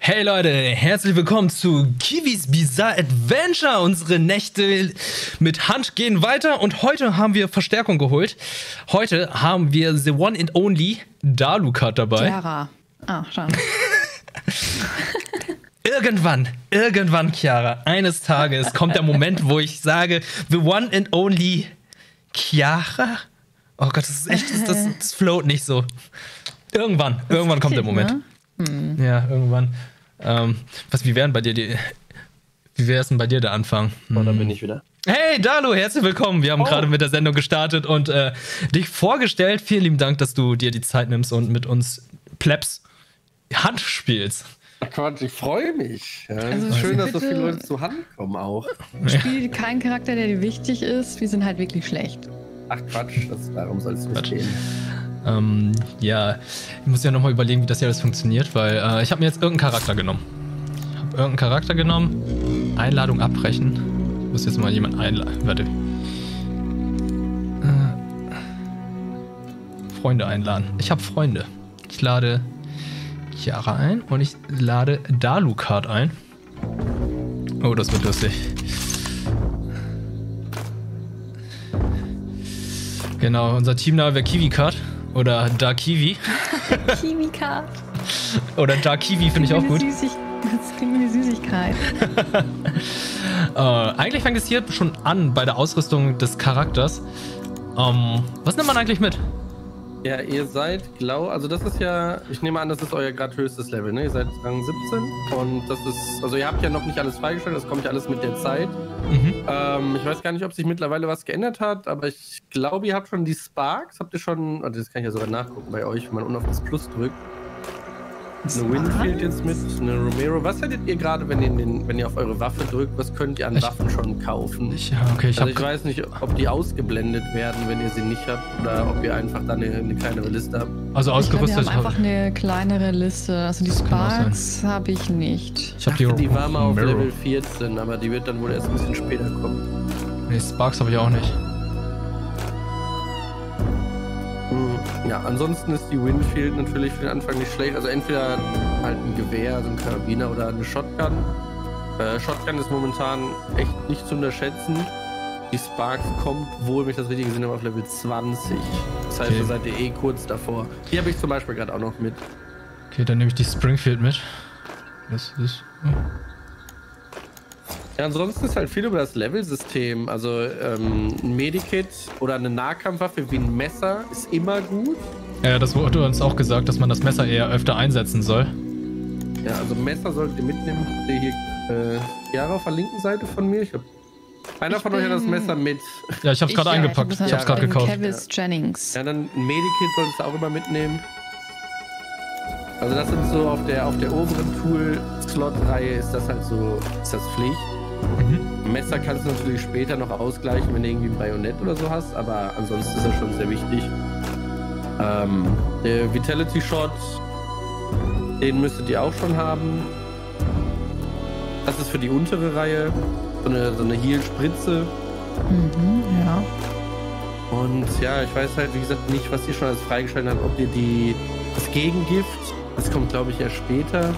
Hey Leute, herzlich willkommen zu Kiwis Bizarre Adventure. Unsere Nächte mit Hand gehen weiter und heute haben wir Verstärkung geholt. Heute haben wir the one and only Dalukat dabei. Chiara. Ah, schade. Irgendwann, Chiara, eines Tages kommt der Moment, wo ich sage, the one and only Chiara. Oh Gott, das ist echt, das float nicht so. Irgendwann kommt der Moment. Ne? Ja, irgendwann. Wie wäre es denn bei dir der Anfang? Und dann bin ich wieder. Hey Dalu, herzlich willkommen. Wir haben gerade mit der Sendung gestartet und dich vorgestellt. Vielen lieben Dank, dass du dir die Zeit nimmst und mit uns Plebs Hand spielst. Ach Quatsch, ich freue mich. Ja, Also es ist schön, dass so bitte- viele Leute zur Hand kommen auch. Spiel keinen Charakter, der dir wichtig ist. Wir sind halt wirklich schlecht. Ach Quatsch, darum soll es nicht gehen. Ja, ich muss ja nochmal überlegen, wie das hier alles funktioniert, weil ich habe mir jetzt irgendeinen Charakter genommen. Einladung abbrechen. Ich muss jetzt mal jemanden einladen. Warte. Freunde einladen. Ich habe Freunde. Ich lade Chiara ein und ich lade Dalukat ein. Oh, das wird lustig. Genau, unser Teamname wäre KiwiKat oder Darkiwi. Kiwi-Card. Oder Darkiwi finde ich auch gut. Das klingt wie eine Süßigkeit. Eigentlich fängt es hier schon an bei der Ausrüstung des Charakters. Was nimmt man eigentlich mit? Ja, ihr seid, also das ist ja, ich nehme an, das ist euer gerade höchstes Level, ne? Ihr seid Rang 17 und das ist, also ihr habt ja noch nicht alles freigestellt, das kommt ja alles mit der Zeit. Ich weiß gar nicht, ob sich mittlerweile was geändert hat, aber ich glaube, ihr habt schon die Sparks, habt ihr schon, das kann ich ja sogar nachgucken bei euch, wenn man unten auf das Plus drückt. Eine Winfield jetzt mit, eine Romero. Was hättet ihr gerade, wenn ihr auf eure Waffe drückt, was könnt ihr an Waffen schon kaufen? Ich weiß nicht, ob die ausgeblendet werden, wenn ihr sie nicht habt, oder ob ihr einfach dann eine kleinere Liste habt. Also ausgerüstet. Wir haben einfach eine kleinere Liste. Also die Das kann auch Sparks habe ich nicht. Ich habe Die war mal auf Romero. Level 14, aber die wird dann wohl erst ein bisschen später kommen. Nee, Sparks habe ich auch nicht. Ja, ansonsten ist die Winfield natürlich für den Anfang nicht schlecht. Also entweder halt ein Gewehr, also ein Karabiner oder eine Shotgun. Shotgun ist momentan echt nicht zu unterschätzen. Die Sparks kommt wohl, wenn ich das richtig gesehen habe, auf Level 20. Das heißt, Okay. da seid ihr eh kurz davor. Die habe ich zum Beispiel gerade auch noch mit. Okay, dann nehme ich die Springfield mit. Das ist. Ja, ansonsten ist halt viel über das Level-System. Also ein Medikit oder eine Nahkampfwaffe wie ein Messer ist immer gut. Ja, das wurde uns auch gesagt, dass man das Messer eher öfter einsetzen soll. Ja, also Messer solltet ihr mitnehmen. Habt ihr hier Chiara auf der linken Seite von mir? Ich glaub, einer von euch hat das Messer mit. Ja, ich habe es gerade eingepackt. Ich habe es gerade gekauft. Kevis Jennings. Ja, dann ein Medikit solltest du auch immer mitnehmen. Also das sind so auf der oberen Tool-Slot-Reihe ist das halt so, ist das Pflicht. Ein Messer kannst du natürlich später noch ausgleichen, wenn du irgendwie ein Bajonett oder so hast, aber ansonsten ist das schon sehr wichtig. Der Vitality Shot, den müsstet ihr auch schon haben. Das ist für die untere Reihe. So eine Heal-Spritze. Ja. Und ja, ich weiß halt, wie gesagt, nicht, was ihr schon alles freigeschaltet habt, ob ihr das Gegengift, das kommt, glaube ich, erst später.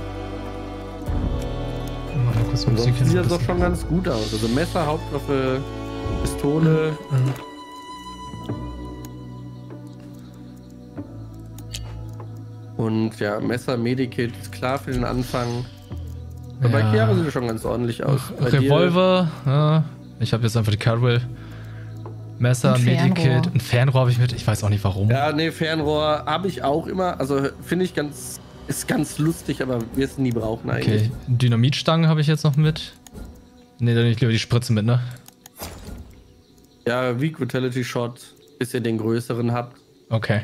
Mal kurz Sonst Musik sieht das doch schon ganz gut aus. Also Messer, Hauptwaffe, Pistole. Und ja, Messer, Medikit ist klar für den Anfang. Aber bei Chiara sieht es schon ganz ordentlich aus. Bei Revolver, ja. Ich habe jetzt einfach die Cardwell. Messer, Ein Fernrohr. Medikit, ein Fernrohr habe ich mit. Ich weiß auch nicht warum. Ja, nee, Fernrohr habe ich auch immer. Also finde ich ist ganz lustig, aber wir es nie brauchen eigentlich. Okay, Dynamitstangen habe ich jetzt noch mit. Ne, dann nehme ich lieber die Spritze mit, ne? Ja, Weak Vitality Shot, bis ihr den größeren habt. Okay.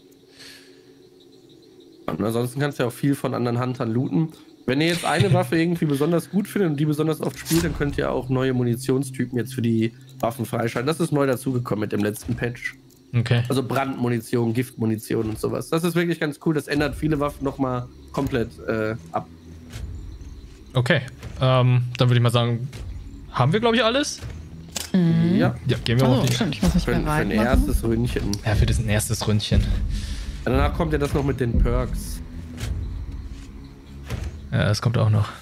Und ansonsten kannst du ja auch viel von anderen Huntern looten. Wenn ihr jetzt eine Waffe irgendwie besonders gut findet und die besonders oft spielt, dann könnt ihr auch neue Munitionstypen jetzt für die Waffen freischalten. Das ist neu dazugekommen mit dem letzten Patch. Okay. Also Brandmunition, Giftmunition und sowas. Das ist wirklich ganz cool. Das ändert viele Waffen nochmal komplett ab. Okay. Dann würde ich mal sagen, haben wir, glaube ich, alles? Ja, Ja, gehen wir auf Oh, die. stimmt, ich muss mich für ein bereit machen. erstes Ründchen. Ja, für das erstes Ründchen. Danach kommt ja das noch mit den Perks. Ja, das kommt auch noch.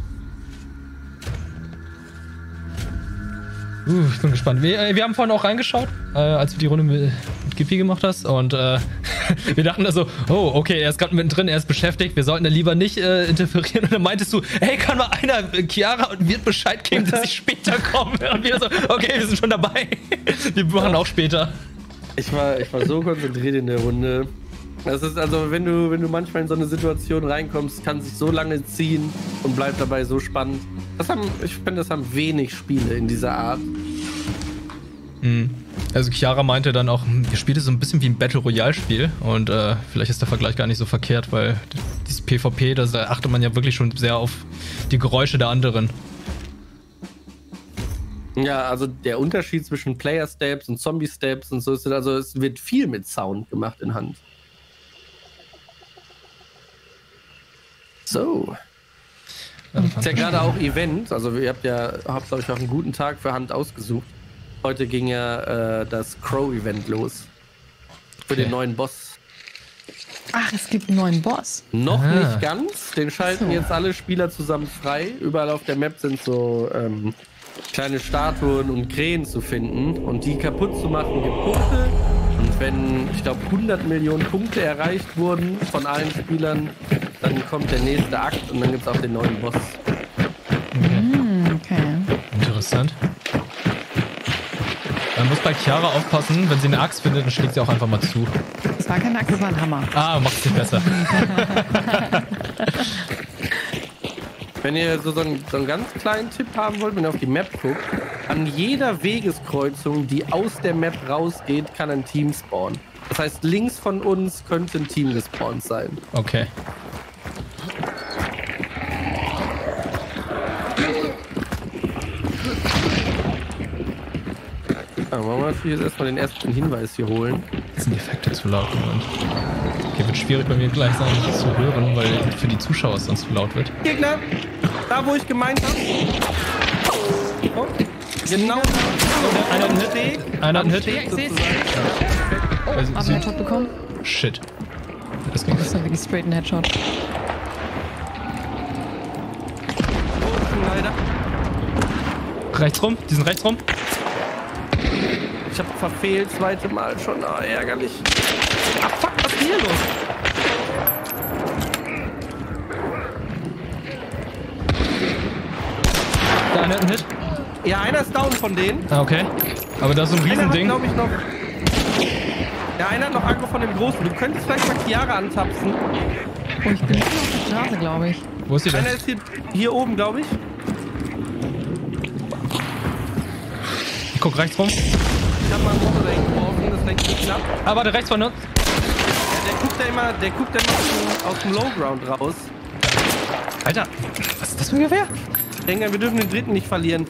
Ich bin gespannt. Wir haben vorhin auch reingeschaut, als du die Runde mit Gippi gemacht hast. Und wir dachten da so, oh, okay, er ist gerade mittendrin, er ist beschäftigt, wir sollten da lieber nicht interferieren. Und dann meintest du, hey, kann mal einer Chiara und wird Bescheid geben, dass ich später komme? Und wir so, okay, wir sind schon dabei. Wir machen auch später. Ich war so konzentriert in der Runde. Das ist also, wenn du manchmal in so eine Situation reinkommst, kann sich so lange ziehen und bleibt dabei so spannend. Ich finde, das haben wenig Spiele in dieser Art. Also Chiara meinte dann auch, ihr spielt so ein bisschen wie ein Battle Royale Spiel und vielleicht ist der Vergleich gar nicht so verkehrt, weil dieses PvP, da achtet man ja wirklich schon sehr auf die Geräusche der anderen. Ja, also der Unterschied zwischen Player Steps und Zombie Steps und so ist, also es wird viel mit Sound gemacht in Hand. So. Ist ja gerade auch Event, also ihr habt ja hauptsächlich auch einen guten Tag für Hand ausgesucht. Heute ging ja das Crow-Event los. Für den neuen Boss. Ach, es gibt einen neuen Boss. Noch nicht ganz, den schalten jetzt alle Spieler zusammen frei. Überall auf der Map sind so kleine Statuen und Krähen zu finden. Und die kaputt zu machen gibt Punkte. Und wenn, ich glaube, 100 Millionen Punkte erreicht wurden von allen Spielern, dann kommt der nächste Akt und dann gibt es auch den neuen Boss. Okay. Interessant. Man muss bei Chiara aufpassen, wenn sie eine Axt findet, dann schlägt sie auch einfach mal zu. Das war keine Axt, das war ein Hammer. Ah, macht es nicht besser. Wenn ihr so einen ganz kleinen Tipp haben wollt, wenn ihr auf die Map guckt, an jeder Wegeskreuzung, die aus der Map rausgeht, kann ein Team spawnen. Das heißt, links von uns könnte ein Team gespawnt sein. Okay. Ja, wollen wir natürlich jetzt erstmal den ersten Hinweis hier holen. Jetzt sind die Effekte zu laut geworden. Okay, wird schwierig bei mir gleich sein, das zu hören, weil für die Zuschauer es sonst zu laut wird. Gegner! Da, wo ich gemeint habe. Oh, genau. Einer hat einen Hit. Einer hat einen Hit. Ich seh's. Oh, hab einen Headshot bekommen. Shit. Das ging. Das ist ja wirklich straight ein Headshot. Leider. Rechts rum, die sind rechts rum. Ich hab verfehlt, zweite Mal schon. Ah, ärgerlich. Ah, fuck, was ist hier los? Da einer hat einen Hit. Ja, einer ist down von denen. Ah, okay. Aber da ist so ein Riesending. Einer hat, ich, noch... Ja, einer hat noch Aggro von dem Großen. Du könntest vielleicht mal Chiara antapsen. Oh, ich bin auf der Straße, glaube ich. Wo ist die denn? Einer ist hier oben, glaube ich. Ich guck rechts rum. Ich hab mal einen Motor dahin geworfen, das lenkt nicht knapp. Ah, warte, rechts von uns. Ja, der guckt da immer aus dem Lowground raus. Alter, was ist das für ein Gewehr? Ich denke, wir dürfen den dritten nicht verlieren.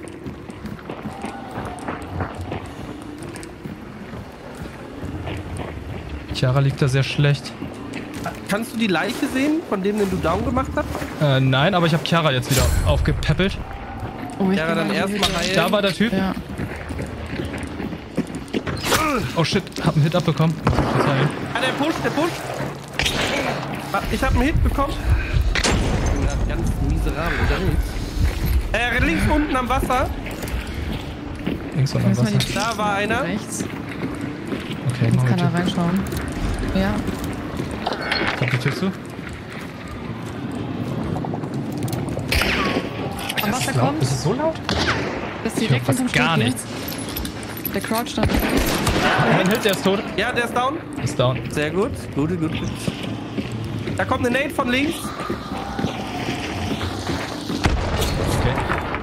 Chiara liegt da sehr schlecht. Kannst du die Leiche sehen, von dem, den du down gemacht hast? Nein, aber ich habe Chiara jetzt wieder aufgepäppelt. Oh, ich Chiara bin dann erstmal heilen. Da war der Typ. Ja. Oh shit, hab einen Hit abbekommen. Ah, der pusht. Ich hab einen Hit bekommen. Ganz miserabel unterwegs. Links unten am Wasser. Links unten am Wasser. Da war einer. Rechts. Okay, Jetzt machen kann wir er Tür. reinschauen. Ja. Kommt die Tür zu? Am Wasser Laut? kommt. Ist es so laut? Das ist Ich höre direkt fast unterm gar Studio. nichts. Der Crouch stand. Ein Hit, der ist tot. Ja, der ist down. Ist down. Sehr gut. Gut. Da kommt eine Nade von links. Okay.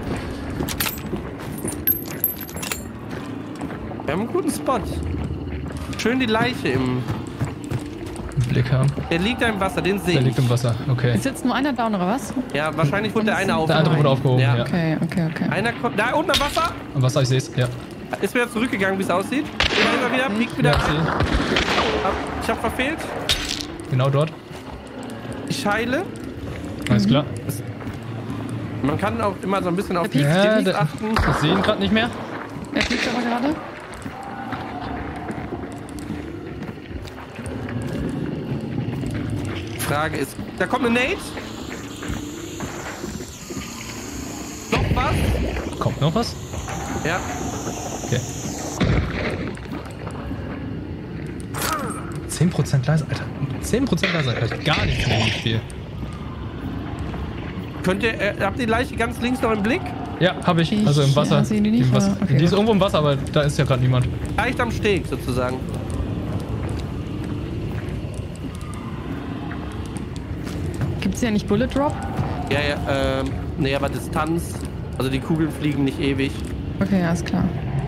Wir haben einen guten Spot. Schön die Leiche im Blick haben. Der liegt da im Wasser, den sehe Der ich. liegt im Wasser, okay. Ist jetzt nur einer down oder was? Ja, wahrscheinlich wurde der eine Der aufgehoben. andere wurde aufgehoben, ja. Okay. Einer kommt. Da unten am Wasser. Am Wasser, ich sehe es, ja. Ist wieder zurückgegangen, wie es aussieht. Immer wieder, piekt wieder. Ja, ich sehe. Ich hab verfehlt. Genau dort. Ich heile. Alles klar. Man kann auch immer so ein bisschen auf die Ja, Stimmis achten. ich sehe ihn gerade nicht mehr. Er fliegt aber gerade. Frage ist, da kommt eine Nade. Kommt noch was? Ja. Okay. 10% leise, Alter. 10% leise, Alter. Gar nichts mehr im Spiel. Könnt ihr, habt ihr die Leiche ganz links noch im Blick? Ja, habe ich. Also im Wasser. sehe die nicht, Im Wasser. okay. Die ist irgendwo im Wasser, aber da ist ja gerade niemand. Leicht am Steg sozusagen. Gibt es ja nicht Bullet Drop? Ja, nee, aber Distanz. Also die Kugeln fliegen nicht ewig. Okay, alles klar.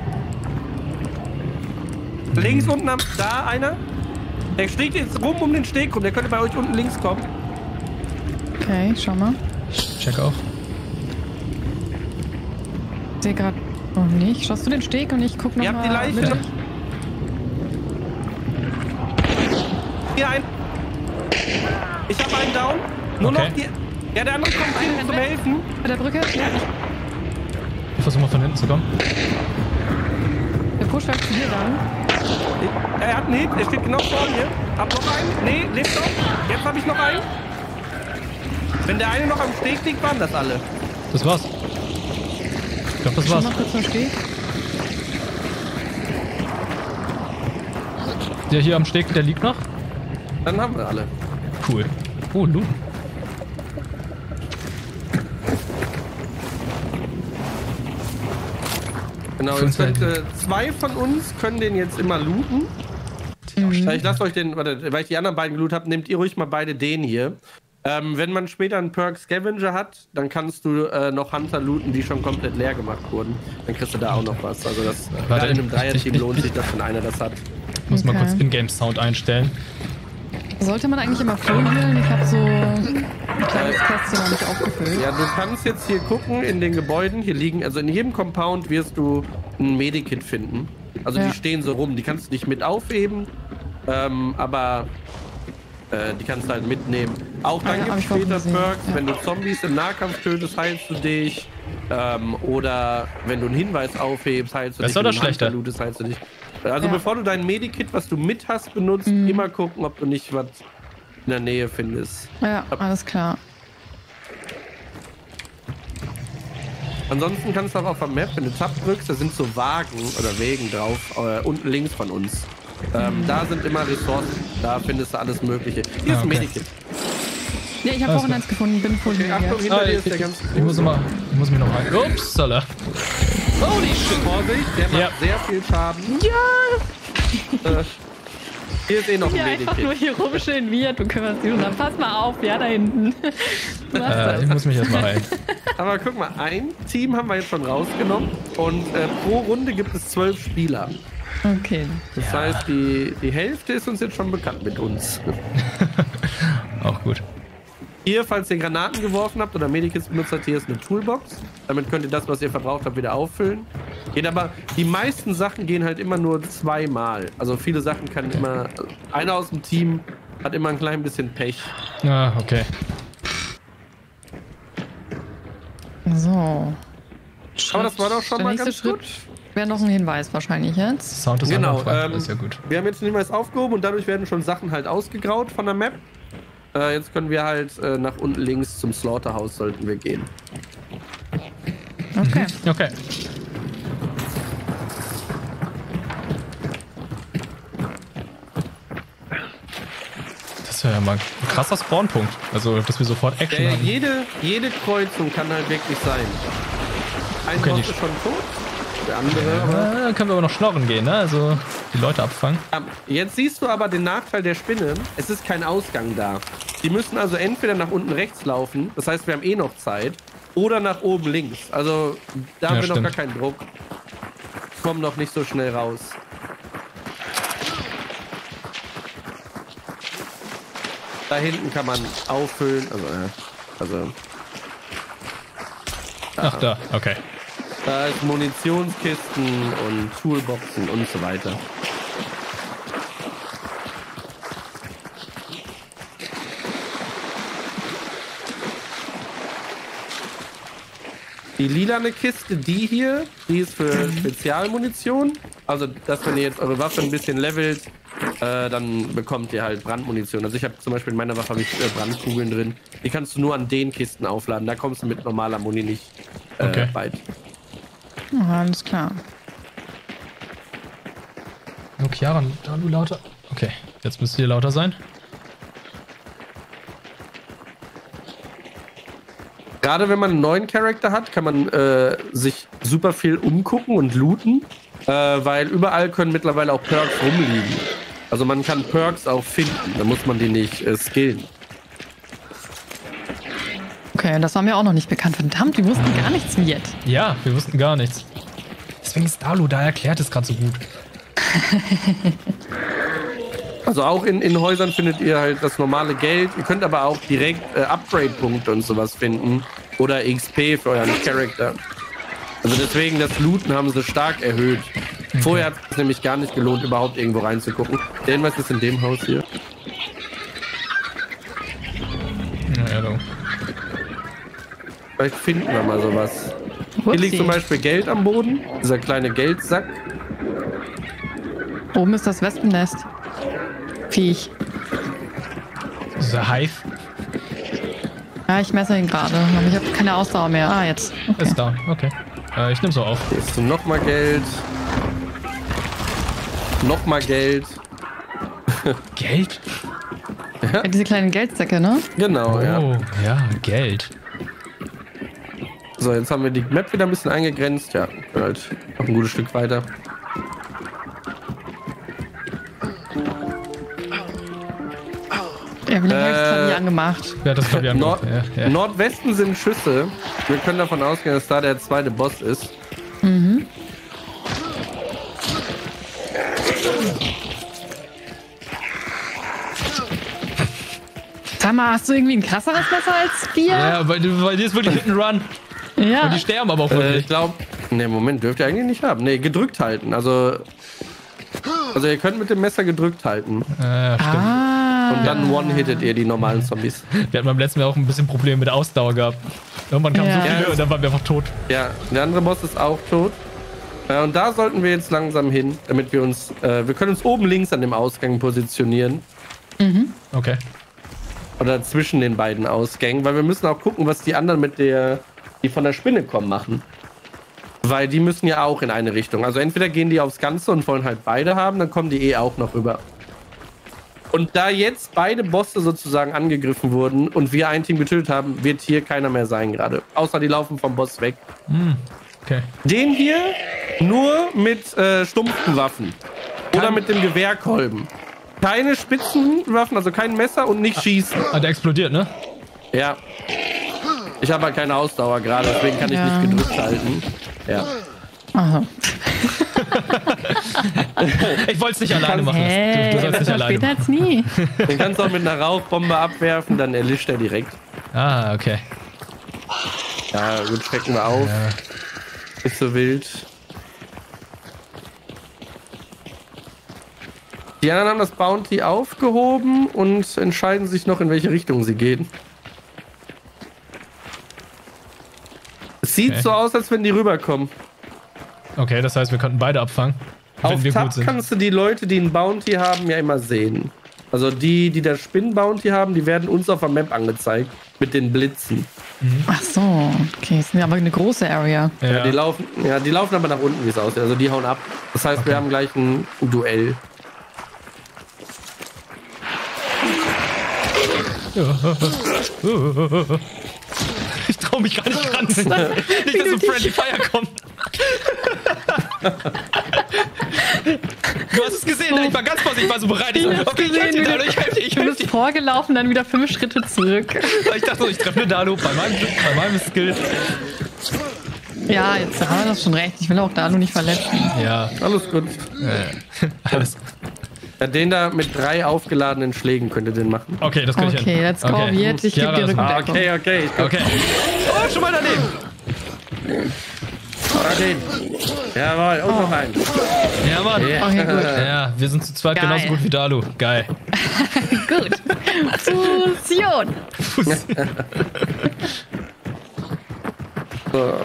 Links unten da einer. Der steht jetzt rum um den Steg rum. Der könnte bei euch unten links kommen. Okay, schau mal. Ich check auch. Ich sehe gerade noch nicht. Schaust du den Steg und ich guck noch Ihr mal. habt die Leiche. mittig? Hier ein. Ich habe einen down. Nur Okay. noch die. Ja, der andere kommt hin zum Helfen. Bei der Brücke? Ja. Ich versuche mal von hinten zu kommen. Der Push läuft zu dir dann. Er hat einen Hit. Der steht genau vor mir. Hab noch einen. Nee, lebt noch. Jetzt habe ich noch einen. Wenn der eine noch am Steg liegt, waren das alle. Das war's. Ich glaube, das Schau war's. mal kurz zum Steg. Der hier am Steg, der liegt noch. Dann haben wir alle. Cool. Oh, Loot. Genau, jetzt zwei von uns können den jetzt immer looten. Ich lasse euch den, warte, weil ich die anderen beiden gelootet habe, nehmt ihr ruhig mal beide den hier. Wenn man später einen Perk Scavenger hat, dann kannst du noch Hunter looten, die schon komplett leer gemacht wurden. Dann kriegst du da auch noch was. Also das gerade in einem Dreier-Team lohnt sich das, wenn einer das hat. Muss mal Okay. kurz Ingame-Sound einstellen. Sollte man eigentlich immer voll healen? Ich habe so ein kleines Kästchen noch nicht aufgefüllt. Ja, du kannst jetzt hier gucken in den Gebäuden. Hier liegen, also in jedem Compound wirst du ein Medikit finden. Also Ja. die stehen so rum. Die kannst du nicht mit aufheben, aber die kannst du halt mitnehmen. Auch dann Ja, gibt hab es ich vorhin später gesehen. Perks, Ja. wenn du Zombies im Nahkampf tötest, heilst du dich. Oder wenn du einen Hinweis aufhebst, heilst du dich. Besser oder Wenn du einen schlechter? Hunter lootest, heilst du dich. Also Ja. bevor du dein Medikit, was du mit hast, benutzt, immer gucken, ob du nicht was in der Nähe findest. Ja, alles klar. Ansonsten kannst du auch auf der Map, wenn du Tab drückst, da sind so Wagen oder Wegen drauf, unten links von uns. Da sind immer Ressourcen, da findest du alles Mögliche. Hier ist ein okay. Medikit. Ja, ich habe Alles vorhin klar. eins gefunden, bin voll Okay, Achtung, hier. hinter dir ist der ganz ich muss mich noch rein. Upsala. Holy shit! Vorsicht, der macht Ja. sehr viel Schaden. Ja! Hier ist eh noch ein Ja, einfach nur Medikit. hier rumstehen, wir, du kümmerst dich und dann pass mal auf, ja, da hinten. Du machst Ich das. muss mich erstmal rein. Aber guck mal, ein Team haben wir jetzt schon rausgenommen und pro Runde gibt es 12 Spieler. Okay. Das heißt, die Hälfte ist uns jetzt schon bekannt mit uns. Auch gut. Hier, falls ihr Granaten geworfen habt oder Medikits benutzt habt, hier ist eine Toolbox. Damit könnt ihr das, was ihr verbraucht habt, wieder auffüllen. Geht aber, die meisten Sachen gehen halt immer nur zweimal. Also viele Sachen kann immer, einer aus dem Team hat immer ein klein bisschen Pech. Ah, okay. So. Aber das war doch schon Der mal nächste ganz Schritt gut. wäre noch ein Hinweis wahrscheinlich jetzt. Sound ist Genau, einwandfrei. Das ist ja gut. Wir haben jetzt den Hinweis aufgehoben und dadurch werden schon Sachen halt ausgegraut von der Map. Jetzt können wir halt nach unten links zum Slaughterhouse sollten wir gehen. Okay. Okay. Das wäre ja mal ein krasser Spawnpunkt. Also, dass wir sofort Action haben. Jede Kreuzung kann halt wirklich sein. Ein Okay, Boss die- ist schon tot, der andere aber... Dann können wir aber noch schnorren gehen, ne? Also, die Leute abfangen. Jetzt siehst du aber den Nachteil der Spinne. Es ist kein Ausgang da. Die müssen also entweder nach unten rechts laufen, das heißt, wir haben eh noch Zeit, oder nach oben links. Also, da haben Ja, wir noch stimmt. gar keinen Druck. Kommen noch nicht so schnell raus. Da hinten kann man auffüllen. Also Ach, da. Okay. da ist Munitionskisten und Toolboxen und so weiter. Die lilane Kiste, die hier, die ist für Spezialmunition. Also, dass wenn ihr jetzt eure Waffe ein bisschen levelt, dann bekommt ihr halt Brandmunition. Also ich habe zum Beispiel in meiner Waffe habe ich Brandkugeln drin. Die kannst du nur an den Kisten aufladen. Da kommst du mit normaler Muni nicht Okay. weit. Oh, alles klar. Oh, Chiara, Dalu lauter. Okay, jetzt müsst ihr lauter sein. Gerade wenn man einen neuen Charakter hat, kann man sich super viel umgucken und looten, weil überall können mittlerweile auch Perks rumliegen. Also man kann Perks auch finden, da muss man die nicht skillen. Okay, das war mir auch noch nicht bekannt. Verdammt, wir wussten gar nichts wie jetzt. Ja, wir wussten gar nichts. Deswegen ist Dalu da erklärt es gerade so gut. Also auch in Häusern findet ihr halt das normale Geld. Ihr könnt aber auch direkt Upgrade-Punkte und sowas finden. Oder XP für euren Charakter. Also deswegen, das Looten haben sie stark erhöht. Okay. Vorher hat es nämlich gar nicht gelohnt, überhaupt irgendwo reinzugucken. Der Hinweis ist in dem Haus hier. Ja, hello. Vielleicht finden wir mal sowas. Hier liegt zum Beispiel Geld am Boden. Dieser kleine Geldsack. Oben ist das Wespennest. Viech. Dieser Hive. Ja, ich messe ihn gerade, aber ich habe keine Ausdauer mehr. Ah, jetzt. Okay. Ist da, okay. Ich nehme so auf. Hier ist nochmal Geld. Nochmal Geld. Geld? Ja, diese kleinen Geldsäcke, ne? Genau, ja. Oh, ja, Geld. So, jetzt haben wir die Map wieder ein bisschen eingegrenzt. Ja, halt noch ein gutes Stück weiter. Ja, wie lange habe ich das nie angemacht? Ja, das glaube ich angemacht. Ja. Nordwesten sind Schüsse. Wir können davon ausgehen, dass da der zweite Boss ist. Mhm. Sag mal, hast du irgendwie ein krasseres Messer als wir? Ja, bei dir ist wirklich Hit and Run. Ja. Und die sterben aber auch wirklich. Ich glaube, ne, Moment, dürft ihr eigentlich nicht haben. Ne, gedrückt halten. Also ihr könnt mit dem Messer gedrückt halten. Ja, stimmt. Und dann one-hittet ihr die normalen Zombies. Wir hatten beim letzten Mal auch ein bisschen Probleme mit der Ausdauer gehabt. Irgendwann kamen so viele und dann waren wir einfach tot. Ja, der andere Boss ist auch tot. Und da sollten wir jetzt langsam hin, damit wir uns... wir können uns oben links an dem Ausgang positionieren. Mhm. Okay. Oder zwischen den beiden Ausgängen, weil wir müssen auch gucken, was die anderen die von der Spinne kommen, machen. Weil die müssen ja auch in eine Richtung. Also entweder gehen die aufs Ganze und wollen halt beide haben, dann kommen die auch noch rüber. Und da jetzt beide Bosse sozusagen angegriffen wurden und wir ein Team getötet haben, wird hier keiner mehr sein gerade. Außer die laufen vom Boss weg. Okay. Den hier nur mit stumpfen Waffen. Oder mit dem Gewehrkolben. Keine Spitzenwaffen, also kein Messer und nicht schießen. Ah, der explodiert, ne? Ja. Ich habe halt keine Ausdauer gerade, deswegen kann ich nicht gedrückt halten. Ja. Aha. Ich wollte es nicht alleine machen. Du sollst nicht alleine später als nie. Den kannst du auch mit einer Rauchbombe abwerfen, dann erlischt er direkt. Ah, okay. Ja, gut, schrecken wir auf. Ja. Nicht so wild. Die anderen haben das Bounty aufgehoben und entscheiden sich noch, in welche Richtung sie gehen. Es sieht so aus, als wenn die rüberkommen. Okay, das heißt, wir könnten beide abfangen, wenn Auf wir Tab gut sind. kannst du die Leute, die ein Bounty haben, ja immer sehen. Also die das Spinnen-Bounty haben, die werden uns auf der Map angezeigt. Mit den Blitzen. Ach so, okay, das ist aber eine große Area. Ja. Die laufen aber nach unten, wie es aussieht. Also die hauen ab. Das heißt, wir haben gleich ein Duell. Ich trau mich gar nicht ran. Nicht, dass so Friendly Fire kommt. Du hast es gesehen, ich war ganz vorsichtig, ich war so bereit. Ich Du bist vorgelaufen, dann wieder 5 Schritte zurück. Ich dachte so, ich treffe nur Dalu bei meinem Skill. Ja, jetzt haben wir das schon recht. Ich will auch Dalu nicht verletzen. Ja. Alles gut. Alles. Ja, den da mit 3 aufgeladenen Schlägen könnt ihr den machen. Okay, das kann ich hin. Okay, let's go. Jetzt, ich gebe dir Rückendeckung. Okay. Okay. Oh, schon mal daneben. Okay. Jawohl, und noch einen. Ja, Mann. Yeah. Okay, gut. Ja, wir sind zu zweit Geil. genauso gut wie Dalu. Geil. Gut. Fusion. So.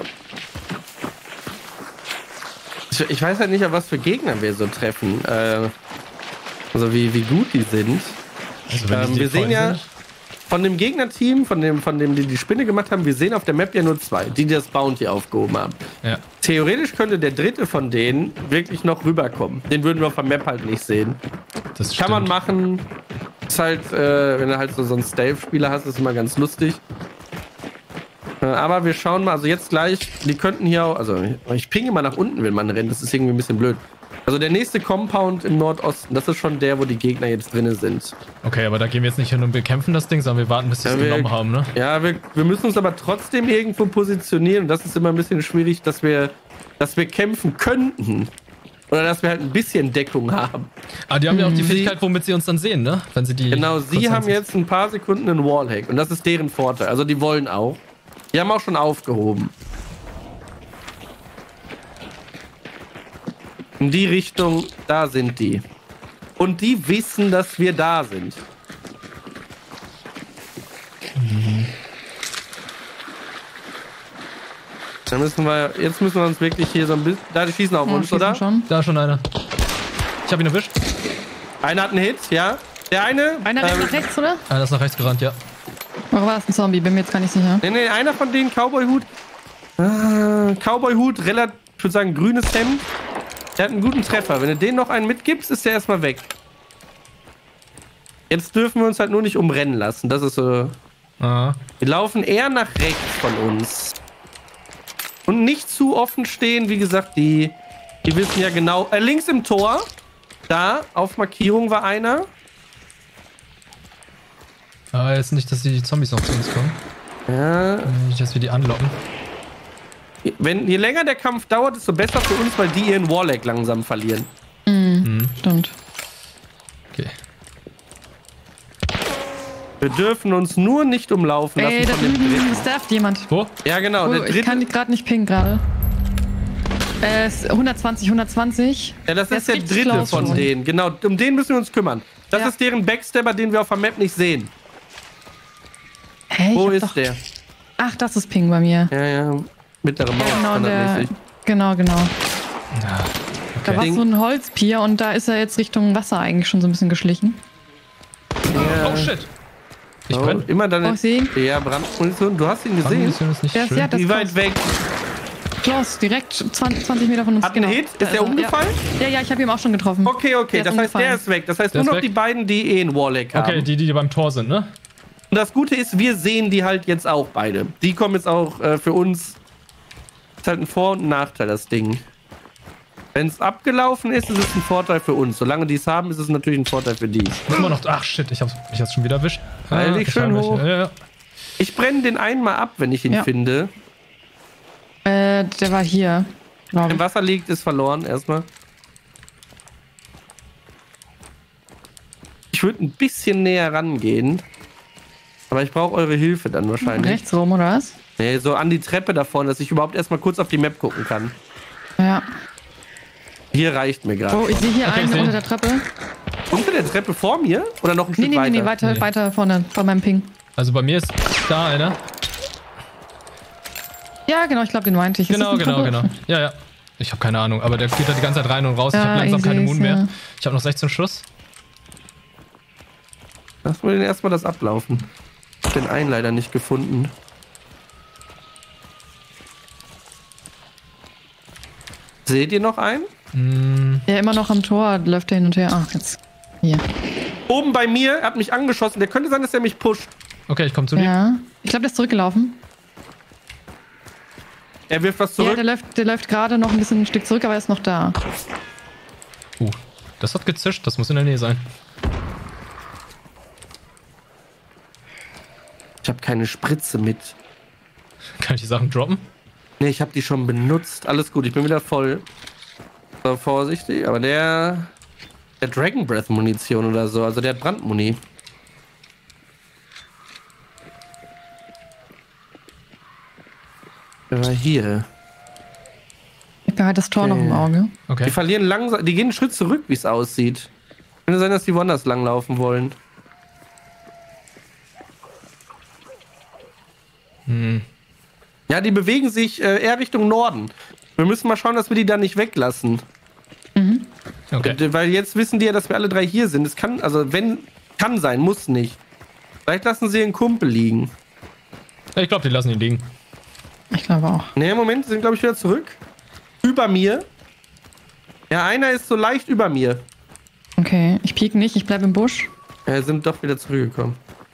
Ich weiß halt nicht, auf was für Gegner wir so treffen. Also wie gut die sind. Also, wenn Wir sehen ja, von dem Gegnerteam, von dem die Spinne gemacht haben, wir sehen auf der Map ja nur 2, die das Bounty aufgehoben haben. Ja. Theoretisch könnte der dritte von denen wirklich noch rüberkommen. Den würden wir auf der Map halt nicht sehen. Das Kann man machen. Ist halt, wenn du halt so einen Stealth-Spieler hast, ist immer ganz lustig. Aber wir schauen mal, also jetzt gleich, die könnten hier auch, also ich pinge mal nach unten, wenn man rennt, das ist irgendwie ein bisschen blöd. Also der nächste Compound im Nordosten, das ist schon der, wo die Gegner jetzt drin sind. Okay, aber da gehen wir jetzt nicht hin und bekämpfen das Ding, sondern wir warten, bis sie es genommen haben, ne? Ja, wir müssen uns aber trotzdem irgendwo positionieren. Und das ist immer ein bisschen schwierig, dass wir kämpfen könnten. Oder dass wir halt ein bisschen Deckung haben. Aber die haben ja auch die Fähigkeit, womit sie uns dann sehen, ne? Wenn sie die. Genau, sie haben jetzt ein paar Sekunden einen Wallhack. Und das ist deren Vorteil. Also die wollen auch. Die haben auch schon aufgehoben. In die Richtung, da sind die. Und die wissen, dass wir da sind. Dann müssen wir, jetzt müssen wir uns wirklich hier so ein bisschen, da die schießen auf uns, oder? Schon. Da schon einer. Ich habe ihn erwischt. Einer hat einen Hit, ja. Der eine. Einer rennt nach rechts, oder? Einer ist nach rechts gerannt, ja. Oder war das ein Zombie? Bin mir jetzt gar nicht sicher. Nee, einer von denen, Cowboy-Hut. Cowboy-Hut, relativ, ich würde sagen, grünes Hemd. Der hat einen guten Treffer. Wenn du den noch einen mitgibst, ist der erstmal weg. Jetzt dürfen wir uns halt nur nicht umrennen lassen. Das ist so. Ah. Wir laufen eher nach rechts von uns. Und nicht zu offen stehen. Wie gesagt, die wissen ja genau. Links im Tor. Da, auf Markierung war einer. Aber jetzt nicht, dass die Zombies noch zu uns kommen. Ja. Nicht, dass wir die anlocken. Je länger der Kampf dauert, desto besser für uns, weil die ihren Warlag langsam verlieren. Stimmt. Okay. Wir dürfen uns nur nicht umlaufen lassen Da von dem drüben Dritten. stafft jemand. Wo? Ja, genau. Der Ich Dritte. kann gerade nicht pingen gerade. 120. Ja, das ist der richtig Dritte close von schon. denen. Genau, um den müssen wir uns kümmern. Das Ja. ist deren Backstabber, den wir auf der Map nicht sehen. Hey, Wo ist der? Ach, das ist Ping bei mir. Ja. Mittlere Maus, Genau, standardmäßig. genau. Ja. Da war Ding. so ein Holzpier und da ist er jetzt Richtung Wasser eigentlich schon so ein bisschen geschlichen. Oh shit. Ich Oh, brenne. immer dann. Oh, ich sehe ihn. Ja, Brandmunition. Du hast ihn gesehen. Munition ist nicht Der ist, schön. ja, das Wie ist weit weg? close, direkt 20 Meter von uns. Hat einen Hit? Ist der umgefallen? Ja, ich habe ihn auch schon getroffen. Okay. Der Das ist heißt, der umgefallen. ist weg. Das heißt, Der nur ist noch weg? die beiden, die einen Warlag haben. Okay, die beim Tor sind, ne? Und das Gute ist, wir sehen die halt jetzt auch beide. Die kommen jetzt auch für uns. Ist halt ein Vor- und ein Nachteil, das Ding. Wenn es abgelaufen ist, ist es ein Vorteil für uns. Solange die es haben, ist es natürlich ein Vorteil für die. Immer noch. Ach shit, ich hab's schon wieder erwischt. Heil dich schön wahrscheinlich. hoch. Ja. Ich brenne den einen mal ab, wenn ich ihn Ja. finde. Der war hier. glaub Im ich. Wasser liegt, ist verloren erstmal. Ich würde ein bisschen näher rangehen. Aber ich brauche eure Hilfe dann wahrscheinlich. Rechts rum, oder was? Nee, so an die Treppe da vorne, dass ich überhaupt erstmal kurz auf die Map gucken kann. Ja. Hier reicht mir gerade. Oh, ich sehe hier Okay, ich einen seh ihn. unter der Treppe. Unter der Treppe vor mir? Oder noch ein Stück Nee, weiter? Nee. weiter vorne, von meinem Ping. Also bei mir ist da einer. Ja, genau, ich glaube, den meinte ich. Ist Genau. das ein Turbo? Ja. Ich habe keine Ahnung, aber der geht da die ganze Zeit rein und raus. Ich Ja, habe langsam ich keine seh's, Moon mehr. ja. Ich habe noch 16 Schuss. Lass mal den erstmal das ablaufen. Ich hab den einen leider nicht gefunden. Seht ihr noch einen? Ja, immer noch am Tor, läuft der hin und her. Ach, jetzt. Hier. Oben bei mir, er hat mich angeschossen. Der könnte sein, dass er mich pusht. Okay, ich komme zu dir. Ja. Ich glaube, der ist zurückgelaufen. Er wirft was Ja, zurück. der läuft gerade noch ein bisschen ein Stück zurück, aber er ist noch da. Das hat gezischt, das muss in der Nähe sein. Ich habe keine Spritze mit. Kann ich die Sachen droppen? Ne, ich habe die schon benutzt. Alles gut, ich bin wieder voll. So, vorsichtig. Aber der Dragon Breath Munition oder so. Also der hat Brandmuni. Der war hier. Ich habe halt das Tor noch im Auge. Die Okay. verlieren langsam. Die gehen einen Schritt zurück, wie es aussieht. Könnte sein, dass die woanders langlaufen wollen. Ja, die bewegen sich eher Richtung Norden. Wir müssen mal schauen, dass wir die da nicht weglassen. Okay. Weil jetzt wissen die ja, dass wir alle drei hier sind. Es kann, also wenn, kann sein, muss nicht. Vielleicht lassen sie den Kumpel liegen. Ich glaube, die lassen ihn liegen. Ich glaube auch. Ne, im Moment sind, glaube ich, wieder zurück. Über mir. Ja, einer ist so leicht über mir. Okay, ich piek nicht, ich bleib im Busch. Ja, sind doch wieder zurückgekommen.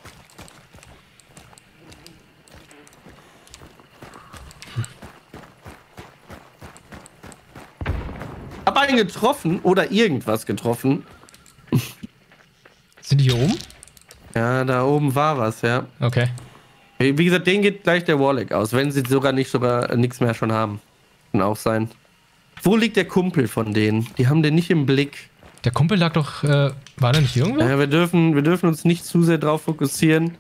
Hab einen getroffen oder irgendwas getroffen. Sind die hier oben? Ja, da oben war was, ja. Okay. Wie gesagt, denen geht gleich der Warlock aus, wenn sie sogar nichts mehr schon haben. Kann auch sein. Wo liegt der Kumpel von denen? Die haben den nicht im Blick. Der Kumpel lag doch, war der nicht irgendwo? Ja, wir dürfen uns nicht zu sehr drauf fokussieren.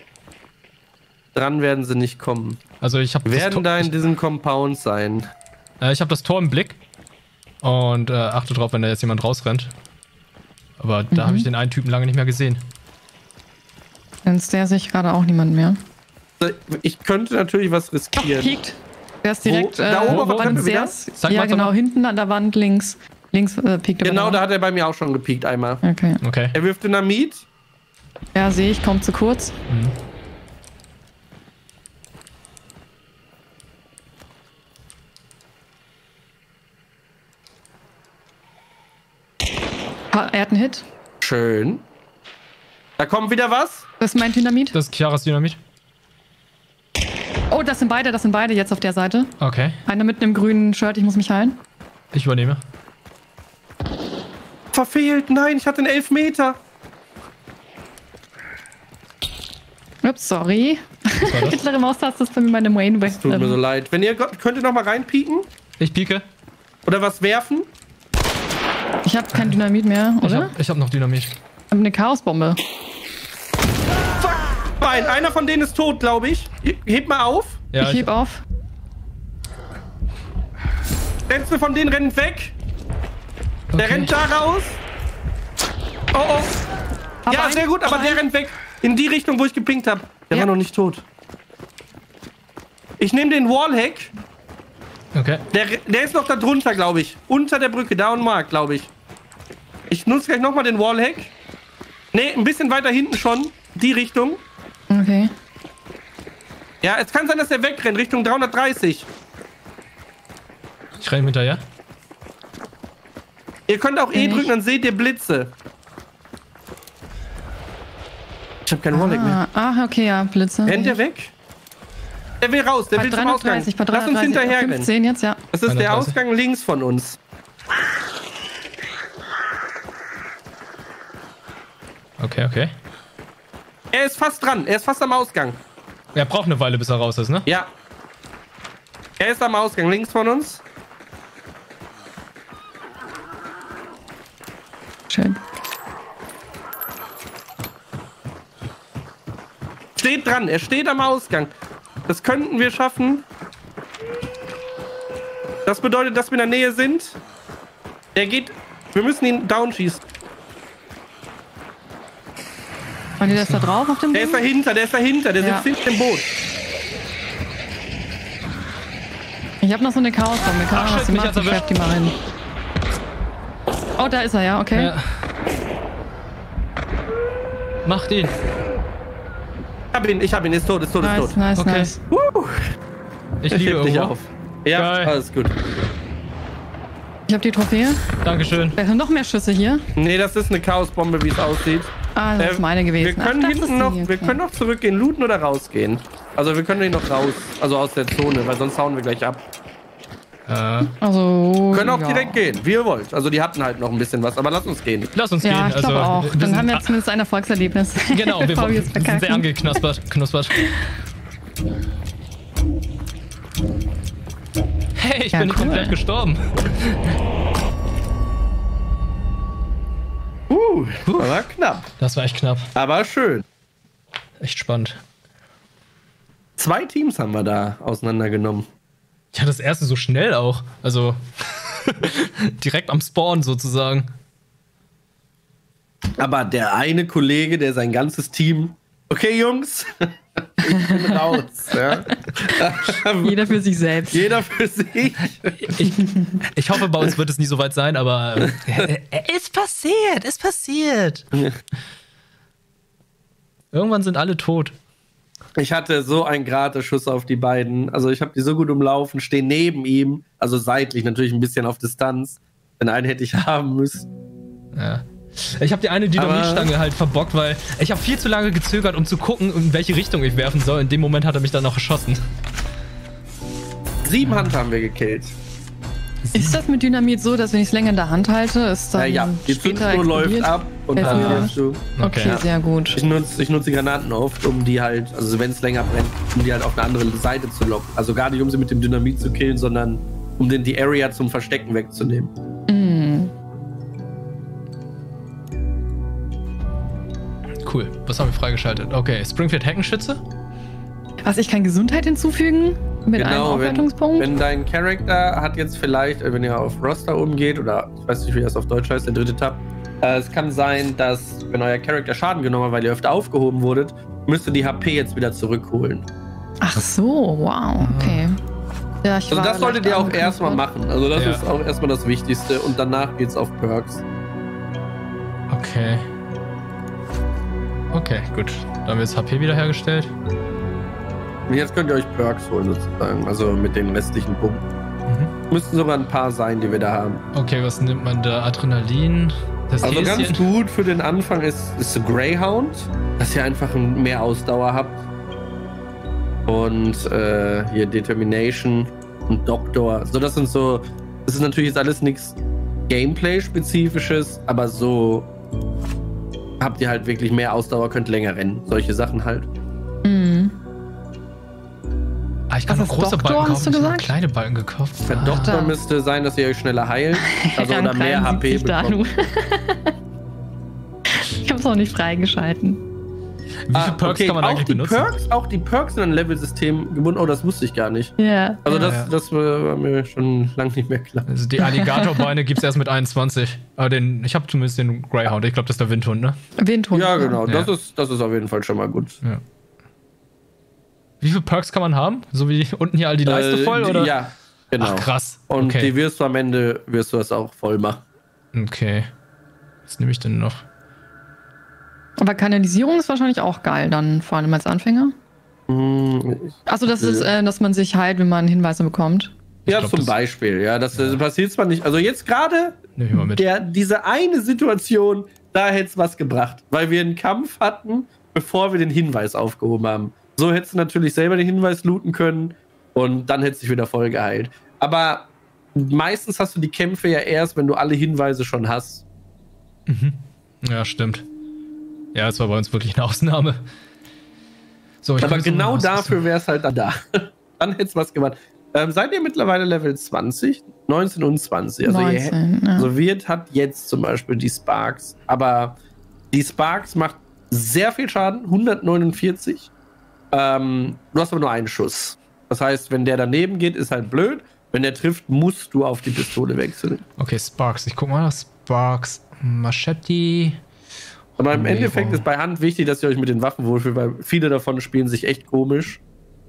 Dran werden sie nicht kommen. Also ich habe Werden da in diesem Compound sein. Ich habe das Tor im Blick und achte drauf, wenn da jetzt jemand rausrennt. Aber da habe ich den einen Typen lange nicht mehr gesehen. Dann der sehe ich gerade auch niemand mehr. Ich könnte natürlich was Doch, riskieren. piekt. Der ist direkt Da oben auf der Treppe wieder? Sag ja, mal, genau, sag mal. hinten an der Wand links. Links piekt er. Genau, da hat er bei mir auch schon gepiekt einmal. Okay. Okay. Er wirft Dynamit. Ja, sehe ich, kommt zu kurz. Mhm. Er hat einen Hit. Schön. Da kommt wieder was. Das ist mein Dynamit. Das ist Chiaras Dynamit. Oh, das sind beide jetzt auf der Seite. Okay. Einer mit einem grünen Shirt, ich muss mich heilen. Ich übernehme. Verfehlt. Nein, ich hatte einen Elfmeter. Ups, sorry. Was war das? Mittlere Maustaste ist bei mir meine Wayne weg. Tut mir so leid. Wenn ihr könnt ihr noch mal reinpieken Ich pieke. oder was werfen? Ich habe kein Dynamit mehr, oder? Ich hab noch Dynamit. Ich habe eine Chaosbombe. Nein, einer von denen ist tot, glaube ich. Hebt mal auf. Ja, ich heb auf. Letzte von denen rennt weg. Der okay. rennt da raus. Oh, oh. Aber Ja, sehr gut, aber der rennt weg. In die Richtung, wo ich gepinkt habe. Der Ja. war noch nicht tot. Ich nehme den Wallhack. Okay. Der ist noch da drunter, glaube ich. Unter der Brücke, da und Mark, glaube ich. Ich nutze gleich nochmal den Wallhack. Ne, ein bisschen weiter hinten schon. Die Richtung. Okay. Ja, es kann sein, dass der wegrennt, Richtung 330. Ich renne hinterher. Ihr könnt auch E Bin ich? drücken, dann seht ihr Blitze. Ich habe keinen Wallhack mehr. Okay, ja, Blitze. Rennt der weg? Der will raus, der Bei will zum Ausgang. 330, bei Lass uns 330, hinterher rennen. 15 jetzt, ja. Das ist der 130. Ausgang links von uns. Okay, okay. Er ist fast dran, er ist fast am Ausgang. Er braucht eine Weile, bis er raus ist, ne? Ja. Er ist am Ausgang links von uns. Schön. Steht dran, er steht am Ausgang. Das könnten wir schaffen. Das bedeutet, dass wir in der Nähe sind. Er geht. Wir müssen ihn downschießen. Und der ist da drauf auf dem Der Ding? ist dahinter, der ist dahinter, der Ja. sitzt hinter dem Boot. Ich habe noch so eine Chaosbombe. Keine Ahnung, was die mich macht. hat's Ich werf die mal rein. Oh, da ist er, ja, okay. Ja. Macht ihn. Ich hab ihn, ist tot, ist tot, ist Nice, tot. nice, Okay. nice. Ich Ich liege heb dich irgendwo. auf. Ja, Geil. alles gut. Ich habe die Trophäe. Dankeschön. Da sind noch mehr Schüsse hier. Nee, das ist eine Chaosbombe, wie es aussieht. Ah, das ist meine gewesen. Wir können Ach, das hinten ist noch, die, wir okay. können noch zurückgehen, looten oder rausgehen. Also wir können hier noch raus, also aus der Zone, weil sonst hauen wir gleich ab. Also, Können auch ja. direkt gehen, wie ihr wollt. Also die hatten halt noch ein bisschen was, aber lasst uns gehen. Lass uns Ja, gehen. ich glaube auch. Dann haben wir sind- zumindest ein Erfolgserlebnis. Genau, wir Bevor wir es sind sehr verkacken. angeknuspert. Hey, ich Ja, bin cool. komplett gestorben. War knapp, Das war echt knapp. aber schön. Echt spannend. 2 Teams haben wir da auseinandergenommen. Ja, das erste so schnell auch. Also direkt am Spawn sozusagen. Aber der eine Kollege, der sein ganzes Team... Okay, Jungs, ich bin raus. Ja. Jeder für sich selbst. Jeder für sich. Ich hoffe, bei uns wird es nie so weit sein, aber ist passiert, ist passiert. Irgendwann sind alle tot. Ich hatte so einen Grateschuss auf die beiden. Also ich habe die so gut umlaufen, stehe neben ihm. Also seitlich, natürlich ein bisschen auf Distanz. Den einen hätte ich haben müssen. Ja. Ich habe die eine Dynamitstange halt verbockt, weil ich habe viel zu lange gezögert, um zu gucken, in welche Richtung ich werfen soll. In dem Moment hat er mich dann noch erschossen. 7 Hunter haben wir gekillt. Ist das mit Dynamit so, dass wenn ich es länger in der Hand halte, ist dann Ja, die später Zündschnur läuft explodiert? ab und dann wirst du. Okay, Ja. sehr gut. Ich nutze die Granaten oft, um die halt, also wenn es länger brennt, um die halt auf eine andere Seite zu locken. Also gar nicht, um sie mit dem Dynamit zu killen, sondern um die Area zum Verstecken wegzunehmen. Cool. Was haben wir freigeschaltet? Okay, Springfield Heckenschütze. Was, ich kann Gesundheit hinzufügen? Mit einem Aufwertungspunkt? Wenn dein Charakter hat jetzt vielleicht, wenn ihr auf Roster umgeht, oder ich weiß nicht, wie das auf Deutsch heißt, der dritte Tab, es kann sein, dass, wenn euer Charakter Schaden genommen hat, weil ihr öfter aufgehoben wurdet, müsst ihr die HP jetzt wieder zurückholen. Ach so, wow, okay. Ja, Also das solltet ihr auch erstmal machen. Also das Ja. ist auch erstmal das Wichtigste und danach geht's auf Perks. Okay. Okay, gut. Dann haben wir jetzt HP wiederhergestellt. Und jetzt könnt ihr euch Perks holen sozusagen, also mit den restlichen Punkten. Müssten sogar ein paar sein, die wir da haben. Okay, was nimmt man da? Adrenalin? Das Also ganz Häschen? gut für den Anfang ist Greyhound, dass ihr einfach mehr Ausdauer habt. Und hier Determination und Doktor. So, das ist natürlich jetzt alles nichts Gameplay-spezifisches, aber so habt ihr halt wirklich mehr Ausdauer, könnt länger rennen. Solche Sachen halt. Ah, ich kann Was noch ist große Doktor, Balken hast kaufen. du Ich habe gesagt? kleine Balken gekauft. Der Doktor müsste sein, dass ihr euch schneller heilt. Also oder mehr HP bekommt. Ich hab's auch nicht freigeschalten. Wie viele Perks kann man eigentlich benutzen? Auch die Perks sind an ein Level-System gebunden. Oh, das wusste ich gar nicht. Ja. Also Ja. das war mir schon lange nicht mehr klar. Also die Alligatorbeine gibt es erst mit 21. Aber ich habe zumindest den Greyhound. Ich glaube, das ist der Windhund, ne? Windhund. Ja, genau. Ja. Das ist auf jeden Fall schon mal gut. Ja. Wie viele Perks kann man haben? So wie unten hier all die Leiste voll, oder? Ja, genau. Ach, krass. Und Okay. die wirst du am Ende, das auch voll machen. Okay. Was nehme ich denn noch? Aber Kanalisierung ist wahrscheinlich auch geil, dann vor allem als Anfänger. Hm, Achso, das ist, dass man sich heilt, wenn man Hinweise bekommt. ja, glaub, zum das- Beispiel. Ja, das passiert zwar nicht. Also jetzt gerade, Nehme ich mal mit. diese eine Situation, da hätte es was gebracht. Weil wir einen Kampf hatten, bevor wir den Hinweis aufgehoben haben. So hättest du natürlich selber den Hinweis looten können und dann hättest du dich wieder voll geheilt. Aber meistens hast du die Kämpfe ja erst, wenn du alle Hinweise schon hast. Ja, stimmt. Ja, das war bei uns wirklich eine Ausnahme. So, ich Aber guck jetzt genau mal, was dafür wäre es halt dann da. Dann hätte es was gemacht. Seid ihr mittlerweile Level 20? 19 und 20. Also, 19, ja. also Wirt hat jetzt zum Beispiel die Sparks. Aber die Sparks macht sehr viel Schaden. 149. Du hast aber nur einen Schuss. Das heißt, wenn der daneben geht, ist halt blöd. Wenn der trifft, musst du auf die Pistole wechseln. Okay, Sparks. Ich guck mal nach Sparks. Machete. Aber im Romero. Endeffekt ist bei Hand wichtig, dass ihr euch mit den Waffen wohlfühlt, weil viele davon spielen sich echt komisch.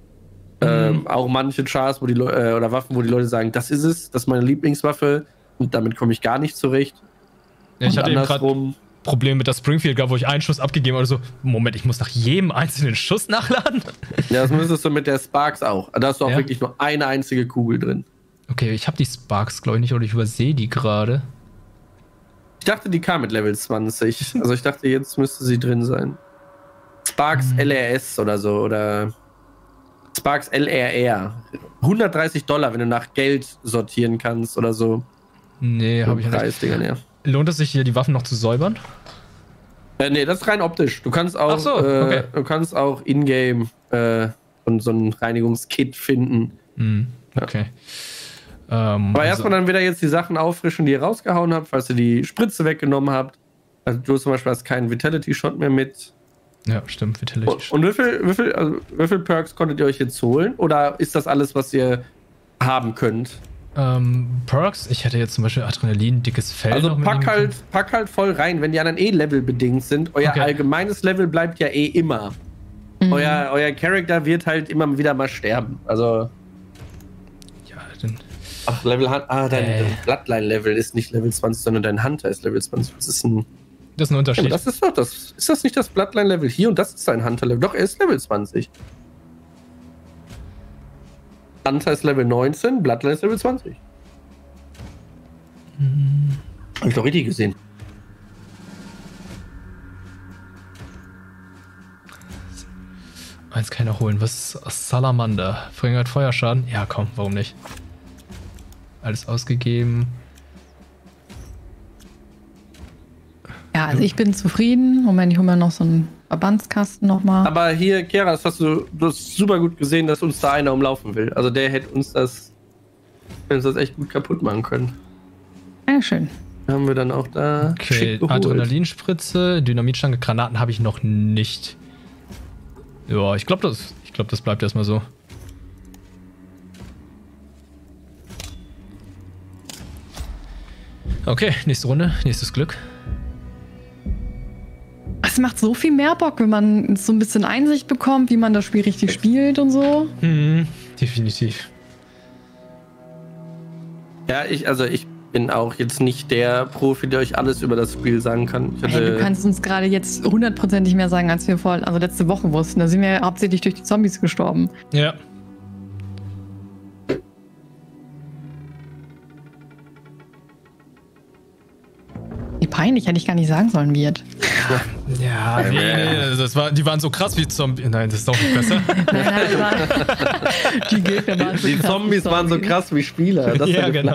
Auch manche Chars, oder Waffen, wo die Leute sagen, das ist es, das ist meine Lieblingswaffe und damit komme ich gar nicht zurecht. Ja, ich Und hatte eben gerade andersrum, Problem mit der Springfield gehabt, wo ich einen Schuss abgegeben habe. So, Moment, ich muss nach jedem einzelnen Schuss nachladen? ja, das müsstest du mit der Sparks auch. Da hast du auch Ja? wirklich nur eine einzige Kugel drin. Okay, ich habe die Sparks, glaube ich, nicht, oder ich übersehe die gerade. Ich dachte, die kam mit Level 20. Also ich dachte, jetzt müsste sie drin sein. Sparks LRS oder so, oder Sparks LRR. $130, wenn du nach Geld sortieren kannst oder so. Nee, habe ich ja nicht. Preisdinger, ja. Lohnt es sich hier, die Waffen noch zu säubern? Nee, das ist rein optisch. Du kannst auch, Ach so, okay. du kannst auch in-game so ein Reinigungskit finden. Okay. Aber erstmal dann wieder jetzt die Sachen auffrischen, die ihr rausgehauen habt, falls ihr die Spritze weggenommen habt. Also du zum Beispiel hast keinen Vitality-Shot mehr mit. Ja, stimmt, Vitality. Und wie viel Perks konntet ihr euch jetzt holen? Oder ist das alles, was ihr haben könnt? Perks, ich hätte jetzt zum Beispiel Adrenalin, dickes Fell. Also noch mitnehmen können. pack halt voll rein, wenn die anderen levelbedingt sind. Euer Okay. allgemeines Level bleibt ja immer. Euer Charakter wird halt immer wieder mal sterben. Also. Ja, dann. Ach, dein Bloodline-Level ist nicht Level 20, sondern dein Hunter ist Level 20. Das ist ein. Das ist ein Unterschied. Aber das ist doch das. Ist das nicht das Bloodline-Level hier? Und das ist sein Hunter-Level. Doch, er ist Level 20. Hunter ist Level 19, Bloodline ist Level 20. Hab ich doch richtig gesehen. Eins kann ich noch holen. Was ist Salamander? Verringert Feuerschaden? Ja, komm, warum nicht? Alles ausgegeben. Ja, also ich bin zufrieden. Moment, ich hole mir noch so einen Verbandskasten nochmal. Aber hier, Kera, das hast du hast super gut gesehen, dass uns da einer umlaufen will. Also der hätte uns das echt gut kaputt machen können. Ja, schön. Haben wir dann auch da. Okay, Adrenalinspritze, Dynamitstange, Granaten habe ich noch nicht. Ja, ich glaube, das bleibt erstmal so. Okay, nächste Runde, nächstes Glück. Es macht so viel mehr Bock, wenn man so ein bisschen Einsicht bekommt, wie man das Spiel richtig spielt und so. Definitiv. Ja, ich bin auch jetzt nicht der Profi, der euch alles über das Spiel sagen kann. Du kannst uns gerade jetzt 100% mehr sagen, als wir letzte Woche wussten. Da sind wir hauptsächlich durch die Zombies gestorben. Ja. Wie peinlich, hätte ich gar nicht sagen sollen, wird. Ja, nee, die waren so krass wie Zombies. Nein, das ist doch nicht besser. Nein, die Gegner waren so die krass Zombies waren so krass wie Spieler. Das ja, genau.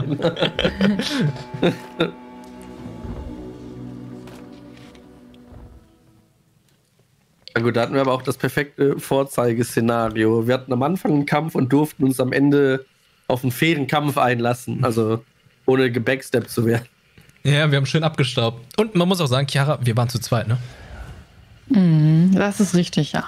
Na gut, da hatten wir aber auch das perfekte Vorzeigeszenario. Wir hatten am Anfang einen Kampf und durften uns am Ende auf einen fairen Kampf einlassen. Also ohne gebacksteppt zu werden. Ja, wir haben schön abgestaubt. Und man muss auch sagen, Chiara, wir waren zu zweit, ne? Das ist richtig, ja.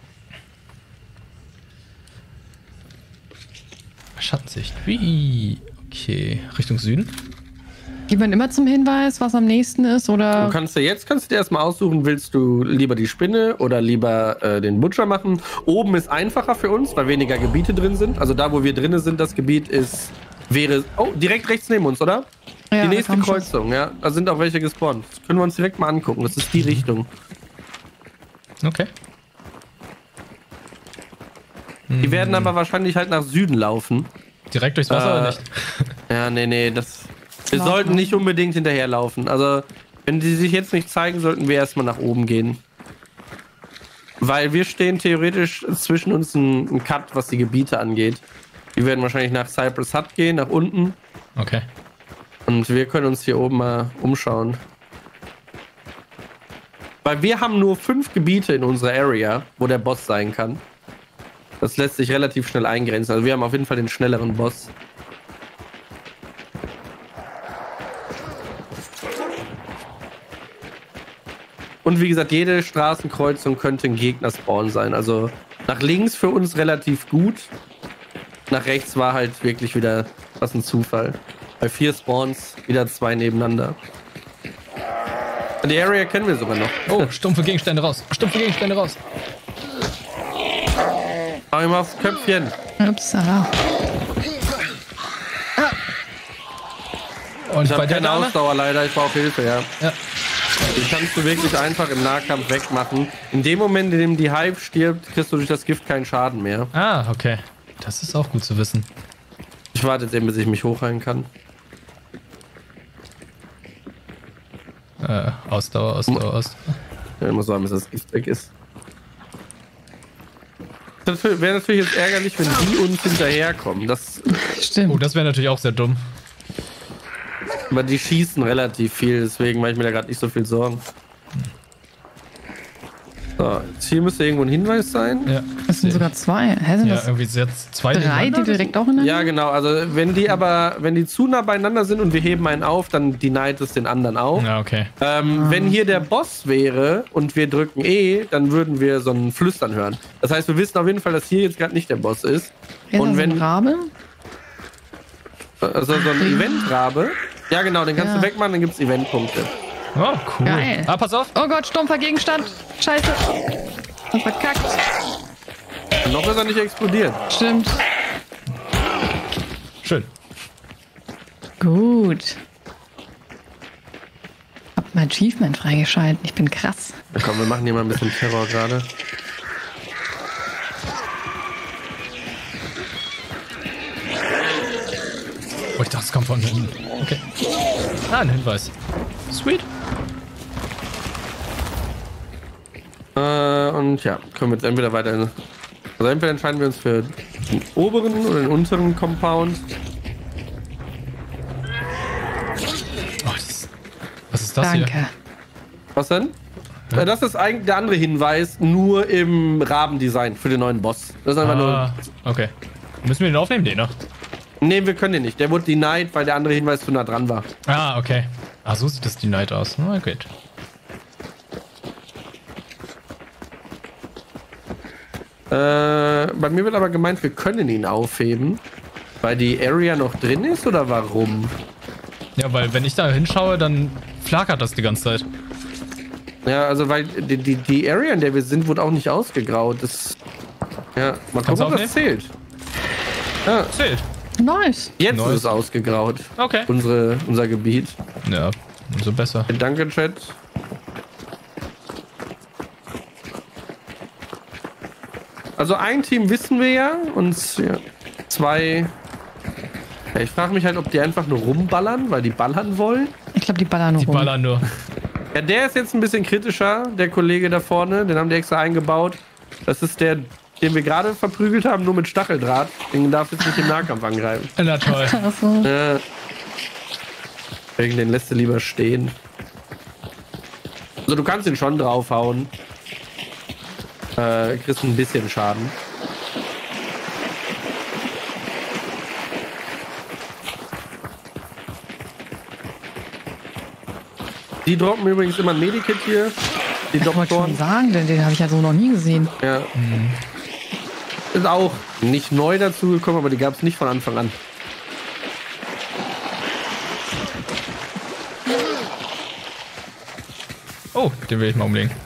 Schattensicht. Wie? Okay, Richtung Süden. Geht man immer zum Hinweis, was am nächsten ist, oder? Du kannst dir erstmal aussuchen, willst du lieber die Spinne oder lieber den Butcher machen. Oben ist einfacher für uns, weil weniger Gebiete drin sind. Also da, wo wir drin sind, das Gebiet wäre direkt rechts neben uns, oder? Ja, die nächste Kreuzung, ja. Da sind auch welche gespawnt. Das können wir uns direkt mal angucken. Das ist die Richtung. Okay. Die werden aber wahrscheinlich halt nach Süden laufen. Direkt durchs Wasser oder nicht? Ja, nee, wir sollten nicht unbedingt hinterherlaufen. Also, wenn die sich jetzt nicht zeigen, sollten wir erstmal nach oben gehen. Weil wir stehen theoretisch zwischen uns ein Cut, was die Gebiete angeht. Die werden wahrscheinlich nach Cypress Hut gehen, nach unten. Okay. Und wir können uns hier oben mal umschauen. Weil wir haben nur 5 Gebiete in unserer Area, wo der Boss sein kann. Das lässt sich relativ schnell eingrenzen. Also wir haben auf jeden Fall den schnelleren Boss. Und wie gesagt, jede Straßenkreuzung könnte ein Gegner-Spawn sein. Also nach links für uns relativ gut. Nach rechts war halt wirklich wieder was ein Zufall. Bei 4 Spawns wieder 2 nebeneinander. Die Area kennen wir sogar noch. Oh, stumpfe Gegenstände raus. Hau ihm aufs Köpfchen. Upsala. Und Ich bei habe der keine Dame? Ausdauer leider, ich brauche Hilfe, ja. Die kannst du wirklich einfach im Nahkampf wegmachen. In dem Moment, in dem die Hive stirbt, kriegst du durch das Gift keinen Schaden mehr. Ah, okay. Das ist auch gut zu wissen. Ich warte jetzt eben, bis ich mich hochheilen kann. Ausdauer. Ja, muss sagen, bis das Gift weg ist. Das wäre natürlich jetzt ärgerlich, wenn die uns hinterherkommen. Stimmt. Oh, das wäre natürlich auch sehr dumm. Aber die schießen relativ viel, deswegen mache ich mir da gerade nicht so viel Sorgen. So, jetzt hier müsste irgendwo ein Hinweis sein. Ja. Das sind sogar 2. Hä, sind Ja, das irgendwie jetzt 2 3, nebeneinander? die direkt auch in der Ja, genau. Also wenn die zu nah beieinander sind und wir heben einen auf, dann denied es den anderen auch. Ja, okay. Wenn hier der Boss wäre und wir drücken E, dann würden wir so ein Flüstern hören. Das heißt, wir wissen auf jeden Fall, dass hier jetzt gerade nicht der Boss ist. Ist Und das wenn ein Rabe? also so ein Eventrabe. Ja, genau, den kannst du wegmachen, dann gibt's Eventpunkte. Oh, cool. Geil. Ah, pass auf. Oh Gott, stumpfer Gegenstand. Scheiße. Und verkackt. Und noch ist er nicht explodiert. Stimmt. Schön. Gut. Hab ein Achievement freigeschaltet. Ich bin krass. Ja, komm, wir machen hier mal ein bisschen Terror gerade. Oh, ich dachte, es kommt von hinten. Okay. Ah, ein Hinweis. Sweet. Und ja, können wir jetzt entweder weiter... Also entweder entscheiden wir uns für den oberen oder den unteren Compound. Oh, was ist das Danke. hier? Was denn? Ja. Das ist eigentlich der andere Hinweis, nur im Rabendesign für den neuen Boss. Das ist einfach nur... Okay. Müssen wir den aufnehmen, den noch? Nee, wir können den nicht. Der wurde denied, weil der andere Hinweis zu nah dran war. Ah, okay. Ah, so sieht das denied aus. Na gut. Bei mir wird aber gemeint, wir können ihn aufheben, weil die Area noch drin ist, oder warum? Ja, weil wenn ich da hinschaue, dann flackert das die ganze Zeit. Ja, also weil die Area, in der wir sind, wurde auch nicht ausgegraut. Das, ja, mal gucken, ob das zählt. Ja. Zählt. Nice. Jetzt Nice. ist es ausgegraut. Okay. Unser Gebiet. Ja, umso besser. Danke, Chat. Also ein Team wissen wir ja und ja, 2... Ja, ich frage mich halt, ob die einfach nur rumballern, weil die ballern wollen. Ich glaube, die ballern nur Die rum. ballern nur. Ja, der ist jetzt ein bisschen kritischer, der Kollege da vorne. Den haben die extra eingebaut. Das ist der, den wir gerade verprügelt haben, nur mit Stacheldraht. Den darf jetzt nicht im Nahkampf angreifen. Na toll. Achso. Wegen den lässt du lieber stehen. Also du kannst ihn schon draufhauen. Kriegst ein bisschen Schaden. Die droppen übrigens immer ein Medikit hier. Die Ich wollte schon Doktoren. sagen, den habe ich ja so noch nie gesehen. Ja. Ist auch nicht neu dazu gekommen, aber die gab es nicht von Anfang an. Oh, den will ich mal umlegen.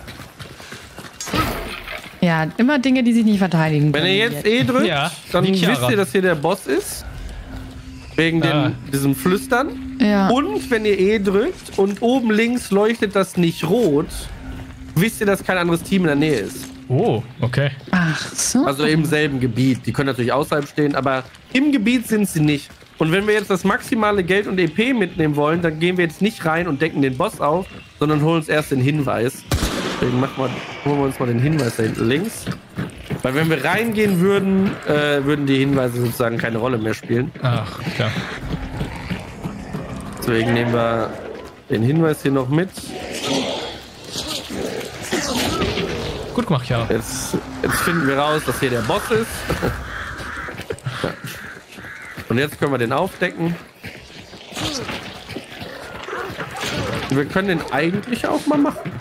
Ja, immer Dinge, die sich nicht verteidigen Wenn können. ihr jetzt E drückt, Ja, dann wie Chiara. wisst ihr, dass hier der Boss ist. Wegen diesem Flüstern. Ja. Und wenn ihr E drückt und oben links leuchtet das nicht rot, wisst ihr, dass kein anderes Team in der Nähe ist. Oh, okay. Ach so. Also im selben Gebiet. Die können natürlich außerhalb stehen, aber im Gebiet sind sie nicht. Und wenn wir jetzt das maximale Geld und EP mitnehmen wollen, dann gehen wir jetzt nicht rein und decken den Boss auf, sondern holen uns erst den Hinweis. Deswegen holen wir uns mal den Hinweis da hinten links. Weil wenn wir reingehen würden, würden die Hinweise sozusagen keine Rolle mehr spielen. Ach, klar. Deswegen nehmen wir den Hinweis hier noch mit. Gut gemacht, ja. Jetzt finden wir raus, dass hier der Boss ist. Ja. Und jetzt können wir den aufdecken. Wir können den eigentlich auch mal machen.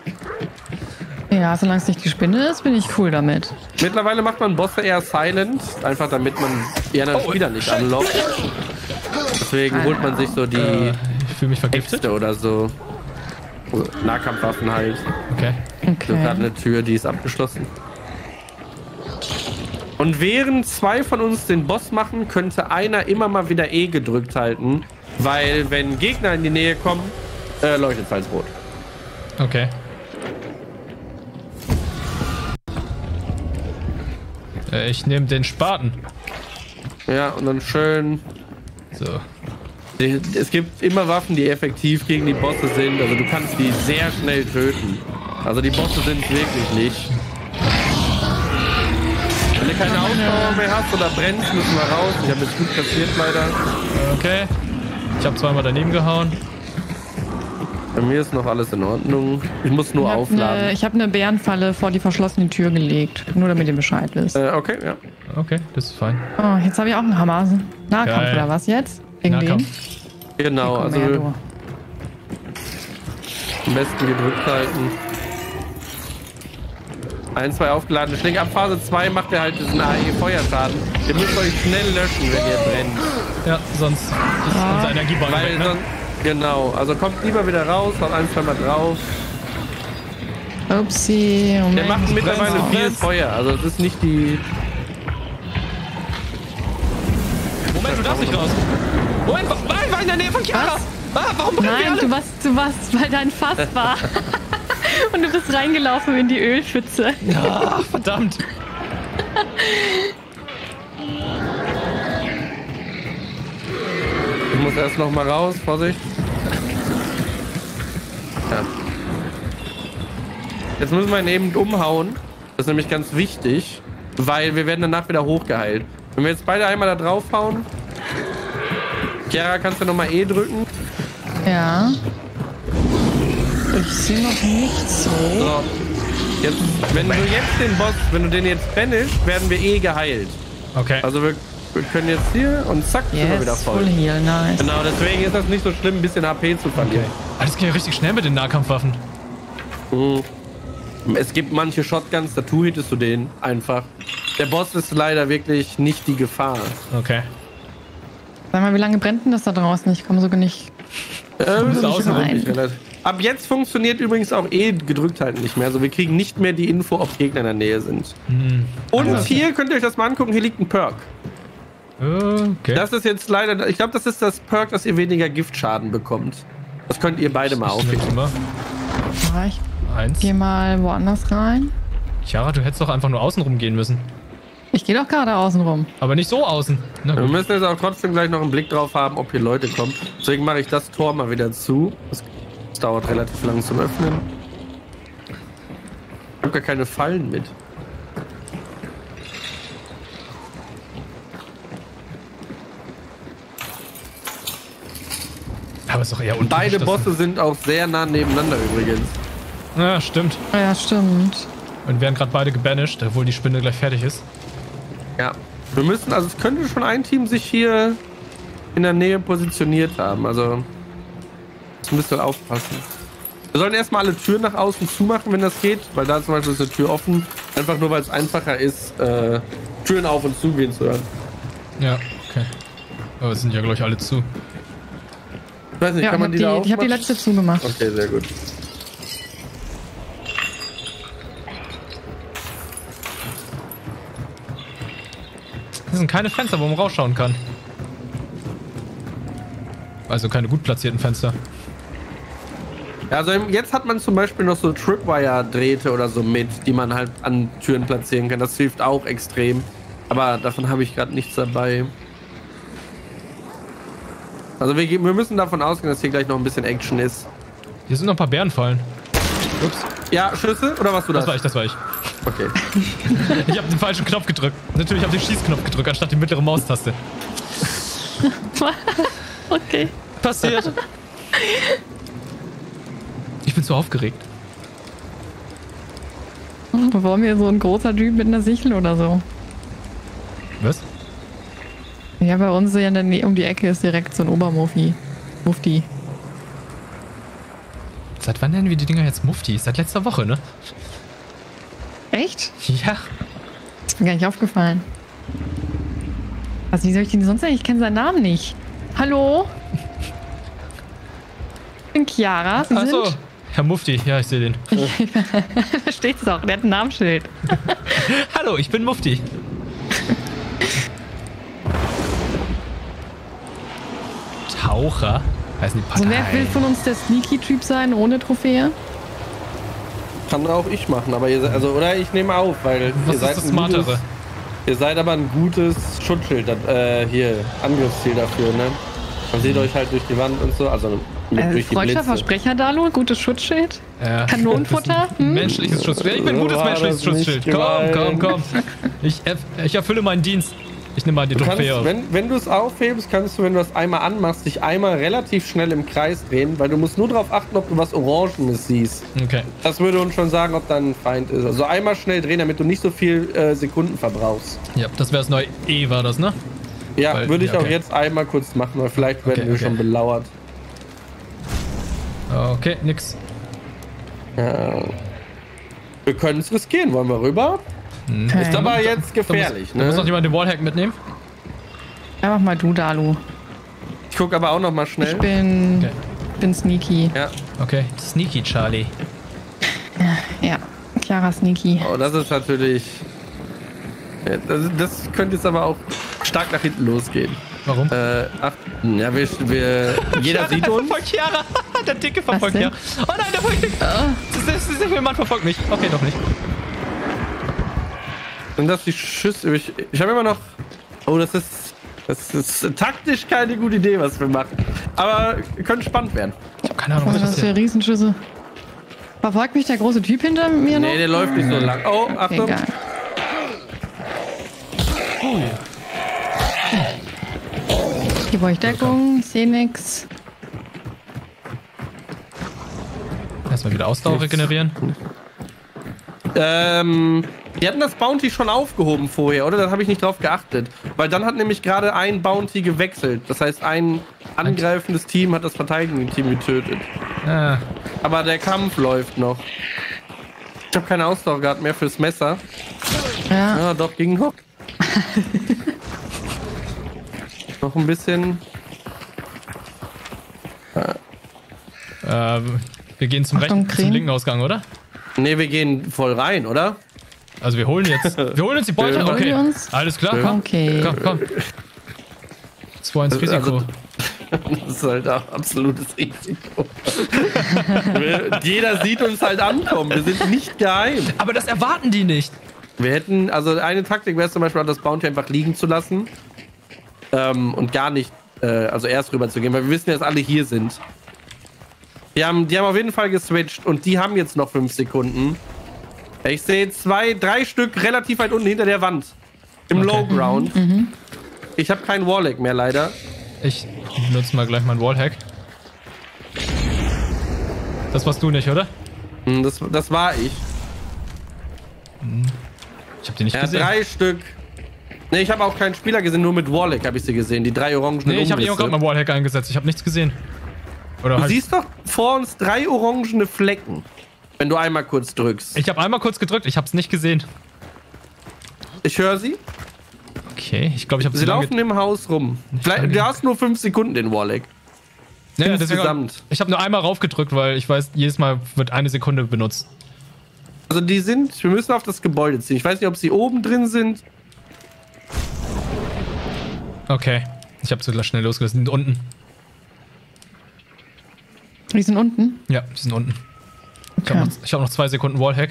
Ja, solange es nicht die Spinne ist, bin ich cool damit. Mittlerweile macht man Bosse eher silent, einfach damit man die anderen Spieler nicht anlockt. Deswegen holt man sich so die Ich fühle mich vergiftet. Äxte oder so. Nahkampfwaffen halt. Okay. So gerade Okay. eine Tür, die ist abgeschlossen. Und während 2 von uns den Boss machen, könnte einer immer mal wieder E gedrückt halten. Weil wenn Gegner in die Nähe kommen, leuchtet es als rot. Okay. Ich nehme den Spaten. Ja, und dann schön... So. Es gibt immer Waffen, die effektiv gegen die Bosse sind. Also du kannst die sehr schnell töten. Also die Bosse sind es wirklich nicht. Wenn du keine Ausdauer mehr hast oder brennst, müssen wir raus. Ich habe jetzt gut kassiert leider. Okay. Ich habe zweimal daneben gehauen. Bei mir ist noch alles in Ordnung. Ich muss nur aufladen. Ich habe eine Bärenfalle vor die verschlossene Tür gelegt. Nur damit ihr Bescheid wisst. Okay, ja. Okay, das ist fein. Oh, jetzt habe ich auch einen Hammer. Nahkampf Geil. oder was jetzt? Wegen dem? Genau, Komm also her, du. am besten gedrückt halten. 1, 2 aufgeladene Schläge. Ab Phase 2 macht er halt diesen AE-Feuerschaden. Ihr müsst euch schnell löschen, wenn ihr brennt. Ja, sonst ist unser Energieball Weil weg, ne? sonst, genau, also kommt lieber wieder raus, haut 1, 2 Mal drauf. Upsi. Moment. Der macht mittlerweile brennt. viel Feuer, also es ist nicht die... Moment, du darfst nicht raus. Moment, war in der Nähe von Chiara. warum brennen wir Nein, alle? du warst, weil da ein Fass war. Und du bist reingelaufen in die Ölpfütze. Ach, verdammt. Ich muss erst noch mal raus, Vorsicht. Ja. Jetzt müssen wir ihn eben umhauen. Das ist nämlich ganz wichtig, weil wir werden danach wieder hochgeheilt. Wenn wir jetzt beide einmal da draufhauen. Chiara, kannst du nochmal E drücken? Ja. Ich sehe noch nicht so. So. Jetzt, wenn du jetzt den Boss, wenn du den jetzt bannest, werden wir eh geheilt. Okay. Also wir können jetzt hier und zack, sind wir wieder Yes, voll. full heal, nice. Genau, deswegen ist das nicht so schlimm, ein bisschen HP zu verlieren. Alles geht ja richtig schnell mit den Nahkampfwaffen. Mhm. Es gibt manche Shotguns, da hittest du den einfach. Der Boss ist leider wirklich nicht die Gefahr. Okay. Sag mal, wie lange brennt denn das da draußen? Ich komme sogar nicht. Das außen rein. Ab jetzt funktioniert übrigens auch gedrückt halt nicht mehr. Also wir kriegen nicht mehr die Info, ob Gegner in der Nähe sind. Und hier könnt ihr euch das mal angucken, hier liegt ein Perk. Okay. Das ist jetzt leider, ich glaube, das ist das Perk, dass ihr weniger Giftschaden bekommt. Das könnt ihr beide mal aufheben. Ja, ich Eins. geh mal woanders rein. Chiara, du hättest doch einfach nur außen rum gehen müssen. Ich gehe doch gerade außen rum. Aber nicht so außen. Na Wir gut. müssen jetzt auch trotzdem gleich noch einen Blick drauf haben, ob hier Leute kommen. Deswegen mache ich das Tor mal wieder zu. Das dauert relativ lang zum Öffnen. Ich habe gar keine Fallen mit. Aber ist doch eher untypisch. Beide dass- Bosse sind auch sehr nah nebeneinander übrigens. Ja, stimmt. Ja, stimmt. Und werden gerade beide gebanished, obwohl die Spinne gleich fertig ist. Ja. Wir müssen, also es könnte schon ein Team sich hier in der Nähe positioniert haben. Also das müsst ihr aufpassen. Wir sollten erstmal alle Türen nach außen zumachen, wenn das geht, weil da zum Beispiel ist eine Tür offen. Einfach nur, weil es einfacher ist, Türen auf und zugehen zu hören. Ja, okay. Aber es sind ja, glaube ich, alle zu. Ich weiß nicht, Ja, kann man die da ich hab die aufmachen? letzte zugemacht. Okay, sehr gut. Das sind keine Fenster, wo man rausschauen kann. Also keine gut platzierten Fenster. Ja, also jetzt hat man zum Beispiel noch so Tripwire-Drähte oder so mit, die man halt an Türen platzieren kann. Das hilft auch extrem. Aber davon habe ich gerade nichts dabei. Also wir müssen davon ausgehen, dass hier gleich noch ein bisschen Action ist. Hier sind noch ein paar Bärenfallen. Ups. Ja, Schüsse oder was du das? Das war ich. Okay. Ich habe den falschen Knopf gedrückt. Natürlich habe ich den Schießknopf gedrückt, anstatt die mittlere Maustaste. Okay. Passiert. Ich bin zu aufgeregt. Vor mir so ein großer Typ mit einer Sichel oder so. Was? Ja, bei uns ja in der Nähe um die Ecke ist direkt so ein Obermufti. Mufti. Seit wann nennen wir die Dinger jetzt Mufti? Seit letzter Woche, ne? Echt? Ja. Ist mir gar nicht aufgefallen. Also wie soll ich den sonst sagen? Ich kenne seinen Namen nicht. Hallo? Ich bin Chiara. Sie Achso. sind... Herr Mufti, ja, ich sehe den. Da steht's doch. Der hat ein Namensschild. Hallo, ich bin Mufti. Taucher? Heißen die So, Partei? wer will von uns der Sneaky-Typ sein, ohne Trophäe? Kann auch ich machen, aber ihr seid, also oder ich nehme auf, weil Was ihr seid ist das ein Smartere? gutes, ihr seid aber ein gutes Schutzschild, hier, Angriffsziel dafür, ne? Man sieht euch halt durch die Wand und so, also durch die Freudscher Blitze. Versprecher, Dalu? Gutes Schutzschild? Ja. Kanonenfutter? Ein menschliches Schutzschild. Ich bin ein So gutes war menschliches das nicht Schutzschild. Komm, gemeint. komm. Ich erfülle meinen Dienst. Ich nehme mal die Du kannst, Trophäe auf. wenn du es aufhebst, kannst du, wenn du das einmal anmachst, dich einmal relativ schnell im Kreis drehen, weil du musst nur darauf achten, ob du was Orangenes siehst. Okay. Das würde uns schon sagen, ob da ein Feind ist. Also einmal schnell drehen, damit du nicht so viel Sekunden verbrauchst. Ja, das wäre das neue E, war das, ne? Ja, Weil- würde ich ja, auch okay. jetzt einmal kurz machen, weil vielleicht werden Okay, wir okay. schon belauert. Okay, nix. Ja. Wir können es riskieren. Wollen wir rüber? Okay. Ist aber jetzt gefährlich, Da muss noch ne? jemand den Wallhack mitnehmen. Einfach mal du, Dalu. Ich gucke aber auch noch mal Ich schnell. bin sneaky. Ja. Okay, Sneaky Charlie. Ja, Chiara Sneaky. Oh, das ist natürlich... Ja, das könnte jetzt aber auch stark nach hinten losgehen. Warum? Ach, ja, jeder sieht uns. Verfolgt Chiara. Der Dicke verfolgt Chiara. Oh nein, der verfolgt mich. Das ist der Mann verfolgt mich. Okay, doch nicht. Sind das die Schüsse? Ich habe immer noch... Oh, das ist taktisch keine gute Idee, was wir machen. Aber könnte spannend werden. Ich habe keine Ahnung, was das ist für Riesenschüsse. Verfolgt mich der große Typ hinter mir noch? Nee, der läuft nicht so lang. Oh, Okay, Achtung. geil. Hier brauche ich Deckung, ich sehe nix. Erstmal wieder Ausdauer regenerieren. Die hatten das Bounty schon aufgehoben vorher, oder? Da habe ich nicht drauf geachtet. Weil dann hat nämlich gerade ein Bounty gewechselt. Das heißt, ein angreifendes Team hat das verteidigende Team getötet. Ah. Aber der Kampf läuft noch. Ich habe keine Ausdauer gehabt mehr fürs Messer. Ja. Ja, doch, ging noch. Noch ein bisschen. Wir gehen zum Achtung, zum linken Ausgang, oder? Ne, wir gehen voll rein, oder? Also wir holen uns die Beute. Holen Okay, wir uns? alles klar, komm. Okay. Komm. 2-1 Risiko. Also, das ist halt auch absolutes Risiko. Jeder sieht uns halt ankommen. Wir sind nicht geheim. Aber das erwarten die nicht. Wir hätten, also eine Taktik wäre zum Beispiel, das Bounty einfach liegen zu lassen. Und gar nicht, also erst rüber zu gehen, weil wir wissen ja, dass alle hier sind. Die haben auf jeden Fall geswitcht und die haben jetzt noch 5 Sekunden. Ich sehe 2, 3 Stück relativ weit unten hinter der Wand. Im Low Ground. Ich habe keinen Warlock mehr, leider. Ich nutze mal gleich meinen Wallhack. Das warst du nicht, oder? Das war ich. Ich habe die nicht Ja, gesehen. 3 Stück. Ne, ich habe auch keinen Spieler gesehen, nur mit Warlock habe ich sie gesehen. Die 3 orangen Nee, ich habe eben Umrisse. gerade mal Wallhack eingesetzt. Ich habe nichts gesehen. Oder Du halt, siehst doch vor uns 3 orangene Flecken. Wenn du einmal kurz drückst. ich habe einmal kurz gedrückt, ich habe es nicht gesehen. Ich höre sie. Okay, ich glaube, ich habe Sie laufen im Haus rum. Vielleicht, du hast nur 5 Sekunden den Warlock. Insgesamt. Ich habe nur einmal raufgedrückt, weil ich weiß, jedes Mal wird 1 Sekunde benutzt. Also die sind, wir müssen auf das Gebäude ziehen. Ich weiß nicht, ob sie oben drin sind. Okay, ich habe so schnell losgelassen. Die sind unten. Die sind unten? Ja, die sind unten. Okay. Ich habe noch 2 Sekunden Wallhack.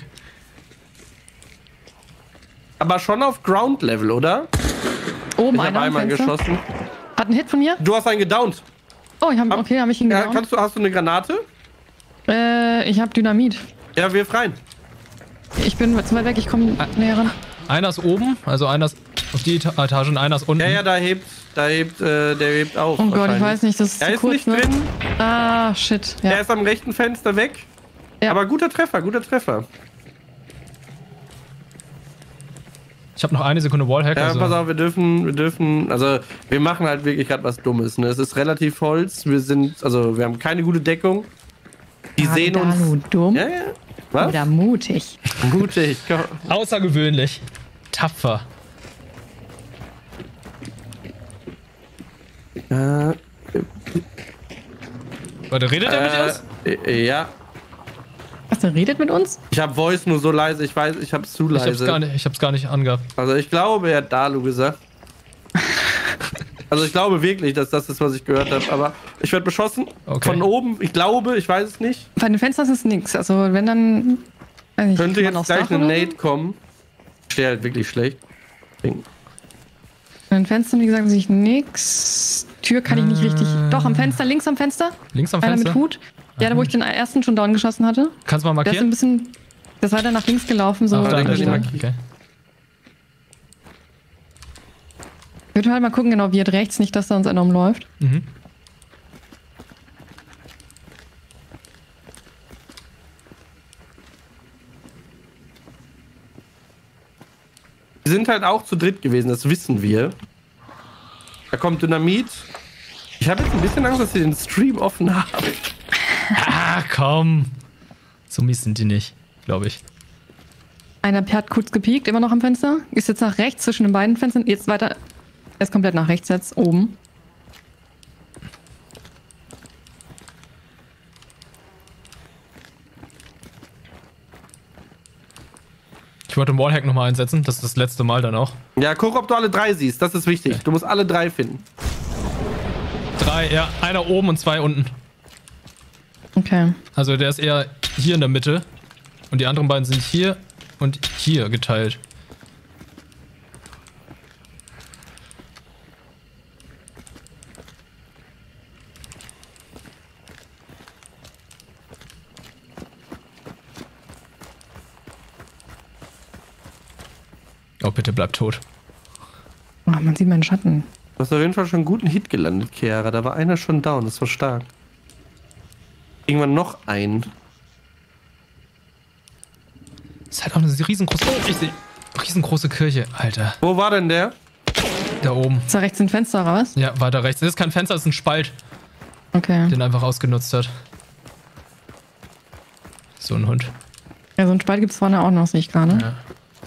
Aber schon auf Ground Level, oder? Oben Ich habe einer am einmal Fenster. geschossen. Hat einen Hit von mir? Du hast einen gedownt. Oh, okay, habe ich ihn Ja, gedown. hast du eine Granate? Ich habe Dynamit. Ja, wirf rein. Ich bin zu weit weg, ich komme näher ran. Einer ist oben, also einer ist auf die Etage und einer ist unten. Ja, der hebt auf. Oh Gott, ich wahrscheinlich. weiß nicht, das ist Er zu ist kurz, nicht ne? drin. Ah, shit. Ja. Er ist am rechten Fenster weg. Ja. Aber guter Treffer, guter Treffer. Ich habe noch 1 Sekunde Wallhack. Ja, Also pass auf, wir dürfen, also wir machen halt wirklich gerade was Dummes. Ne? Es ist relativ Holz, wir haben keine gute Deckung. Die sehen Dalu, uns. dumm Ja. Was? oder mutig? Mutig. Komm. außergewöhnlich. Tapfer. Warte, redet er mit uns? Ja. Was, der redet mit uns? Ich habe Voice nur so leise, ich weiß, ich hab's zu leise. Ich hab's gar nicht angehabt. Also ich glaube, er hat Dalu gesagt. Also ich glaube wirklich, dass das ist, was ich gehört habe. Aber ich werde beschossen. Okay. Von oben. Ich glaube, ich weiß es nicht. Bei den Fenstern ist nix. Also wenn dann... Weiß nicht, Könnte kann man jetzt aufs gleich Dach eine oder so? Nade kommen. Ich stehe halt wirklich schlecht. Bei den Fenstern, wie gesagt, sehe ich nix. Tür kann ich nicht richtig... Doch, am Fenster, links am Fenster. Links am Einer Fenster? mit Hut. Ja, da wo ich den ersten schon down geschossen hatte. Kannst du mal Der ist ein markieren? bisschen... Der ist weiter nach links gelaufen. So Ach, da, den da kann ich steht. markieren. Okay. Ich würde halt mal gucken, genau wie rechts, nicht, dass da uns einer umläuft. Mhm. Wir sind halt auch zu dritt gewesen, das wissen wir. Da kommt Dynamit. Ich habe jetzt ein bisschen Angst, dass sie den Stream offen haben. Ah, komm. So mies sind die nicht, glaube ich. Einer hat kurz gepiekt, immer noch am Fenster. Ist jetzt nach rechts zwischen den beiden Fenstern. Jetzt weiter. Er ist komplett nach rechts jetzt, oben. Ich wollte den Wallhack nochmal einsetzen. Das ist das letzte Mal dann auch. Ja, guck, ob du alle 3 siehst. Das ist wichtig. Du musst alle 3 finden. 2, ja. Einer oben und 2 unten. Okay. Also der ist eher hier in der Mitte. Und die anderen beiden sind hier und hier geteilt. Oh, bitte bleib tot. Oh, man sieht meinen Schatten. Du hast auf jeden Fall schon einen guten Hit gelandet, Chiara. Da war einer schon down, das war stark. Irgendwann noch ein. Das ist halt auch eine riesengroße, riesengroße Kirche, Alter. Wo war denn der? Da oben. Ist da rechts ein Fenster oder was? Ja, weiter rechts. Das ist kein Fenster, das ist ein Spalt, Okay. den er einfach ausgenutzt hat. So ein Hund. Ja, so ein Spalt gibt es vorne auch noch, sehe ich gerade. Ja.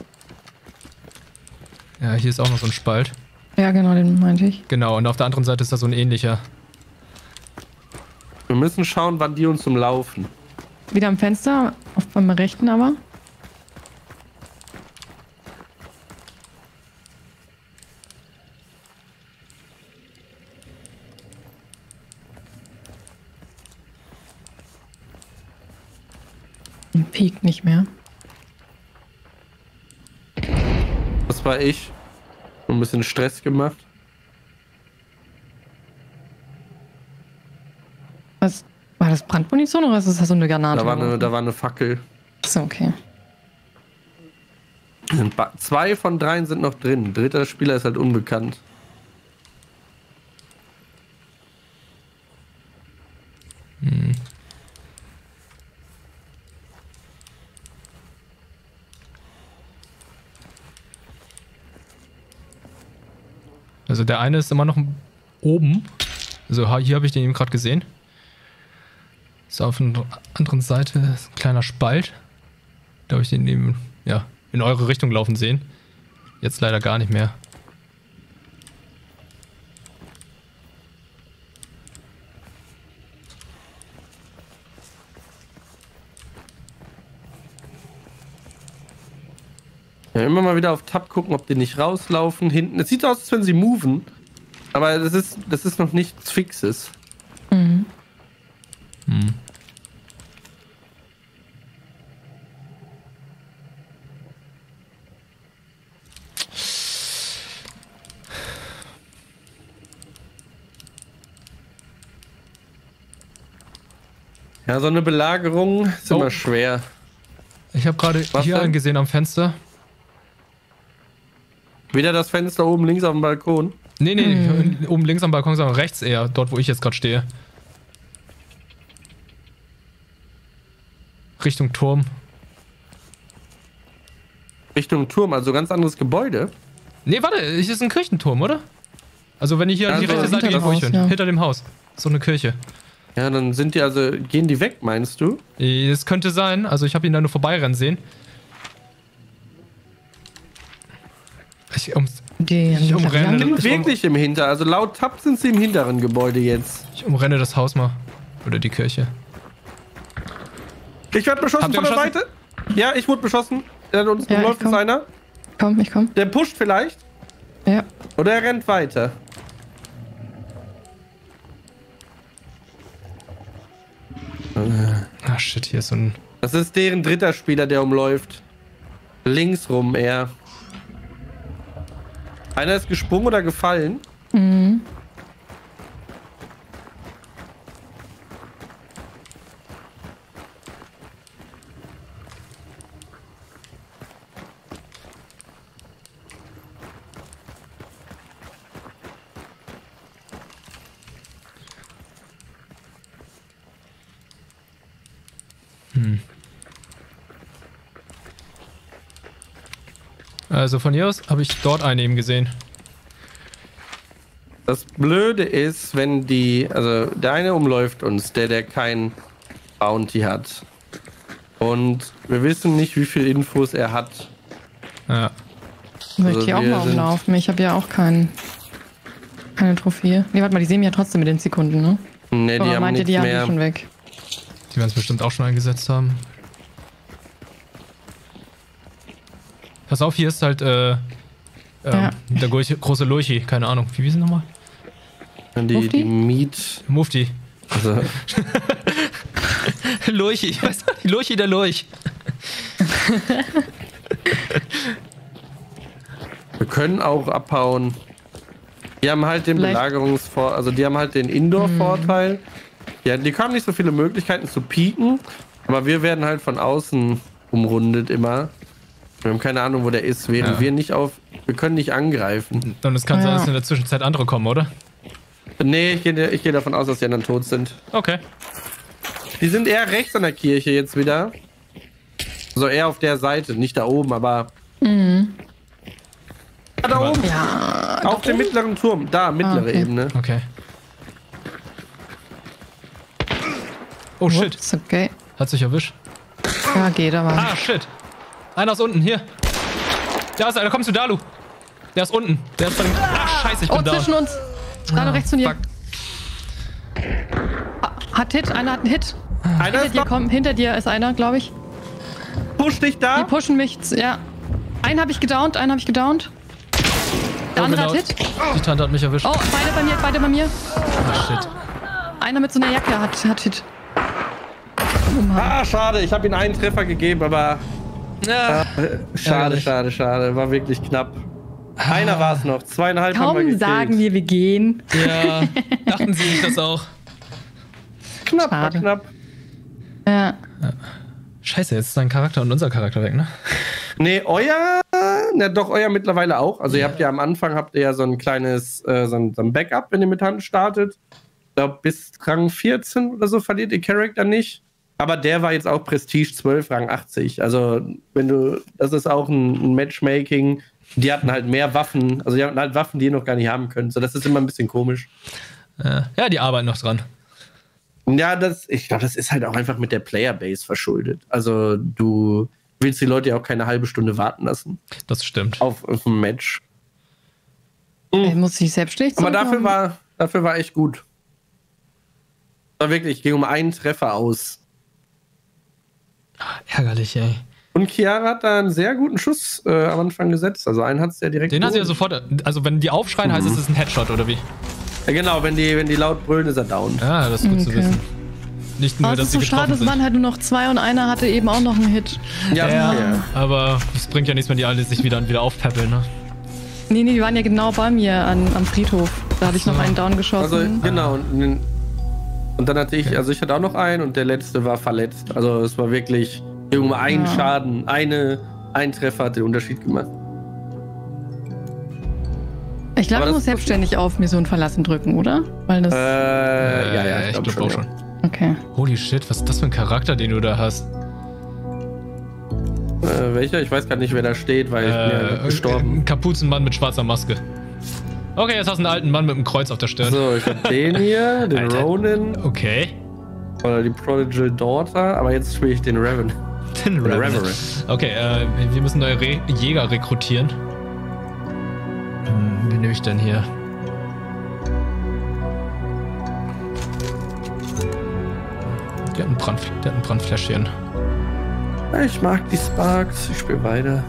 Ja, hier ist auch noch so ein Spalt. Ja, genau, den meinte ich. Genau, und auf der anderen Seite ist da so ein ähnlicher. Wir müssen schauen, wann die uns zum Laufen. Wieder am Fenster, beim rechten aber. Piekt nicht mehr. Das war ich. Ein bisschen Stress gemacht. Was? War das Brandmunition oder ist das so eine Granate? Da war eine Fackel. So, okay. 2 von 3 sind noch drin. Dritter Spieler ist halt unbekannt. Hm. Also der eine ist immer noch oben. Also hier habe ich den eben gerade gesehen. Ist auf der anderen Seite ist ein kleiner Spalt. Da habe ich den eben, ja, in eure Richtung laufen sehen. Jetzt leider gar nicht mehr. Ja, immer mal wieder auf Tab gucken, ob die nicht rauslaufen. Hinten. Es sieht aus, als wenn sie moven. Aber das ist noch nichts Fixes. Mhm. Hm. Ja, so eine Belagerung ist immer schwer. Ich habe gerade hier einen gesehen am Fenster. Wieder das Fenster oben links auf dem Balkon. Nee, oben links am Balkon, sondern rechts eher, dort wo ich jetzt gerade stehe. Richtung Turm. Richtung Turm, also ganz anderes Gebäude. Nee, warte, es ist ein Kirchenturm, oder? Also wenn ich hier an die rechte Seite gehe, wo ich bin, hinter dem Haus. So eine Kirche. Ja, dann sind die also, gehen die weg, meinst du? Es könnte sein, also ich habe ihn da nur vorbeirennen sehen. Ich umrenne. Die sind wirklich im Also laut Tab sind sie im hinteren Gebäude jetzt. Ich umrenne das Haus mal. Oder die Kirche. Ich werde beschossen von der Seite. Ja, ich wurde beschossen. Da unten läuft uns einer. Ich komm. Der pusht vielleicht. Ja. Oder er rennt weiter. Ah, shit, hier ist so ein... Das ist deren dritter Spieler, der umläuft. Links rum eher. Einer ist gesprungen oder gefallen. Mhm. Also von hier aus habe ich dort einen eben gesehen. Das Blöde ist, wenn also der eine umläuft uns, der kein Bounty hat. Und wir wissen nicht, wie viel Infos er hat. Ja. Soll ich die auch mal umlaufen? Ich habe ja auch keine Trophäe. Nee, warte mal, die sehen mich ja trotzdem mit den Sekunden, ne? Ne, die haben nichts mehr. Haben die schon weg. Die werden es bestimmt auch schon eingesetzt haben. Pass auf, hier ist halt der große Lurchi, keine Ahnung. Wie hieß er nochmal? Die Miet. Mufti. Also. Lurchi, ich weiß nicht. Lurchi der Lurch. Wir können auch abhauen. Die haben halt den Belagerungsvorteil, also die haben halt den Indoor-Vorteil. Ja, die haben nicht so viele Möglichkeiten zu pieken, aber wir werden halt von außen umrundet immer. Wir haben keine Ahnung, wo der ist, während wir können nicht angreifen. Und es kann sein, dass in der Zwischenzeit andere kommen, oder? Nee, ich gehe davon aus, dass die anderen tot sind. Okay. Die sind eher rechts an der Kirche jetzt wieder. Also eher auf der Seite, nicht da oben, aber... Da oben. Ja. Auf dem mittleren Turm. Da, mittlere Ebene. Okay. Oh shit. Ist okay. Hat sich erwischt. Ja, geht aber. Ah, shit. Einer ist unten, hier. Da ist einer, kommst du, Dalu. Der ist unten. Der ist bei dem... Ach, scheiße, ich bin down. Zwischen uns. Dalu rechts von dir. Fuck. Hat Hit, einer hat einen Hit. Einer ist Hinter dir ist einer, glaube ich. Push dich da. Die pushen mich, ja. Einen habe ich gedownt, Der andere hat Hit. Die Tante hat mich erwischt. Oh, beide bei mir. Oh, shit. Einer mit so einer Jacke hat Hit. Ah, schade. Ich habe ihm einen Treffer gegeben, aber... Ja. Schade. War wirklich knapp. Einer war es noch. 2,5 haben wir Kaum gekillt. sagen wir gehen. Ja, dachten sie sich das auch. Knapp. Ja. Scheiße, jetzt ist dein Charakter und unser Charakter weg, ne? Nee, euer mittlerweile auch. Also ihr habt ja am Anfang so ein kleines so ein Backup, wenn ihr mit Hand startet. Ich glaube, bis Rang 14 oder so verliert ihr Charakter nicht. Aber der war jetzt auch Prestige 12, Rang 80. Also das ist auch ein Matchmaking. Die hatten halt mehr Waffen. Also die hatten halt Waffen, die ihr noch gar nicht haben könnt. So, das ist immer ein bisschen komisch. Ja, die arbeiten noch dran. Ja, ich glaube, das ist halt auch einfach mit der Playerbase verschuldet. Also du willst die Leute ja auch keine halbe Stunde warten lassen. Das stimmt. Auf ein Match. Ich muss sich selbstständig Aber dafür war echt gut. War wirklich, ging um einen Treffer aus. Ärgerlich, ey. Und Chiara hat da einen sehr guten Schuss am Anfang gesetzt. Also einen hat es ja direkt. Den hat sie ja sofort. Also wenn die aufschreien, heißt es, es ist ein Headshot, oder wie? Ja, genau, wenn die laut brüllen, ist er down. Ja, das ist gut zu wissen. Nicht nur, das dass ist sie so schade, getroffen es sind. waren halt nur noch 2 und einer hatte eben auch noch einen Hit. Ja. Aber es bringt ja nichts, wenn die alle sich wieder aufpäppeln, ne? Nee, die waren ja genau bei mir am Friedhof. Da habe ich noch einen down geschossen. Also, genau. Und dann hatte ich hatte auch noch einen und der letzte war verletzt. Also es war wirklich irgendwo ein Schaden, ein Treffer hat den Unterschied gemacht. Ich glaube, ich muss selbstständig auf Mission verlassen drücken, oder? Weil das. Ja, ich glaube auch schon. Okay. Holy shit, was ist das für ein Charakter, den du da hast? Welcher? Ich weiß gar nicht, wer da steht, weil ich bin ja gestorben. Ein Kapuzenmann mit schwarzer Maske. Okay, jetzt hast du einen alten Mann mit einem Kreuz auf der Stirn. So, ich hab den hier, den Alter. Ronin. Okay. Oder die Prodigal Daughter, aber jetzt spiele ich den Revenant. Den Revenant. Okay, wir müssen neue Jäger rekrutieren. Wen nehme ich denn hier? Der hat ein Brandfläschchen. Ich mag die Sparks, ich spiele weiter.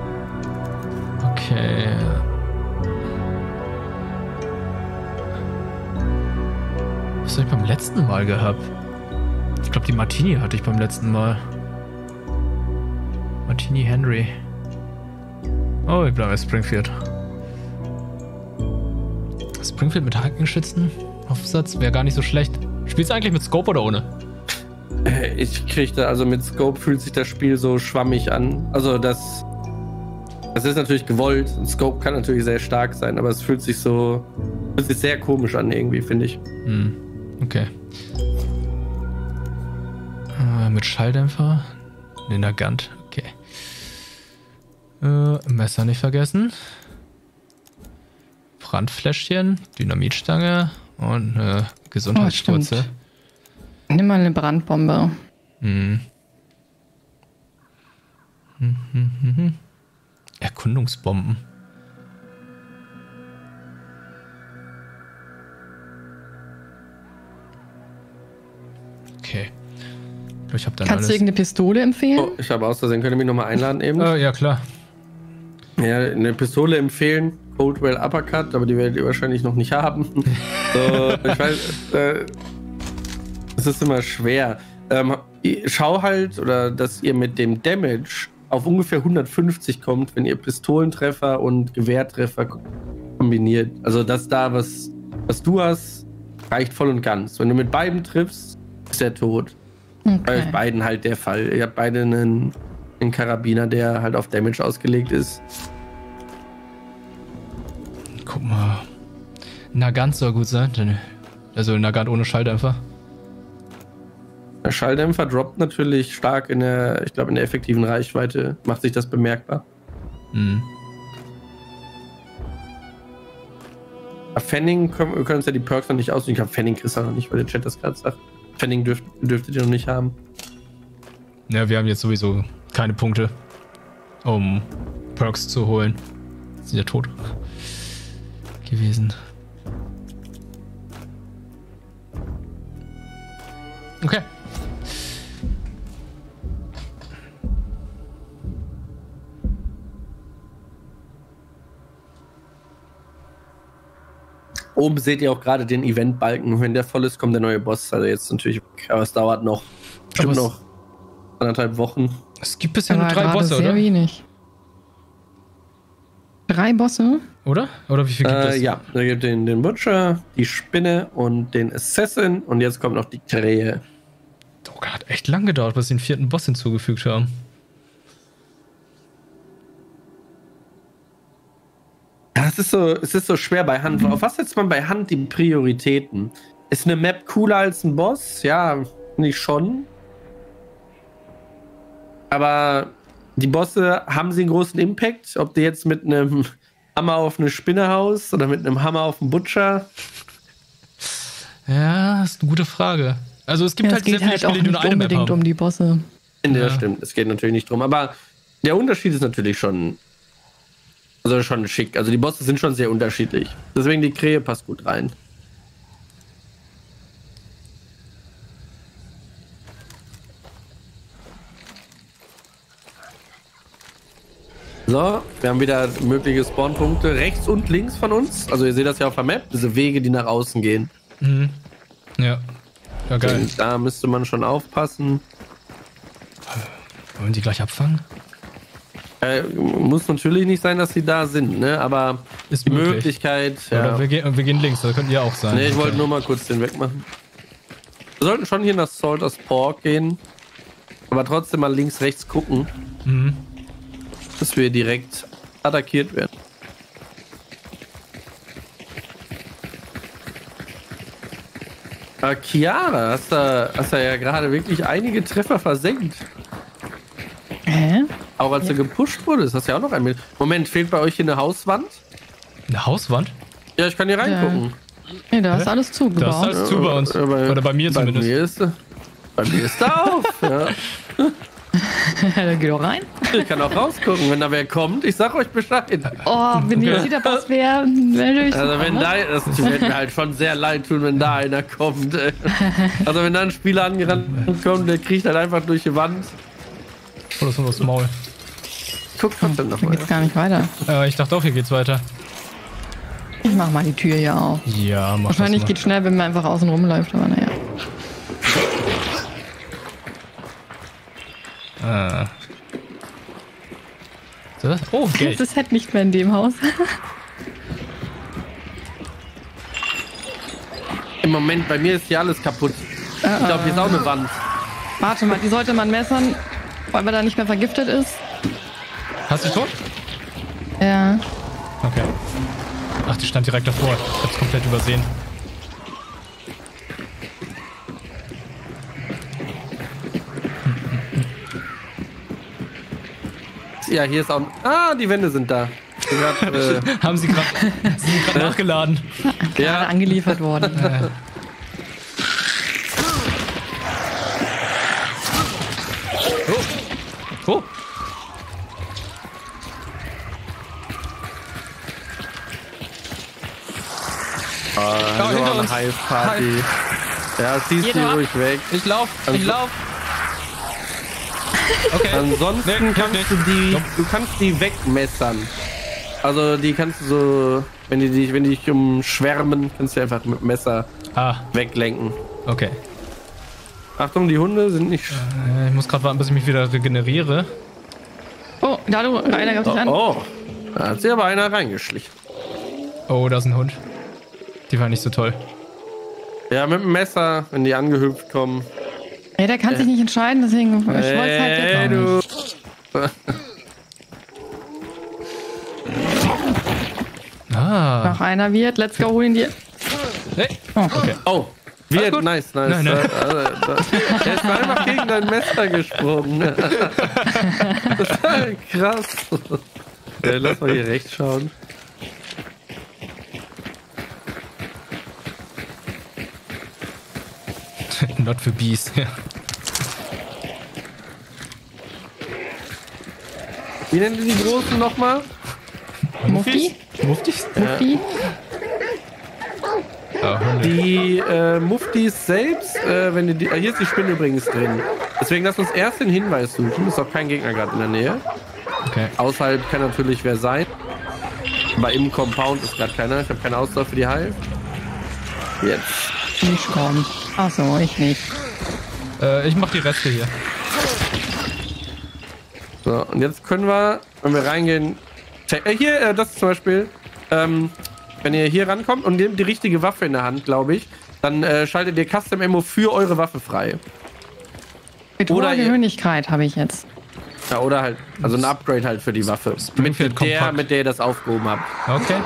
Okay. Was habe ich beim letzten Mal gehabt? Ich glaube, die Martini hatte ich beim letzten Mal. Martini Henry. Oh, ich bleibe bei Springfield. Springfield mit Hakenschützen? Aufsatz wäre gar nicht so schlecht. Spielst du eigentlich mit Scope oder ohne? Ich kriege also mit Scope fühlt sich das Spiel so schwammig an. Also das ist natürlich gewollt. Und Scope kann natürlich sehr stark sein, aber es fühlt sich sehr komisch an irgendwie, finde ich. Okay. Mit Schalldämpfer. In der Gant. Okay. Messer nicht vergessen. Brandfläschchen, Dynamitstange und eine Gesundheitsspritze. Nimm mal eine Brandbombe. Erkundungsbomben. Okay. Ich hab dann Kannst du irgendeine Pistole empfehlen? Oh, ich habe aus Versehen. Könnt ihr mich nochmal einladen eben? Ja, klar. Ja, eine Pistole empfehlen. Coldwell Uppercut, aber die werdet ihr wahrscheinlich noch nicht haben. So, ich weiß, es ist immer schwer. Schau halt, oder dass ihr mit dem Damage auf ungefähr 150 kommt, wenn ihr Pistolentreffer und Gewehrtreffer kombiniert. Also dass da was du hast, reicht voll und ganz. Wenn du mit beiden triffst, ist er tot. Okay. Bei euch beiden halt der Fall. Ihr habt beide einen Karabiner, der halt auf Damage ausgelegt ist. Guck mal. Nagant soll gut sein. Also Nagant ohne Schalldämpfer. Der Schalldämpfer droppt natürlich stark in der effektiven Reichweite. Macht sich das bemerkbar. Mhm. Bei Fanning können uns ja die Perks noch nicht aussuchen. Ich glaube, Fanning kriegst du noch nicht, weil der Chat das gerade sagt. Fanning dürftet ihr noch nicht haben. Ja, wir haben jetzt sowieso keine Punkte, um Perks zu holen. Sind ja tot gewesen. Okay. Oben seht ihr auch gerade den Event-Balken. Wenn der voll ist, kommt der neue Boss. Also jetzt natürlich, aber es dauert noch. Bestimmt noch 1,5 Wochen. Es gibt bisher nur 3 Bosse, sehr oder? Wenig. 3 Bosse? Oder? Oder wie viel gibt es? Ja, da gibt den Butcher, die Spinne und den Assassin. Und jetzt kommt noch die Krähe. Oh, hat echt lang gedauert, bis sie den 4. Boss hinzugefügt haben. Ja, es ist so schwer bei Hand. Auf was setzt man bei Hand die Prioritäten? Ist eine Map cooler als ein Boss? Ja, nicht schon. Aber die Bosse, haben sie einen großen Impact? Ob du jetzt mit einem Hammer auf eine Spinne haust oder mit einem Hammer auf einen Butcher? Ja, ist eine gute Frage. Also es gibt halt sehr viele Spiele, die nur eine Map haben. Um die Bosse. Ja, das stimmt. Es geht natürlich nicht drum. Aber der Unterschied ist natürlich schon schick. Also die Bosse sind schon sehr unterschiedlich. Deswegen die Krähe passt gut rein. So, wir haben wieder mögliche Spawnpunkte rechts und links von uns. Also ihr seht das ja auf der Map, diese Wege, die nach außen gehen. Mhm. Ja. Ja, geil. Und da müsste man schon aufpassen. Wollen die gleich abfangen? Muss natürlich nicht sein, dass sie da sind, ne? Aber ist die möglich. Möglichkeit. Ja. Oder wir gehen links, das könnten ja auch sein. Ne, ich wollte nur mal kurz den wegmachen. Wir sollten schon hier nach Salt of Pork gehen. Aber trotzdem mal links, rechts gucken. Mhm. Dass wir direkt attackiert werden. Chiara, hast da ja gerade wirklich einige Treffer versenkt. Auch als du gepusht wurdest, hast du ja auch noch einen. Moment, fehlt bei euch hier eine Hauswand? Eine Hauswand? Ja, ich kann hier reingucken. Ja, da ist alles zugebaut. Da ist alles zu bei uns. Oder bei mir zumindest. Bei mir ist da auf. Ja. Dann geh doch rein. Ich kann auch rausgucken, wenn da wer kommt. Ich sag euch Bescheid. Oh, wenn die jetzt wieder was wäre, melde ich. Also wenn da, das wird mir halt schon sehr leid tun, wenn da einer kommt. Also wenn da ein Spieler angerannt kommt, der kriegt halt einfach durch die Wand. Oh, das war das Maul. Guck trotzdem noch Hier mal. geht's gar nicht weiter. Ich dachte auch, hier geht's weiter. Ich mach mal die Tür hier auf. Ja, mach Wahrscheinlich das geht schnell, wenn man einfach außen rumläuft, aber naja. So, oh, Geld. Das ist halt nicht mehr in dem Haus. Im Moment, bei mir ist hier alles kaputt. Ich glaube, hier ist auch eine Wand. Warte mal, die sollte man messern, weil man da nicht mehr vergiftet ist. Hast du tot? Ja. Okay. Ach, die stand direkt davor. Ich hab's komplett übersehen. Ja, hier ist auch. Ah, die Wände sind da. Haben sie gerade nachgeladen. Gerade angeliefert worden. Oh. Hinter uns. Hive-Party. Ja, ziehst die ruhig weg. Ich lauf. Okay. Ansonsten Nee, du kannst die wegmessern. Also die kannst du so, wenn die dich umschwärmen, kannst du einfach mit dem Messer weglenken. Okay. Achtung, die Hunde sind nicht... Ich muss gerade warten, bis ich mich wieder regeneriere. Oh, da du, einer gab dich an. Oh, da hat sich aber einer reingeschlichen. Oh, da ist ein Hund. Die war nicht so toll. Ja, mit dem Messer, wenn die angehüpft kommen. Ey, der kann sich nicht entscheiden, deswegen ich wollte es halt jetzt auch nicht. Noch einer wird, let's go, hol ihn dir. Hey. Oh, okay. Oh, wird, nice. Nein. Er ist einfach gegen dein Messer gesprungen. Das war krass. Lass mal hier rechts schauen. Not for bees. Ja. Wie nennen die Großen nochmal? Mufti? Muftis? Mufti? Oh, Die Muftis selbst, wenn die, hier ist die Spinne übrigens drin. Deswegen lass uns erst den Hinweis suchen. Ist auch kein Gegner gerade in der Nähe. Okay. Außerhalb kann natürlich wer sein. Aber im Compound ist gerade keiner. Ich habe keine Ausdauer für die Hive. Jetzt. Ich komm. Achso, ich nicht. Ich mach die Reste hier. So, und jetzt können wir, wenn wir reingehen, hier, das ist zum Beispiel, wenn ihr hier rankommt und nehmt die richtige Waffe in der Hand, glaube ich, dann schaltet ihr Custom Ammo für eure Waffe frei. Mit hoher Gewöhnlichkeit habe ich jetzt. Ja, oder halt, also ein Upgrade halt für die Waffe. Mit der ihr das aufgehoben habt. Okay.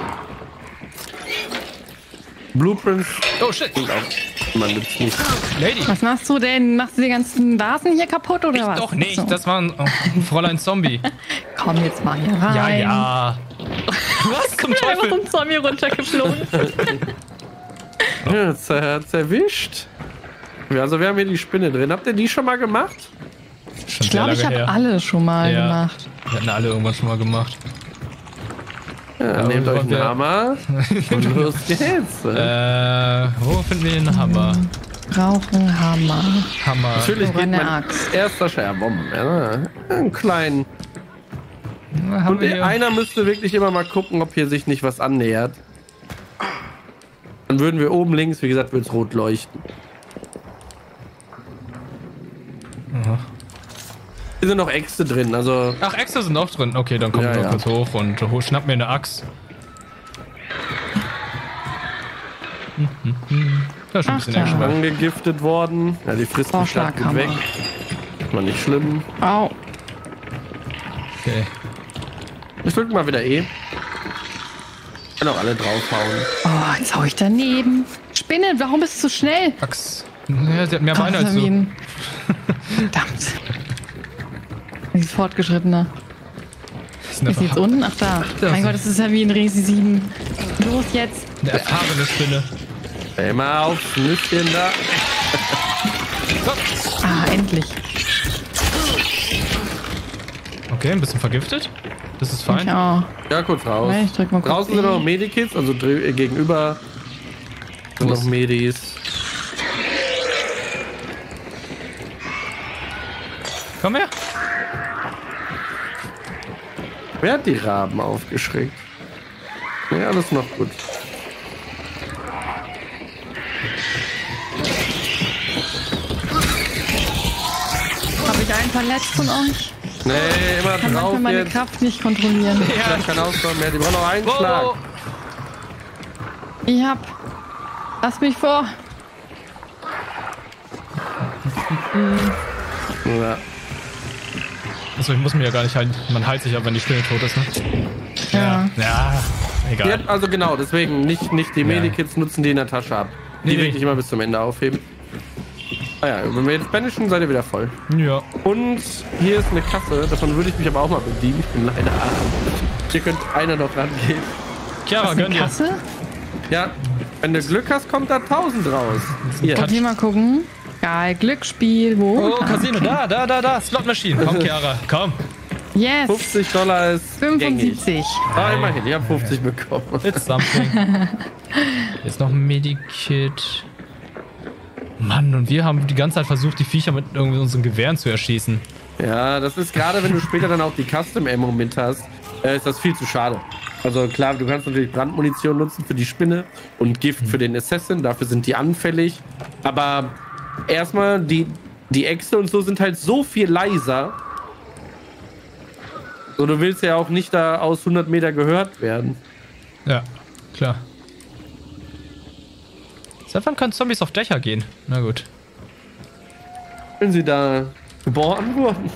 Blueprints. Oh shit. Man nützt nicht. Lady. Was machst du denn? Machst du die ganzen Vasen hier kaputt oder was? Doch nicht, So. das war ein Fräulein Zombie. Komm jetzt mal hier rein. Ja, ja. Was zum Ich bin einfach Teufel? ein Zombie runtergeflogen. Ja, das hat's erwischt. Ja, also wir haben hier die Spinne drin. Habt ihr die schon mal gemacht? Schon Ich glaube, ich habe alle schon mal gemacht. Wir hatten alle irgendwann schon mal gemacht. Ja, nehmt euch einen Hammer und los geht's. Wo finden wir den Hammer? Brauchen Hammer. Hammer. Natürlich geht eine mein Axt. erster Scherbomben. Ja, einen kleinen. Haben Und wir hier? einer müsste wirklich immer mal gucken, ob hier sich nicht was annähert. Dann würden wir oben links, wie gesagt, wird es rot leuchten. Aha. Hier sind noch Äxte drin, also... Ach, Äxte sind auch drin. Okay, dann kommen wir doch kurz hoch und schnapp mir eine Axt. Da ist schon ein bisschen Action. Angegiftet worden. Ja, die frisst mich stark gut weg. War nicht schlimm. Au. Okay. Ich drück mal wieder E. Kann auch alle draufhauen. Oh, jetzt hau ich daneben. Spinne, warum bist du so schnell? Axt. Ja, sie hat mehr Beine als du. Verdammt. Die ist fortgeschrittener. Ist jetzt unten? Ach da. Mein Gott, das ist ja wie in Resi 7. Los jetzt. Eine erfahrene Spinne. Ey, mal auf, Nüsschen da. Ah, endlich. Okay, ein bisschen vergiftet. Das ist fein. Ja, kurz raus. ich drück mal kurz Draußen sind E. noch Medikits, also gegenüber sind noch Medis. Komm her. Wer hat die Raben aufgeschreckt? Ja, alles noch gut. Habe ich einen verletzt von euch? Nee, immer Ich kann drauf manchmal meine jetzt. Kraft nicht kontrollieren. Ja, kann auskommen mehr. Die brauchen noch einen Schlag. Ich hab... Lass mich vor. Ja. Achso, ich muss mir ja gar nicht halten. Man heilt sich ab, wenn die Spinne tot ist, ne? Ja. Ja, egal. Ja, also genau, deswegen nicht die Medikits nutzen, die in der Tasche ab. Die Nee. wirklich immer bis zum Ende aufheben. Ah ja, wenn wir jetzt banishen, seid ihr wieder voll. Ja. Und hier ist eine Kasse, davon würde ich mich aber auch mal bedienen. Ich bin leider arm. Hier könnte einer noch rangehen. Chiara, gönn dir. Kasse? Ja, wenn du Glück hast, kommt da 1000 raus. Hier. Und hier mal gucken. Geil, Glücksspiel. Wo? Oh, Casino, da. Slot Machine. Komm, Chiara, komm. Yes. $50 ist gängig. 75. Ah, immerhin, ich habe 50 bekommen. It's something. Jetzt noch ein Medikit. Mann, und wir haben die ganze Zeit versucht, die Viecher mit irgendwie unseren Gewehren zu erschießen. Ja, das ist gerade, wenn du später dann auch die Custom Ammo mit hast, ist das viel zu schade. Also klar, du kannst natürlich Brandmunition nutzen für die Spinne und Gift für den Assassin, dafür sind die anfällig. Aber erstmal, die Äxte und so sind halt so viel leiser. So, du willst ja auch nicht da aus 100 Meter gehört werden. Ja, klar. Seit wann können Zombies auf Dächer gehen? Na gut. Wenn sie da geboren wurden.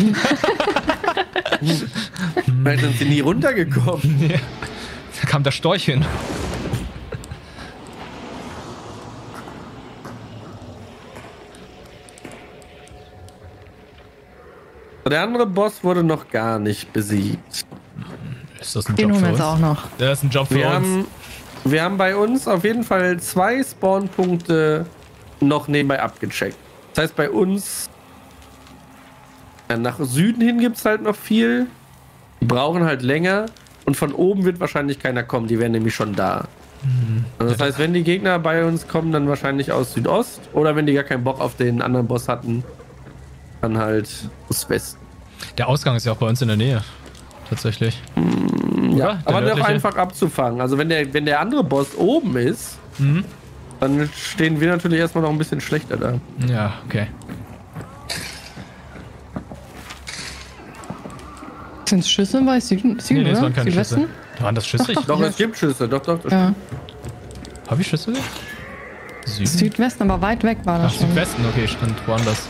Weil sind sie nie runtergekommen. Ja. Da kam der Storch hin. Der andere Boss wurde noch gar nicht besiegt. Ist das ein Den Job holen für wir jetzt uns? auch noch. Der ist ein Job für uns. Wir haben bei uns auf jeden Fall 2 Spawnpunkte noch nebenbei abgecheckt. Das heißt, bei uns nach Süden hin gibt es halt noch viel. Die brauchen halt länger. Und von oben wird wahrscheinlich keiner kommen. Die wären nämlich schon da. Also das heißt, wenn die Gegner bei uns kommen, dann wahrscheinlich aus Südost. Oder wenn die gar keinen Bock auf den anderen Boss hatten, dann halt aus Westen. Der Ausgang ist ja auch bei uns in der Nähe. Tatsächlich. Ja, aber doch einfach abzufangen. Also wenn der andere Boss oben ist, dann stehen wir natürlich erstmal noch ein bisschen schlechter da. Ja, okay. Sind es Schüsse bei Süden, Nee, das oder? waren keine Südwesten? Schüsse. Waren das Schüsse? Doch, Doch, ja. es gibt Schüsse. Doch. Ja. Habe ich Schüsse? Süden? Südwesten, aber weit weg war das Ach, schon. Südwesten, okay, stand woanders.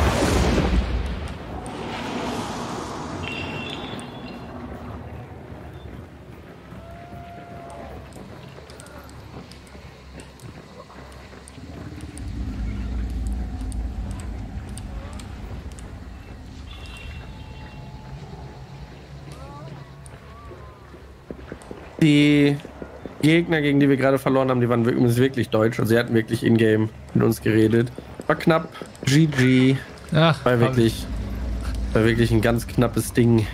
Die Gegner, gegen die wir gerade verloren haben, die waren wirklich deutsch. Also sie hatten wirklich in-game mit uns geredet. War knapp. GG. Ach, War wirklich ein ganz knappes Ding.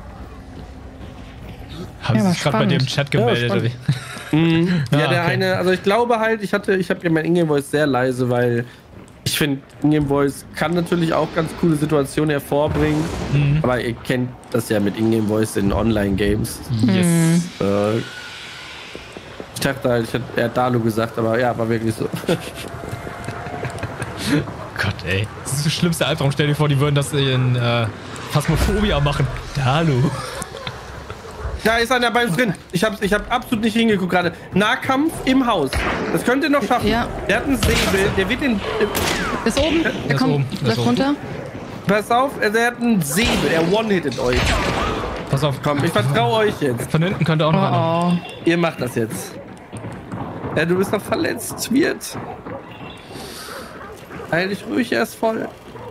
haben Ja, sie war sich gerade bei spannend. dem Chat gemeldet? spannend. oder wie? Ja, der okay. eine, also ich glaube halt, ich habe ja mein Ingame-Voice sehr leise, weil ich finde, Ingame-Voice kann natürlich auch ganz coole Situationen hervorbringen. Aber ihr kennt das ja mit Ingame-Voice in Online-Games. Yes. Ich dachte halt, er hat Dalu gesagt, aber ja, war wirklich so. Gott, ey. Das ist das schlimmste Albtraum. Stell dir vor, die würden das in Phasmophobia machen. Hallo. Da ist einer bei uns drin. Ich hab absolut nicht hingeguckt gerade. Nahkampf im Haus. Das könnt ihr noch schaffen. Ja. Der hat einen Säbel. Der wird den... Ist oben. ist Der kommt. oben, der ist Läuft oben. runter. Pass auf, der hat einen Säbel. Er one-hittet euch. Pass auf. Komm, ich vertraue euch jetzt. Von hinten könnte auch noch einer. Oh, Ihr macht das jetzt. Ja, du bist noch verletzt. Wird. Heil dich ruhig, er ist voll.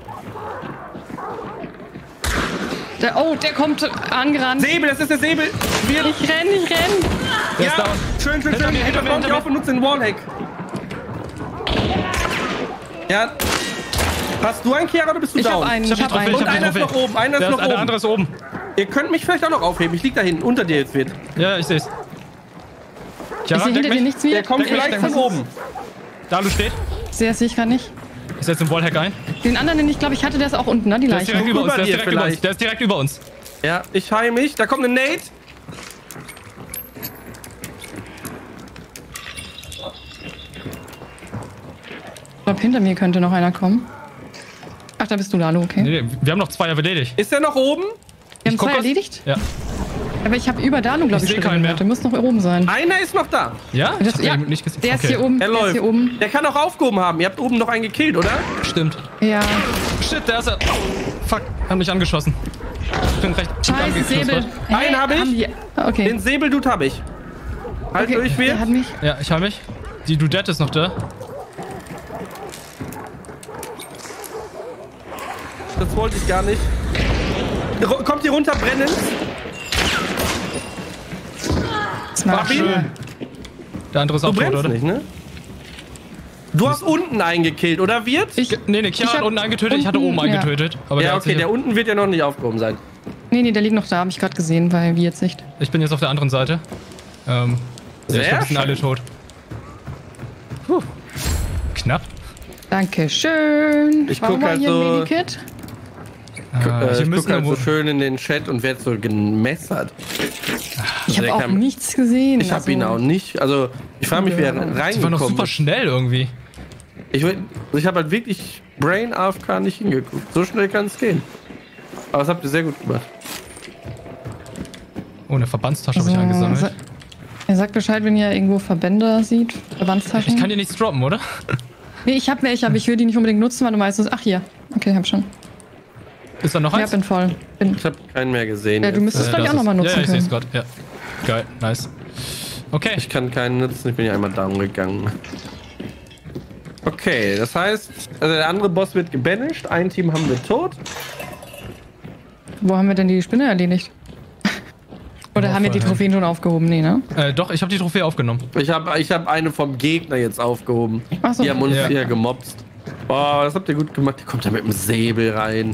Der kommt angerannt. Säbel, das ist der Säbel. Wird. Ich renn. Der ist Ja, down. schön. Hinter mir, hinter mir, Baut hinter die auf mir. und nutzt den Wallhack. Ja. Hast du einen, Chiara, oder bist du Ich down? hab einen. Ich hab Trophäe, einen. ich Und hab die einer ist Trophäe. noch oben, einer ist Der noch Der oben. andere ist oben. Ihr könnt mich vielleicht auch noch aufheben. Ich lieg da hinten, unter dir jetzt wird. Ja, ich seh's. Ich sehe hinter dir nichts mehr. Der kommt Deck mich, vielleicht deck von mich. oben. Dalu steht. Sehe ich gerade nicht. Ich setze den Wallhack ein. Den anderen, den ich glaube, ich hatte, der ist auch unten, ne? Die Der ist Leiche. direkt über uns. Über Der ist dir direkt über uns. vielleicht. Der ist direkt über uns. Ja, ich heim mich. Da kommt eine Nate. Ich glaube, hinter mir könnte noch einer kommen. Ach, da bist du, Lalo, okay. Nee, wir haben noch 2 erledigt. Ist der noch oben? Wir haben guck 2 was- erledigt? Ja. Aber ich habe über Dalu, glaube Ich ich, seh Schritte keinen mehr. gehört. Der muss noch oben sein. Einer ist noch da. Ja? Ich Das, hab ja, den nicht gesehen. der ist Okay. hier oben. Er Der ist läuft. hier oben. Der kann auch aufgehoben haben. Ihr habt oben noch einen gekillt, oder? Stimmt. Ja. Shit, der ist er. Fuck, hat mich angeschossen. Ich bin recht Scheiße, angeknuspert. Säbel. Einen hab ich. haben die- Okay. Den Säbeldude habe ich. Halt Okay, durch, der hat wir. mich. Ja, ich hab mich. Die Dudette ist noch da. Das wollte ich gar nicht. Kommt hier runter, brennend. Smart. Schön. Der andere ist Du auch tot, brennst oder? nicht, ne? Du hast unten einen gekillt, oder wird? Nee, Chiara Ich hat hab unten eingetötet, ich hatte oben unten, ja. eingetötet. Aber Ja, hat okay, sich- der unten wird ja noch nicht aufgehoben sein. Nee, der liegt noch da, habe ich gerade gesehen, bei wie jetzt nicht. Ich bin jetzt auf der anderen Seite. Ja, ich Sehr glaube, die sind alle schön. tot. Puh. Knapp. Dankeschön. Ich Warum guck war halt hier ein so- Medikit? Ich gucke halt so schön in den Chat und werde so gemessert. Ich habe auch nichts gesehen. Ich habe ihn auch nicht. Also, ich frage mich, wer reingekommen ist. Die war noch super schnell irgendwie. Ich habe halt wirklich Brain AFK nicht hingeguckt. So schnell kann es gehen. Aber das habt ihr sehr gut gemacht. Oh, eine Verbandstasche habe ich eingesammelt. Er sagt Bescheid, wenn ihr irgendwo Verbände sieht. Verbandstaschen. Ich kann dir nichts droppen, oder? Nee, ich habe welche, aber ich will die nicht unbedingt nutzen, weil du meistens... Ach, hier. Okay, hab schon. Ist da noch eins? Ja, bin voll. Ich habe keinen mehr gesehen. Ja, du müsstest vielleicht auch nochmal nutzen können. Ja, ich sehe können. es gerade. Ja. Geil, nice. Okay. Ich kann keinen nutzen, ich bin ja einmal down gegangen. Okay, das heißt, also der andere Boss wird gebanished, ein Team haben wir tot. Wo haben wir denn die Spinne erledigt? Oder haben wir die Trophäen schon aufgehoben? Nee, ne? Doch, ich habe die Trophäe aufgenommen. Ich hab eine vom Gegner jetzt aufgehoben. Ach so. Die haben uns hier gemobst. Boah, das habt ihr gut gemacht. Die kommt ja mit dem Säbel rein.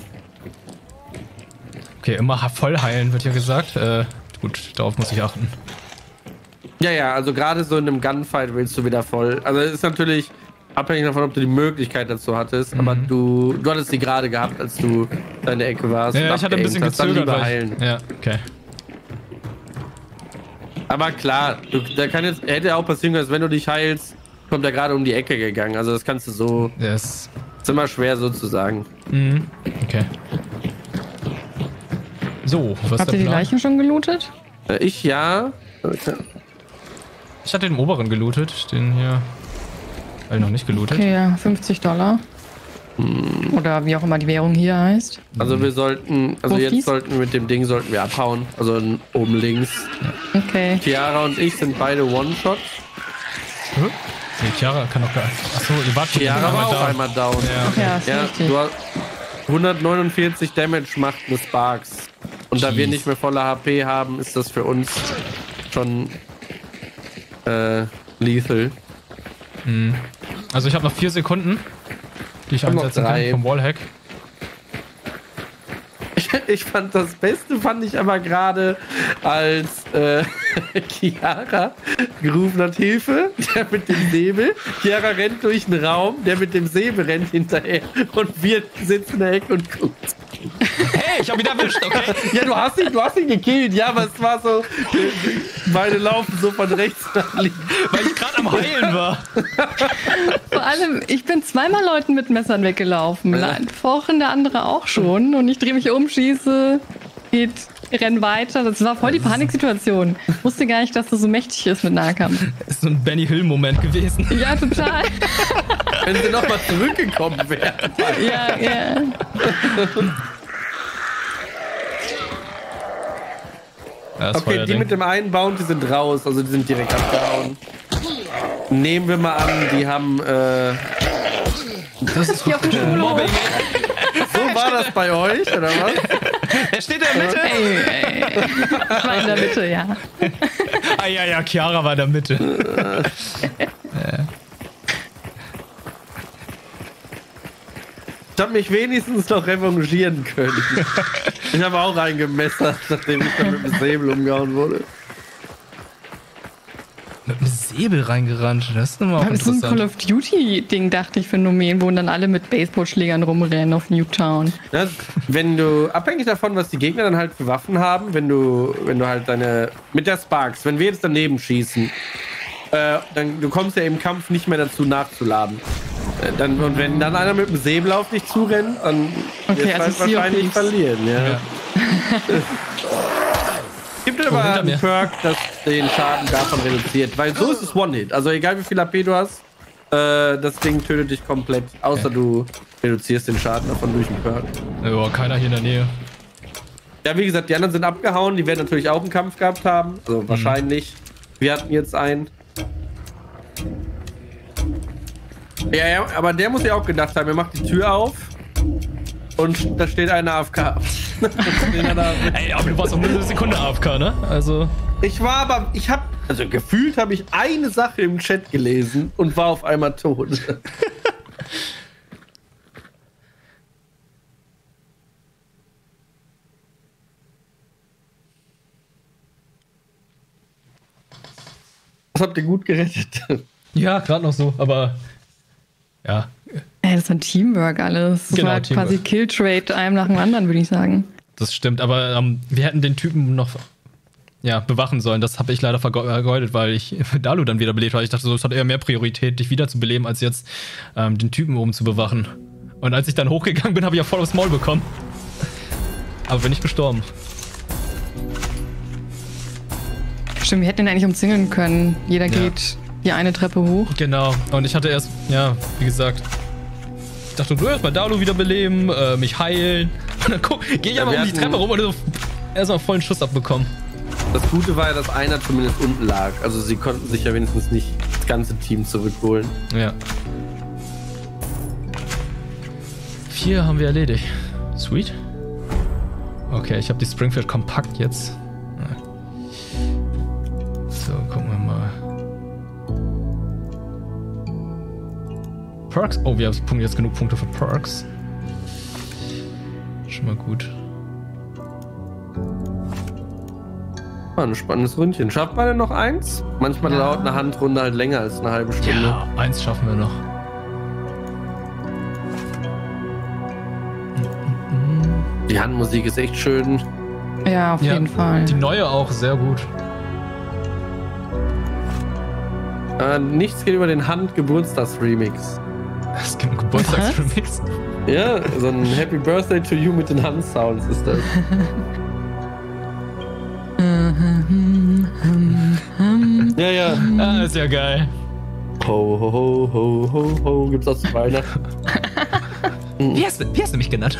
Okay, immer voll heilen, wird hier gesagt. Gut, darauf muss ich achten. Ja, also gerade so in einem Gunfight willst du wieder voll. Also es ist natürlich abhängig davon, ob du die Möglichkeit dazu hattest. Aber du hattest sie gerade gehabt, als du in der Ecke warst. Ja, ich hatte ein bisschen gezögert. Dann heilen. Ja, okay. Aber klar, hätte auch passieren können, dass wenn du dich heilst, kommt er gerade um die Ecke gegangen. Also das kannst du so. Yes. Ist immer schwer so zu sagen. Mhm. Okay. So, was Habt ihr die Leichen schon gelootet? Ja. Okay. Ich hatte den oberen gelootet, den hier. Noch nicht gelootet. Okay, ja, $50. Oder wie auch immer die Währung hier heißt. Also wir sollten, jetzt sollten wir mit dem Ding abhauen. Also oben links. Okay. Chiara und ich sind beide One-Shots. Nee, Chiara kann doch gar nicht. Achso, ihr wart schon Chiara war auch einmal down. Ja, okay. Ja, richtig. Du hast 149 Damage macht eine Sparks. Und da wir nicht mehr volle HP haben, ist das für uns schon lethal. Also ich habe noch 4 Sekunden, die ich einsetzen kann vom Wallhack. Ich fand das Beste, aber gerade, als Chiara gerufen hat, Hilfe, der mit dem Säbel. Chiara rennt durch den Raum, der mit dem Säbel rennt hinterher und wir sitzen in der Ecke und guckt. Hey, ich hab ihn erwischt, okay? Ja, du hast ihn gekillt, ja, aber es war so, beide laufen so von rechts nach links. Weil ich gerade am Heilen war. Vor allem, ich bin zweimal Leuten mit Messern weggelaufen. Vorhin der andere auch schon. Und ich drehe mich um, schieße, renn weiter. Das war voll die Paniksituation. Ich wusste gar nicht, dass das so mächtig ist mit Nahkampf. Das ist so ein Benny Hill-Moment gewesen. Ja, total. Wenn sie nochmal zurückgekommen wären. Ja. Okay, die mit dem einen Bounty sind raus, also die sind direkt abgehauen. Nehmen wir mal an, die haben das ist Mobbing. So war das bei euch, oder was? Er steht in der Mitte. Ey. Ich war in der Mitte, ja. Ja, Chiara war in der Mitte. Ich habe mich wenigstens noch revanchieren können. Ich habe auch reingemessert, nachdem ich dann mit dem Säbel umgehauen wurde. Mit dem Säbel reingerannt, das ist nochmal auch interessant. Das ist ein Call of Duty-Ding, dachte ich, Phänomen, wo dann alle mit Baseballschlägern rumrennen auf Nuketown. Ja, wenn du, abhängig davon, was die Gegner dann halt für Waffen haben, wenn du halt mit der Sparks, wenn wir jetzt daneben schießen, dann du kommst ja im Kampf nicht mehr dazu nachzuladen. Und wenn dann einer mit dem Säbel auf dich zurennt, dann wird halt wahrscheinlich verlieren. Ja. Gibt aber einen Perk, das den Schaden davon reduziert. Weil so ist es One-Hit. Also egal wie viel AP du hast, das Ding tötet dich komplett. Außer du reduzierst den Schaden davon durch den Perk. Ja, keiner hier in der Nähe. Ja, wie gesagt, die anderen sind abgehauen. Die werden natürlich auch einen Kampf gehabt haben. Also wahrscheinlich. Wir hatten jetzt einen. Ja, aber der muss ja auch gedacht haben, er macht die Tür auf und da steht eine AFK. Ey, aber du warst auch nur eine Sekunde AFK, ne? Also. Gefühlt habe ich eine Sache im Chat gelesen und war auf einmal tot. Das habt ihr gut gerettet. Ja, gerade noch so, aber ja. Ja, das war Teamwork alles. Das Genau, war Teamwork. quasi Killtrade einem nach dem anderen, würde ich sagen. Das stimmt, aber wir hätten den Typen noch bewachen sollen. Das habe ich leider vergeudet, weil ich Dalu dann wieder belebt habe. Ich dachte so, es hat eher mehr Priorität, dich wieder zu beleben, als jetzt den Typen oben zu bewachen. Und als ich dann hochgegangen bin, habe ich ja voll aufs Maul bekommen. Aber bin ich gestorben. Stimmt, wir hätten ihn eigentlich umzingeln können. Jeder geht die eine Treppe hoch. Genau. Und ich hatte erst, wie gesagt, ich dachte, du erstmal Dalu wieder beleben, mich heilen. Und dann gehe ich einfach um die Treppe rum und so erstmal vollen Schuss abbekommen. Das Gute war ja, dass einer zumindest unten lag. Also sie konnten sich ja wenigstens nicht das ganze Team zurückholen. Ja. 4 haben wir erledigt. Sweet. Okay, ich habe die Springfield kompakt jetzt. So, gucken wir mal. Perks? Oh, wir haben jetzt genug Punkte für Perks. Schon mal gut. War ein spannendes Ründchen. Schafft man denn noch eins? Manchmal dauert eine Handrunde halt länger als eine halbe Stunde. Ja, 1 schaffen wir noch. Die Handmusik ist echt schön. Ja, auf jeden Fall. Die neue auch sehr gut. Nichts geht über den Hand-Geburtstags-Remix. Es gibt einen Geburtstagsremix. Ja, so ein Happy Birthday to You mit den Hand-Sounds ist das. Ja. Ah, ist ja geil. Ho, ho, ho, ho, ho, ho. Gibt's auch zu Weihnachten. Wie hast du mich genannt?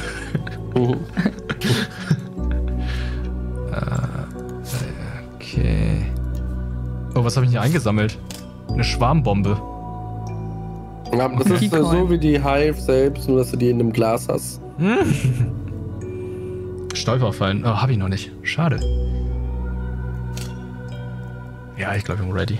Okay. Oh, was habe ich hier eingesammelt? Eine Schwarmbombe. Ja, das ist so wie die Hive selbst, nur dass du die in einem Glas hast. Stolperfallen. Oh, habe ich noch nicht. Schade. Ja, ich glaube, ich bin ready.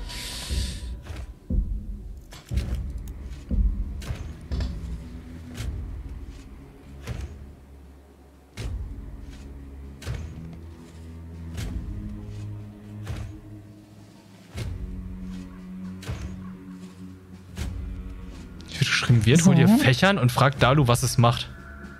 Ich würde geschrieben, wird hol dir Fächern und fragt Dalu, was es macht.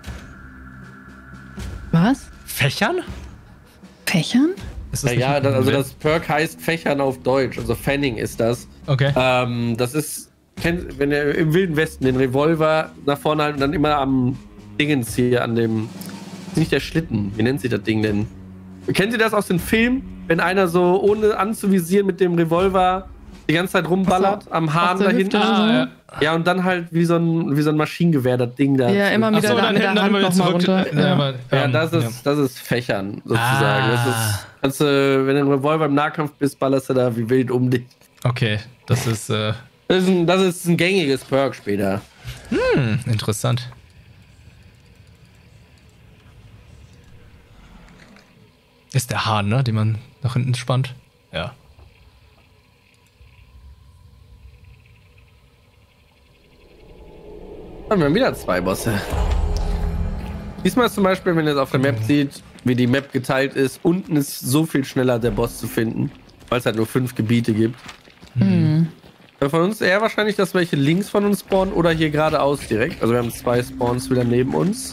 Was? Fächern? Fächern? Ist das Ja, nicht ein also Web- das Perk heißt Fächern auf Deutsch, also Fanning ist das. Okay. Das ist, wenn ihr im Wilden Westen den Revolver nach vorne halten und dann immer am Dingens hier an dem, nicht der Schlitten, wie nennt sich das Ding denn? Kennt ihr das aus dem Film, wenn einer so ohne anzuvisieren mit dem Revolver die ganze Zeit rumballert, am Hahn dahinter? Ja, und dann halt wie so ein Maschinengewehr, das Ding da. Ja, immer wieder da mit der Hand nochmal runter. Ja, das ist Fächern, sozusagen. Das ist, kannst du, wenn du im Revolver im Nahkampf bist, ballerst du da wie wild um dich. Okay, das ist Das ist ein gängiges Perk später. interessant. Ist der Hahn, ne? Den man nach hinten spannt. Ja. Dann haben wir wieder 2 Bosse. Diesmal zum Beispiel, wenn ihr es auf der Map sieht, wie die Map geteilt ist, unten ist so viel schneller der Boss zu finden, weil es halt nur 5 Gebiete gibt. Von uns eher wahrscheinlich, dass welche links von uns spawnen oder hier geradeaus direkt. Also wir haben 2 Spawns wieder neben uns.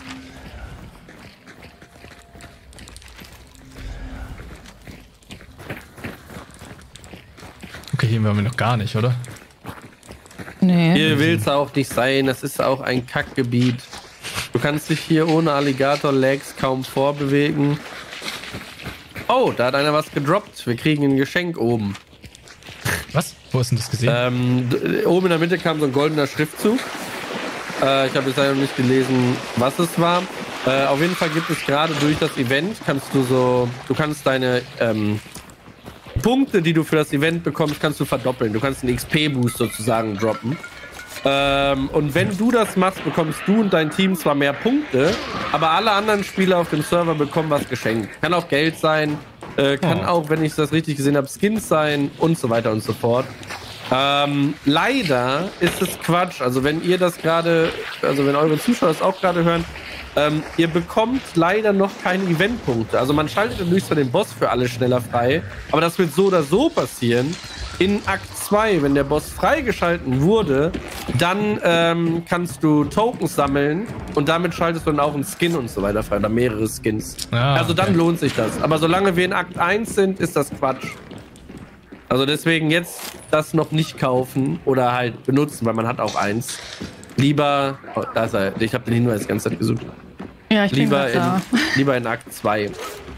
Okay, hier haben wir noch gar nicht, oder? Nee. Hier will es auch nicht sein, das ist auch ein Kackgebiet. Du kannst dich hier ohne Alligator-Legs kaum vorbewegen. Oh, da hat einer was gedroppt. Wir kriegen ein Geschenk oben. Was? Wo ist denn das gesehen? Oben in der Mitte kam so ein goldener Schriftzug. Ich habe jetzt leider noch nicht gelesen, was es war. Auf jeden Fall gibt es gerade durch das Event, du kannst deine Punkte, die du für das Event bekommst, kannst du verdoppeln. Du kannst einen XP-Boost sozusagen droppen. Und wenn du das machst, bekommst du und dein Team zwar mehr Punkte, aber alle anderen Spieler auf dem Server bekommen was geschenkt. Kann auch Geld sein, kann auch, wenn ich das richtig gesehen habe, Skins sein und so weiter und so fort. Leider ist es Quatsch. Also wenn ihr das gerade, also wenn eure Zuschauer das auch gerade hören, ihr bekommt leider noch keine Eventpunkte. Also man schaltet natürlich zwar den Boss für alle schneller frei, aber das wird so oder so passieren. in Akt 2, wenn der Boss freigeschalten wurde, dann kannst du Tokens sammeln und damit schaltest du dann auch einen Skin und so weiter frei, oder mehrere Skins. Also dann lohnt sich das. Aber solange wir in Akt 1 sind, ist das Quatsch. Also deswegen jetzt das noch nicht kaufen oder halt benutzen, weil man hat auch eins. Lieber, oh, da ist er, ich habe den Hinweis die ganze Zeit gesucht. Ja, ich bin lieber in Akt 2.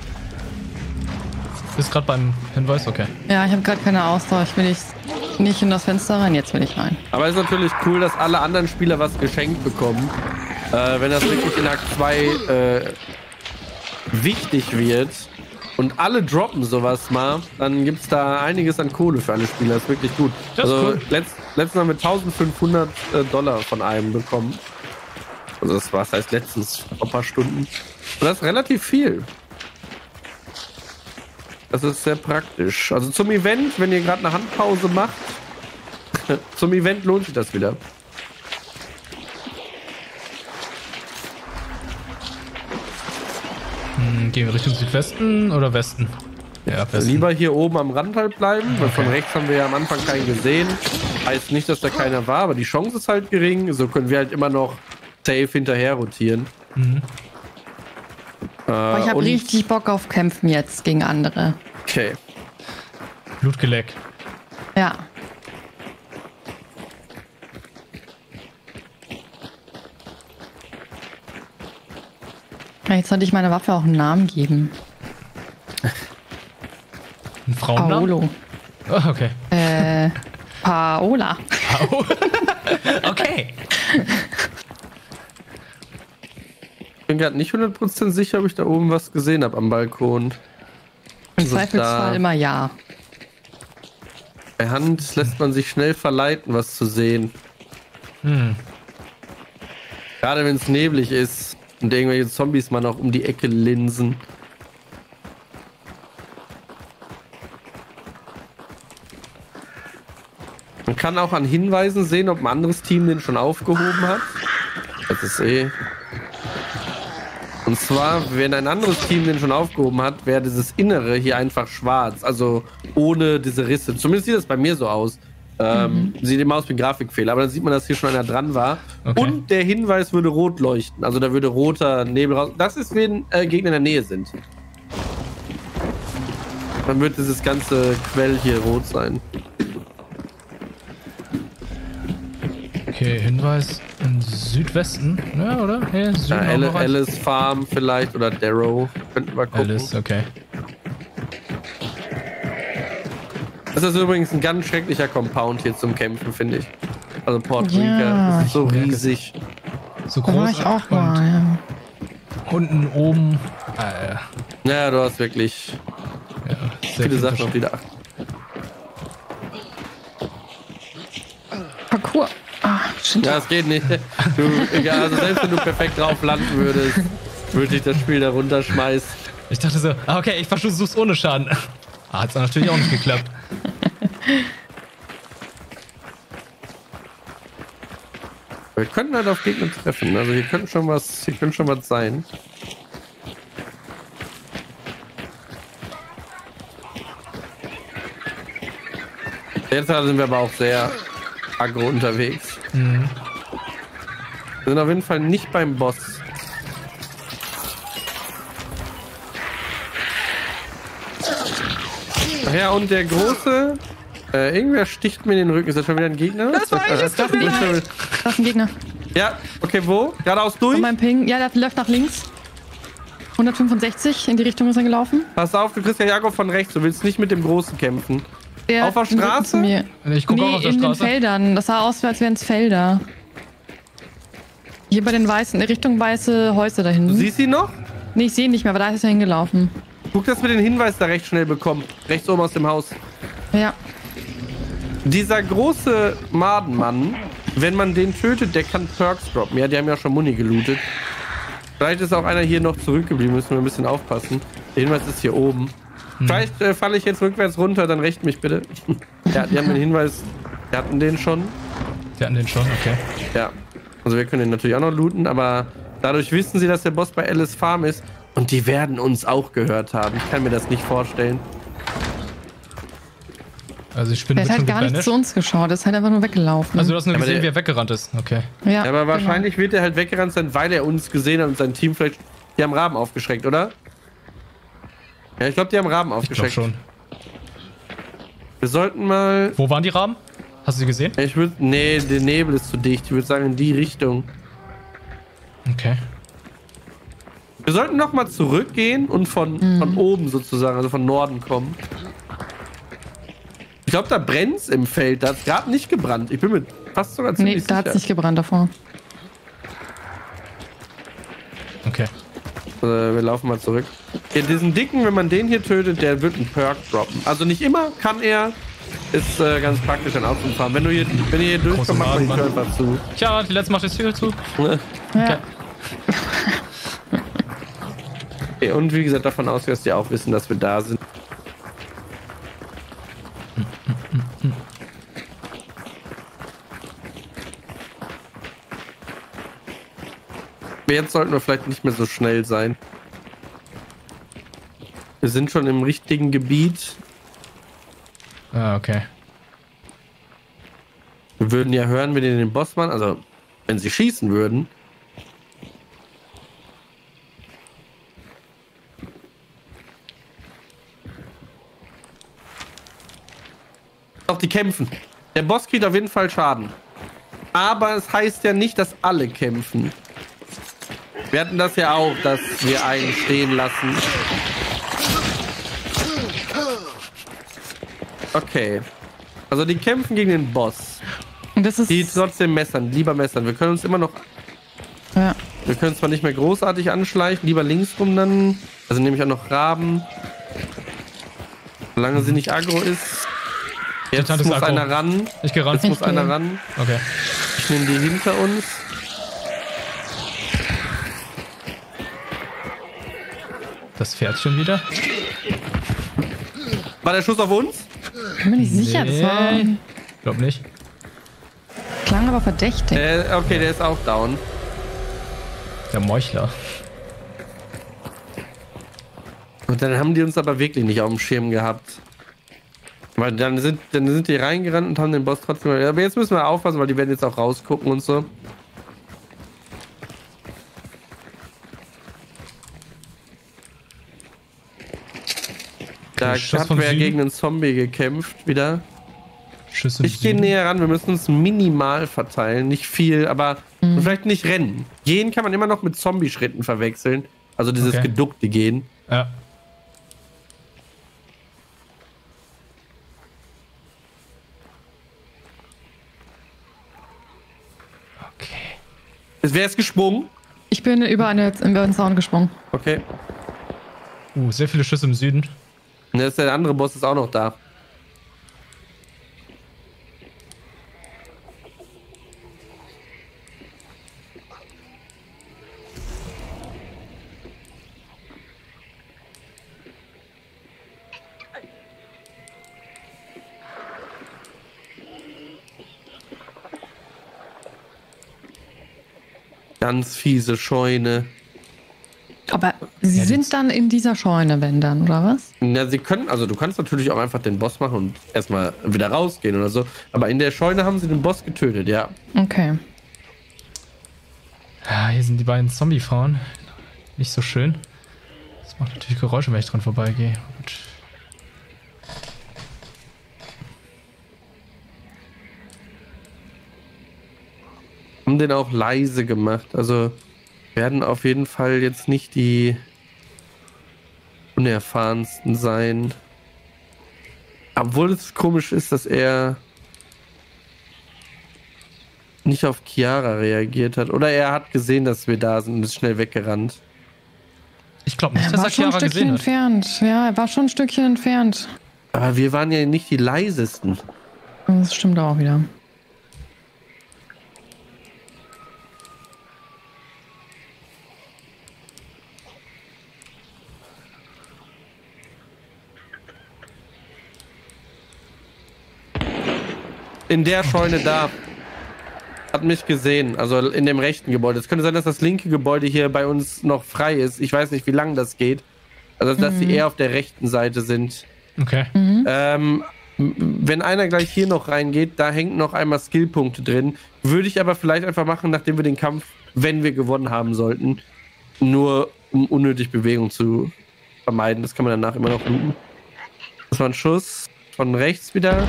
Bist gerade beim Hinweis? Okay. Ja, ich habe gerade keine Ausdauer. Ich will nicht in das Fenster rein. Jetzt will ich rein. Aber es ist natürlich cool, dass alle anderen Spieler was geschenkt bekommen. Wenn das wirklich in Akt 2 wichtig wird und alle droppen sowas mal, dann gibt es da einiges an Kohle für alle Spieler. Das ist wirklich gut. Das also cool. Letztens haben wir $1500 von einem bekommen. Also das war heißt letztens vor ein paar Stunden. Und das ist relativ viel. Das ist sehr praktisch. Also zum Event, wenn ihr gerade eine Handpause macht, zum Event lohnt sich das wieder. Gehen wir Richtung Südwesten oder Westen? Ja, Westen. Lieber hier oben am Rand halt bleiben, weil von rechts haben wir ja am Anfang keinen gesehen. Heißt nicht, dass da keiner war, aber die Chance ist halt gering. So können wir halt immer noch safe hinterher rotieren. Aber ich habe richtig Bock auf Kämpfen jetzt gegen andere. Okay. Blutgeleck. Ja. Jetzt sollte ich meiner Waffe auch einen Namen geben. Ein Frauennamen? Paolo. Oh, okay. Paola. Okay. Ich bin gerade nicht 100% sicher, ob ich da oben was gesehen habe am Balkon. Im Zweifelsfall immer ja. Bei Hand lässt man sich schnell verleiten, was zu sehen. Gerade wenn es neblig ist und irgendwelche Zombies mal noch um die Ecke linsen. Man kann auch an Hinweisen sehen, ob ein anderes Team den schon aufgehoben hat. Das ist Und zwar, wenn ein anderes Team den schon aufgehoben hat, wäre dieses Innere hier einfach schwarz. Also ohne diese Risse. Zumindest sieht das bei mir so aus. Sieht immer aus wie ein Grafikfehler. Aber dann sieht man, dass hier schon einer dran war. Okay. Und der Hinweis würde rot leuchten. Also da würde roter Nebel raus. Das ist, wenn Gegner in der Nähe sind. Dann wird dieses ganze Quell hier rot sein. Okay, Hinweis im Südwesten, ja, oder? Hey, ja, Alice Farm vielleicht oder Darrow. Könnten wir gucken. Alice, okay. Das ist übrigens ein ganz schrecklicher Compound hier zum Kämpfen, finde ich. Also Port Rica, das ist so riesig. So groß. War ich auch mal, ja. Unten, oben. Ja, du hast wirklich viele Sachen auf die da. Parkour. Ja, das geht nicht. Also selbst wenn du perfekt drauf landen würdest, würde ich das Spiel da runterschmeißen. Ich dachte so, okay, ich versuch's ohne Schaden. Hat's natürlich auch nicht geklappt. Wir können halt auf Gegner treffen. Also hier könnte schon was sein. Jetzt sind wir aber auch sehr aggro unterwegs. Wir sind auf jeden Fall nicht beim Boss. Ach ja, und der große. Irgendwer sticht mir in den Rücken. Ist das schon wieder ein Gegner? Das war ich, das ist ein Gegner. Ja, okay, wo? Geradeaus durch? Von meinem Ping. Ja, der läuft nach links. 165, in die Richtung ist er gelaufen. Pass auf, du kriegst ja Jakob von rechts. Du willst nicht mit dem Großen kämpfen. Auf der Straße? Ich gucke auch auf der Straße. In den Feldern. Das sah aus, als wären es Felder. Hier bei den weißen, in Richtung weiße Häuser da hinten. Du siehst ihn noch? Nee, ich sehe ihn nicht mehr, aber da ist er hingelaufen. Guck, dass wir den Hinweis da recht schnell bekommen. Rechts oben aus dem Haus. Ja. Dieser große Madenmann, wenn man den tötet, der kann Perks droppen. Ja, die haben ja schon Muni gelootet. Vielleicht ist auch einer hier noch zurückgeblieben, müssen wir ein bisschen aufpassen. Der Hinweis ist hier oben. Vielleicht falle ich jetzt rückwärts runter, dann rächt mich bitte. Ja, die haben den Hinweis, die hatten den schon. Die hatten den schon, okay. Ja, also wir können den natürlich auch noch looten, aber dadurch wissen sie, dass der Boss bei Alice Farm ist und die werden uns auch gehört haben. Ich kann mir das nicht vorstellen. Also die Spinne Der wird hat schon halt gar nicht geblendet. zu uns geschaut, ist halt einfach nur weggelaufen. Also du hast nur Aber gesehen, der- wie er weggerannt ist. Okay. ja, Aber genau. wahrscheinlich wird er halt weggerannt sein, weil er uns gesehen hat und sein Team vielleicht... Die haben Raben aufgeschreckt, oder? Ja, ich glaube, die haben Raben Ich glaube aufgeschreckt. schon. Wir sollten mal... Wo waren die Raben? Hast du sie gesehen? Ich würde... Nee, der Nebel ist zu dicht. Ich würde sagen, in die Richtung. Okay. Wir sollten nochmal zurückgehen und von oben sozusagen, also von Norden kommen. Ich glaube, da brennt's im Feld. Da hat's gerade nicht gebrannt. Ich bin mir fast sogar ziemlich Nee, sicher. da hat es nicht gebrannt davor. Okay. Wir laufen mal zurück. Ja, diesen Dicken, wenn man den hier tötet, der wird einen Perk droppen. Also nicht immer kann er. Ist ganz praktisch an Autofahren. Wenn ihr hier durchkommt, macht man die Tür einfach zu. Tja, die letzte macht die Tür zu. Ja. Okay, und wie gesagt, davon aus, dass die auch wissen, dass wir da sind. Jetzt sollten wir vielleicht nicht mehr so schnell sein. Wir sind schon im richtigen Gebiet. Ah, okay. Wir würden ja hören, wenn die den Boss machen, also wenn sie schießen würden. Doch, die kämpfen. Der Boss kriegt auf jeden Fall Schaden. Aber es heißt ja nicht, dass alle kämpfen. Wir hatten das ja auch, dass wir einen stehen lassen. Okay. Also die kämpfen gegen den Boss. Und das ist. Die trotzdem messern, lieber messern. Wir können uns immer noch... Ja. Wir können zwar nicht mehr großartig anschleichen, lieber links rum dann. Also nehme ich auch noch Raben. Solange sie nicht aggro ist. Jetzt Tante ist muss aggro. einer ran. Ich gehe ran. Jetzt muss einer ran. Okay. Ich nehme die hinter uns. Das Pferdchen wieder. War der Schuss auf uns? Bin mir nicht sicher, das war. Glaub nicht. Klang aber verdächtig. Okay, der ist auch down. Der Meuchler. Und dann haben die uns aber wirklich nicht auf dem Schirm gehabt. Weil dann sind die reingerannt und haben den Boss trotzdem... Aber jetzt müssen wir aufpassen, weil die werden jetzt auch rausgucken und so. Da Schuss haben vom wir ja Süden. gegen einen Zombie gekämpft wieder. Schüsse. Ich gehe näher ran, wir müssen uns minimal verteilen. Nicht viel, aber und vielleicht nicht rennen. Gehen kann man immer noch mit Zombie-Schritten verwechseln. Also dieses Okay. geduckte Gehen. Ja. Okay. Wer ist gesprungen? Ich bin über den Zaun gesprungen. Okay. Sehr viele Schüsse im Süden. Und jetzt der andere Boss ist auch noch da. Ganz fiese Scheune. Aber sie sind dann in dieser Scheune, wenn dann, oder was? Ja, sie können, also du kannst natürlich auch einfach den Boss machen und erstmal wieder rausgehen oder so. Aber in der Scheune haben sie den Boss getötet, ja. Okay. Ja, hier sind die beiden Zombie-Frauen. Nicht so schön. Das macht natürlich Geräusche, wenn ich dran vorbeigehe. Gut. Haben den auch leise gemacht. Also werden auf jeden Fall jetzt nicht die unerfahrensten sein. Obwohl es komisch ist, dass er nicht auf Chiara reagiert hat. Oder er hat gesehen, dass wir da sind und ist schnell weggerannt. Ich glaube nicht, Er dass war er schon ein Chiara Stückchen gesehen hat. entfernt. Ja, er war schon ein Stückchen entfernt. Aber wir waren ja nicht die leisesten. Das stimmt auch wieder. In der Scheune da. Hat mich gesehen, also in dem rechten Gebäude. Es könnte sein, dass das linke Gebäude hier bei uns noch frei ist. Ich weiß nicht, wie lange das geht. Also, dass sie eher auf der rechten Seite sind. Okay. wenn einer gleich hier noch reingeht, da hängt noch einmal Skillpunkte drin. Würde ich aber vielleicht einfach machen, nachdem wir den Kampf, wenn wir gewonnen haben sollten, nur um unnötig Bewegung zu vermeiden. Das kann man danach immer noch looten. Das war ein Schuss von rechts wieder.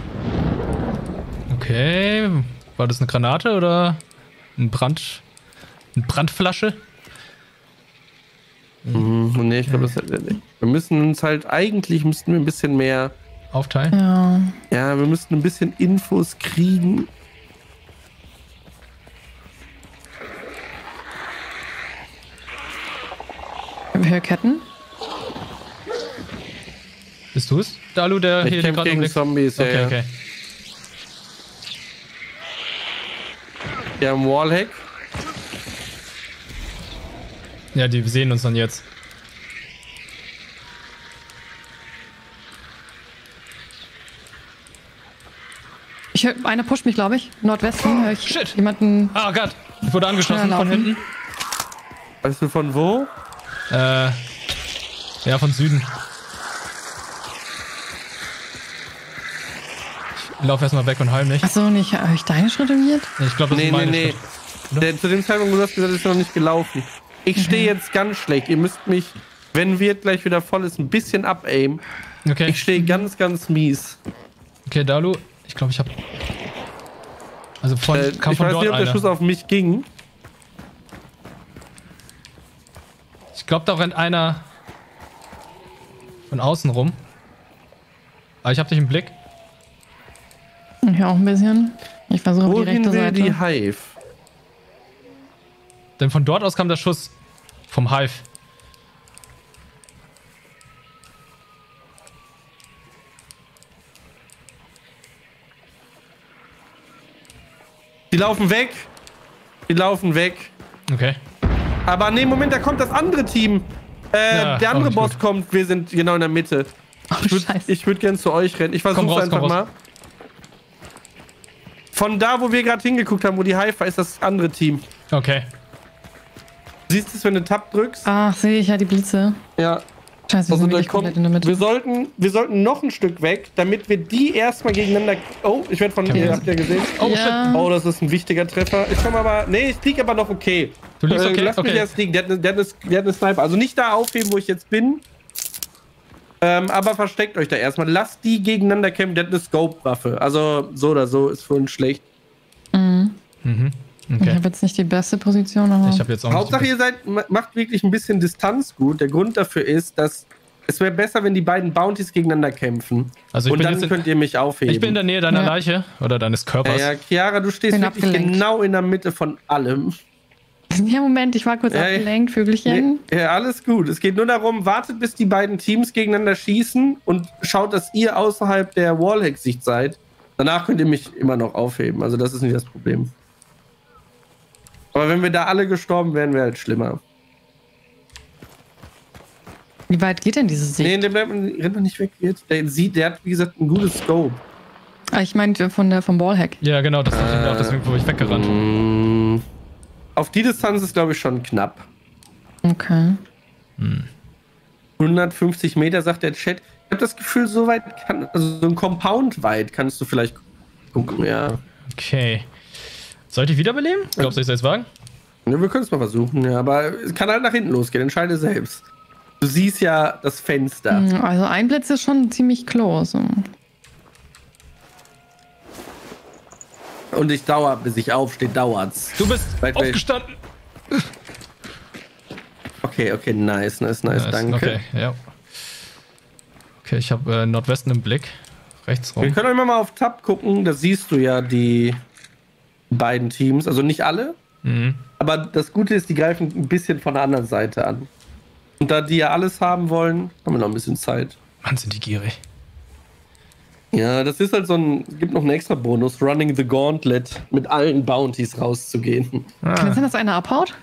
Okay, war das eine Granate oder eine Brandflasche? Nee, ich glaube, wir müssen uns halt, eigentlich müssten wir ein bisschen mehr aufteilen. Ja. Ja, wir müssten ein bisschen Infos kriegen. Hörketten? Bist du es? Dalu, der Ich hier kämpfe gerade gegen Zombies, Okay, ja. okay. Wir haben Wallhack. Ja, die sehen uns dann jetzt. Einer pusht mich, glaube ich. Nordwesten höre ich Shit. jemanden. Ah Gott, ich wurde angeschossen Ja, von laufen. hinten. Weißt du von wo? Ja, von Süden. Ich laufe erstmal weg und heim nicht. Achso, nicht. Habe ich deine Schritte gehört? Ich glaube, das sind meine Nee. Schritte. Zu dem Zeitpunkt, wo du hast gesagt, ist noch nicht gelaufen. Ich stehe jetzt ganz schlecht. Ihr müsst mich, wenn Wirt gleich wieder voll ist, ein bisschen abaimen. Okay, Ich stehe ganz, ganz mies. okay, Dalu, ich glaube, ich habe... Also Ich kam weiß von nicht, dort ob der einer. Schuss auf mich ging. Ich glaube, da rennt einer von außen rum. Aber ich habe dich im Blick. Ich auch ein bisschen. Ich versuche auf die Wohin rechte will Seite. die Hive? Denn von dort aus kam der Schuss vom Hive. Die laufen weg. Die laufen weg. Okay. Aber nee, Moment, da kommt das andere Team. Ja, Der auch andere nicht Boss gut. kommt. Wir sind genau in der Mitte. Oh, scheiße. Ich würde gern zu euch rennen. Ich versuche raus, einfach komm mal. Von da, wo wir gerade hingeguckt haben, wo die Hive war, ist das andere Team. Okay. Du siehst es, wenn du Tab drückst? Ach, sehe ich ja die Blitze. Ja. Scheiße, wir Also sind da wirklich komplett in der Mitte. wir sollten noch ein Stück weg, damit wir die erstmal gegeneinander... Oh, ich werde von... Ihr habt ja gesehen. Oh, Ja. shit. Oh, das ist ein wichtiger Treffer. Ich komme aber... Nee, ich lieg aber noch okay. Du liegst okay? Lass mich Okay. erst liegen. Der hat eine Sniper. Also nicht da aufheben, wo ich jetzt bin. Aber versteckt euch da erstmal. Lasst die gegeneinander kämpfen. Der hat eine Scope-Waffe. Also so oder so ist für uns schlecht. Ich Okay. habe jetzt nicht die beste Position, aber. Ich habe jetzt auch Hauptsache, nicht... ihr macht wirklich ein bisschen Distanz gut. Der Grund dafür ist, dass es wäre besser, wenn die beiden Bounties gegeneinander kämpfen. Also ich Und bin dann jetzt könnt ihr mich aufheben. ich bin in der Nähe deiner Ja. Leiche oder deines Körpers. Ja, Chiara, du stehst Bin wirklich abgelenkt. genau in der Mitte von allem. Ja, Moment, ich war kurz Ja, abgelenkt, Vögelchen. Ja, alles gut. Es geht nur darum, wartet, bis die beiden Teams gegeneinander schießen und schaut, dass ihr außerhalb der Wallhack-Sicht seid. Danach könnt ihr mich immer noch aufheben. Also das ist nicht das Problem. Aber wenn wir da alle gestorben wären, wäre halt schlimmer. Wie weit geht denn diese Sicht? Nee, der rennt doch nicht weg jetzt. Der hat, wie gesagt, ein gutes Scope. Ah, ich meinte vom Wallhack. Ja, genau, das dachte ich mir auch, deswegen bin ich weggerannt. Auf die Distanz ist, glaube ich, schon knapp. Okay. 150 Meter, sagt der Chat. Ich habe das Gefühl, so weit also so ein Compound weit kannst du vielleicht gucken, ja. Okay. Soll ich dich wiederbeleben? Glaubst du, ich soll es wagen? Ja, wir können es mal versuchen, ja, aber es kann halt nach hinten losgehen, entscheide selbst. Du siehst ja das Fenster. Also ein Blitz ist schon ziemlich close. Und ich dauere, bis ich aufstehe, dauert's. Du bist Weit, aufgestanden. Okay, nice, danke. Okay, ja. Okay, ich habe Nordwesten im Blick. Rechts Wir rum. können immer mal auf Tab gucken, da siehst du ja die beiden Teams, also nicht alle, aber das Gute ist, die greifen ein bisschen von der anderen Seite an. Und da die ja alles haben wollen, haben wir noch ein bisschen Zeit. Mann, sind die gierig. Ja, das ist halt gibt noch einen extra Bonus, Running the Gauntlet, mit allen Bounties rauszugehen. Kann es sein, dass einer abhaut?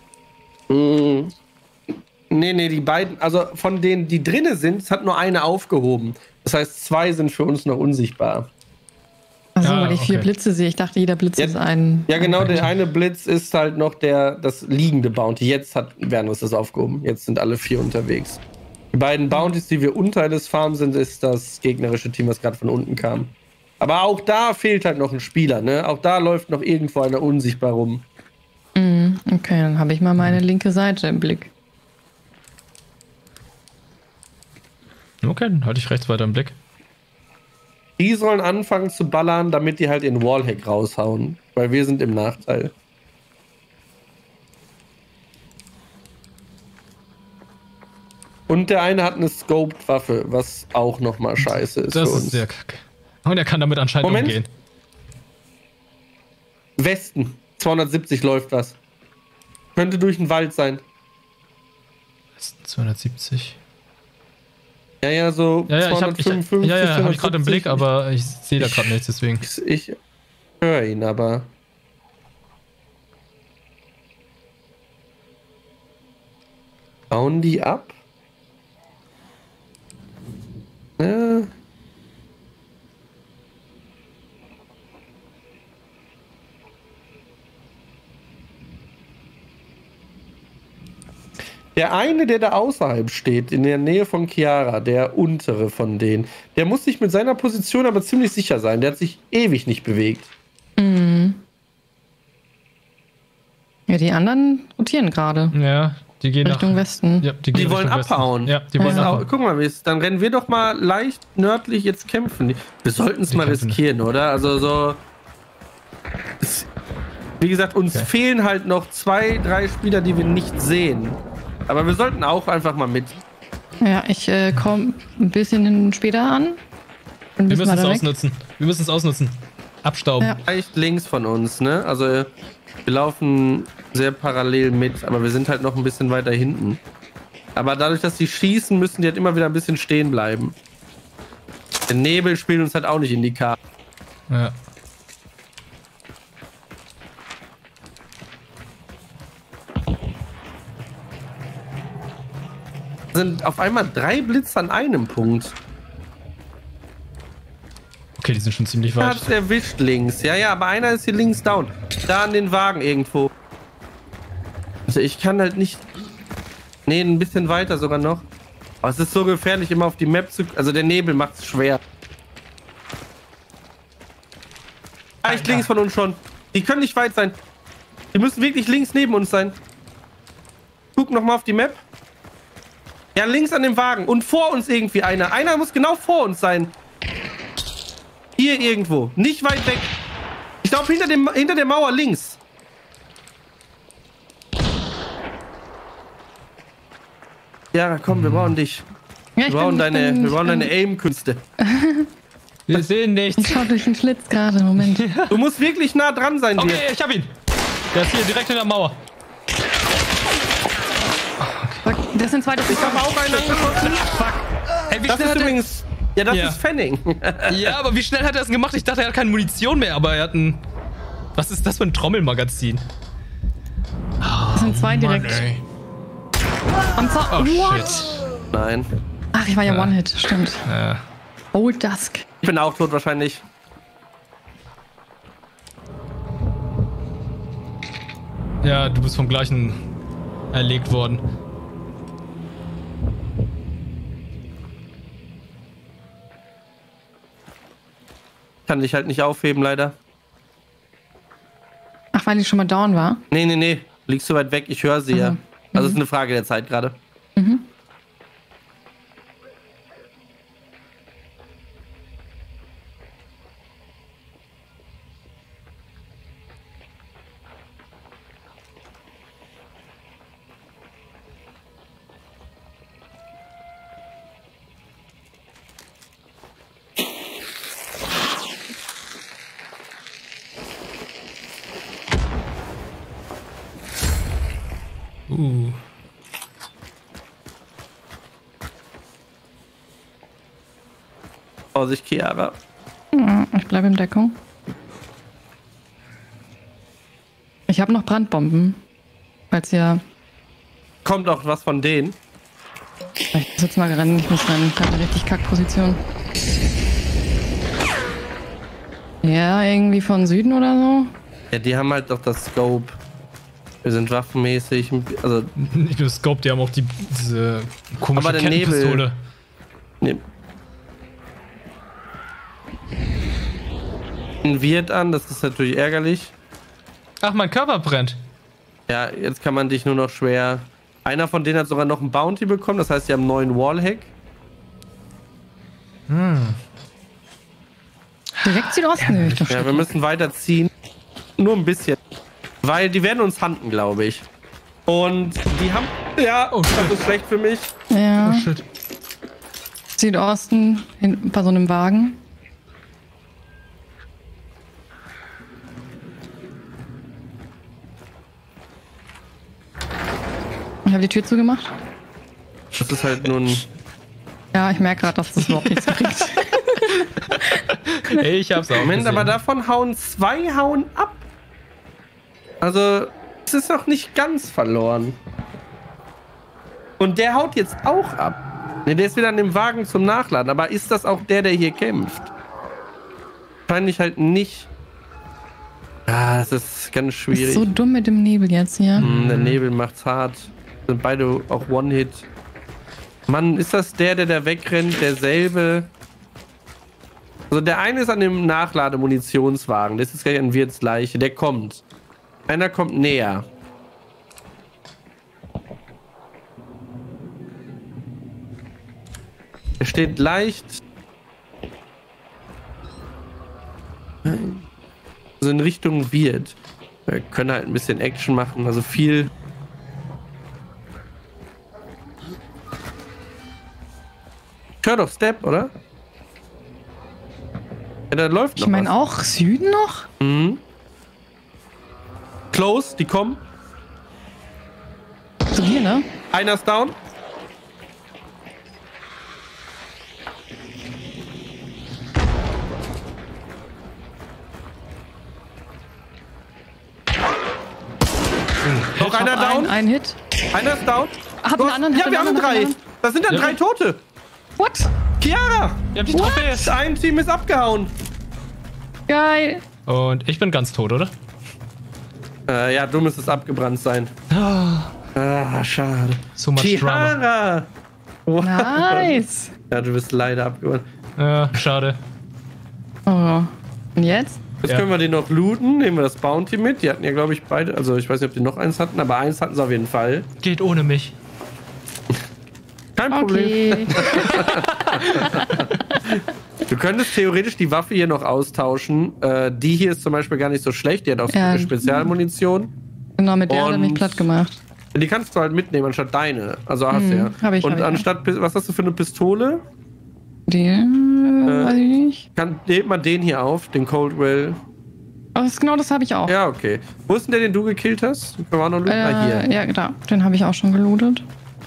Nee, die beiden, also von denen, die drinne sind, es hat nur eine aufgehoben. Das heißt, 2 sind für uns noch unsichtbar. Achso, Ja, weil ich 4 okay. Blitze sehe. Ich dachte, jeder Blitz ist ein. Ja, genau, ein der eine Blitz ist halt noch das liegende Bounty. Jetzt werden uns das aufgehoben. Jetzt sind alle 4 unterwegs. Die beiden Bounties, die wir unterhalb des Farms sind, ist das gegnerische Team, was gerade von unten kam. Aber auch da fehlt halt noch ein Spieler, ne? Auch da läuft noch irgendwo einer unsichtbar rum. Okay, dann habe ich mal meine linke Seite im Blick. Okay, dann halte ich rechts weiter im Blick. Die sollen anfangen zu ballern, damit die halt den Wallhack raushauen. Weil wir sind im Nachteil. Und der eine hat eine Scoped-Waffe, was auch nochmal scheiße ist. Das für ist uns. sehr kacke. Und er kann damit anscheinend umgehen. Westen. 270 läuft was. Könnte durch den Wald sein. Westen 270. Ja, so Ja, 255. hab ich gerade im Blick, aber ich sehe da gerade nichts, deswegen. Ich höre ihn, aber... Bauen die ab? Ja. Der eine, der da außerhalb steht, in der Nähe von Chiara, der untere von denen, der muss sich mit seiner Position aber ziemlich sicher sein. Der hat sich ewig nicht bewegt. Ja, die anderen rotieren gerade. Ja, die gehen Richtung Westen. Ja, Die wollen Richtung abhauen. Westen. Ja, die wollen abhauen. Guck mal, dann rennen wir doch mal leicht nördlich jetzt kämpfen. Wir sollten es mal riskieren, oder? Also so... Wie gesagt, uns fehlen halt noch 2, 3 Spieler, die wir nicht sehen. Aber wir sollten auch einfach mal mit. Ja, ich komme ein bisschen später an. Wir müssen es ausnutzen. Wir müssen es ausnutzen. Abstauben. Ja. Leicht links von uns, ne? Also wir laufen sehr parallel mit, aber wir sind halt noch ein bisschen weiter hinten. Aber dadurch, dass die schießen, müssen die halt immer wieder ein bisschen stehen bleiben. Der Nebel spielt uns halt auch nicht in die Karte. Ja. Sind auf einmal 3 Blitze an einem Punkt. Okay, die sind schon ziemlich weit. Hat's erwischt links. Ja, aber einer ist hier links down. Da an den Wagen irgendwo. Also ich kann halt nicht... Nee, ein bisschen weiter sogar noch. Aber es ist so gefährlich, immer auf die Map zu... Also der Nebel macht es schwer. Echt links von uns schon. Die können nicht weit sein. Die müssen wirklich links neben uns sein. Guck nochmal auf die Map. Ja, links an dem Wagen. Und vor uns irgendwie einer. Einer muss genau vor uns sein. Hier irgendwo. Nicht weit weg. Ich glaube, hinter der Mauer links. Ja, komm, wir brauchen dich. Ja, Wir brauchen deine Aim-Künste. Wir sehen nichts. Ich schau durch den Schlitz gerade, Moment. Du musst wirklich nah dran sein. Okay, Hier. ich hab ihn. Der ist hier direkt in der Mauer. Das sind 2, das Ich habe auch einen angeschossen. Fuck. Ey, wie Das schnell ist hat übrigens... Ja, das Ja. ist Fanning. Ja, aber wie schnell hat er das gemacht? Ich dachte, er hat keine Munition mehr, aber er hat ein... Was ist das für ein Trommelmagazin? Das sind 2 direkt. Ey. Am Zaun. Oh, What? shit. Nein. Ach, ich war ja One-Hit, stimmt. Ja. Old Dusk. Ich bin auch tot wahrscheinlich. Ja, du bist vom gleichen erlegt worden. Kann dich halt nicht aufheben, leider. Ach, weil die schon mal down war? Nee. Liegst du weit weg? Ich höre sie ja. Also es ist eine Frage der Zeit gerade. Vorsicht, Chiara. Ja, ich bleibe in Deckung. Ich habe noch Brandbomben. Falls ihr... Kommt auch was von denen. Ich muss jetzt mal rennen, ich muss rennen. Ich habe eine richtig Kackposition. Ja, irgendwie von Süden oder so. Ja, die haben halt doch das Scope. Wir sind waffenmäßig, also... Nicht nur Scope, die haben auch diese komische Aber der Kettenpistole. Nebel... Wird an, das ist natürlich ärgerlich. Ach, mein Körper brennt. Ja, jetzt kann man dich nur noch schwer... Einer von denen hat sogar noch einen Bounty bekommen, das heißt, die haben einen neuen Wallhack. Direkt Südosten. Ja, wir müssen weiterziehen. Nur ein bisschen. Weil die werden uns handen, glaube ich. Und die haben... Ja, Oh, das ist schlecht für mich. Ja, Oh shit. Südosten, bei so einem Wagen. Ich habe die Tür zugemacht. Das ist halt nun... Ja, ich merke gerade, dass das überhaupt nichts bringt. Ich hab's auch Moment, gesehen. aber davon hauen 2 ab. Also, es ist noch nicht ganz verloren. Und der haut jetzt auch ab. Ne, der ist wieder an dem Wagen zum Nachladen. Aber ist das auch der hier kämpft? Wahrscheinlich halt nicht. Ah, das ist ganz Das schwierig. ist so dumm mit dem Nebel jetzt hier. Der Nebel macht's hart. Sind beide auch One-Hit. Mann, ist das der da wegrennt? Derselbe? Also der eine ist an dem Nachlademunitionswagen. Das ist gleich ein Wirts Leiche. Der kommt. Einer kommt näher. Er steht leicht. Also in Richtung Wirt. Wir können halt ein bisschen Action machen. Also viel. Hör doch Step, oder? Ja, da läuft noch Ich meine was. auch Süden noch? Mhm. Close, die kommen. Zu dir, ne? Einer ist down. Noch einer down. Ein Hit. Einer ist down. Hab Du einen hast- anderen. Ja, hab wir einen haben anderen, drei. hab einen Das sind dann Ja. 3 Tote. What? Chiara! Ihr habt die Trophäe. Ein Team ist abgehauen. Geil. Und ich bin ganz tot, oder? Ja, dumm ist es abgebrannt sein. Ah, schade. So much drama. Chiara! Wow. Nice. Ja, du bist leider abgebrannt. Ja, schade. Oh. Und jetzt? Jetzt Ja. können wir den noch looten. Nehmen wir das Bounty mit. Die hatten ja, glaube ich, beide. Also, ich weiß nicht, ob die noch eins hatten, aber eins hatten sie auf jeden Fall. Geht ohne mich. Kein Problem. Okay. Du könntest theoretisch die Waffe hier noch austauschen. Die hier ist zum Beispiel gar nicht so schlecht. Die hat auch Ja. Spezialmunition. Genau, mit der hat er mich Und- platt gemacht. Die kannst du halt mitnehmen, anstatt deine. Also hast du ja. hab ich, Und hab ich, anstatt, was hast du für eine Pistole? Die, weiß ich nicht. Nehmt mal den hier auf, den Coldwell. Aber genau das habe ich auch. Ja, okay. Wo ist denn der, den du gekillt hast? Können wir auch noch looten? Hier. Ja, genau. Den habe ich auch schon gelootet.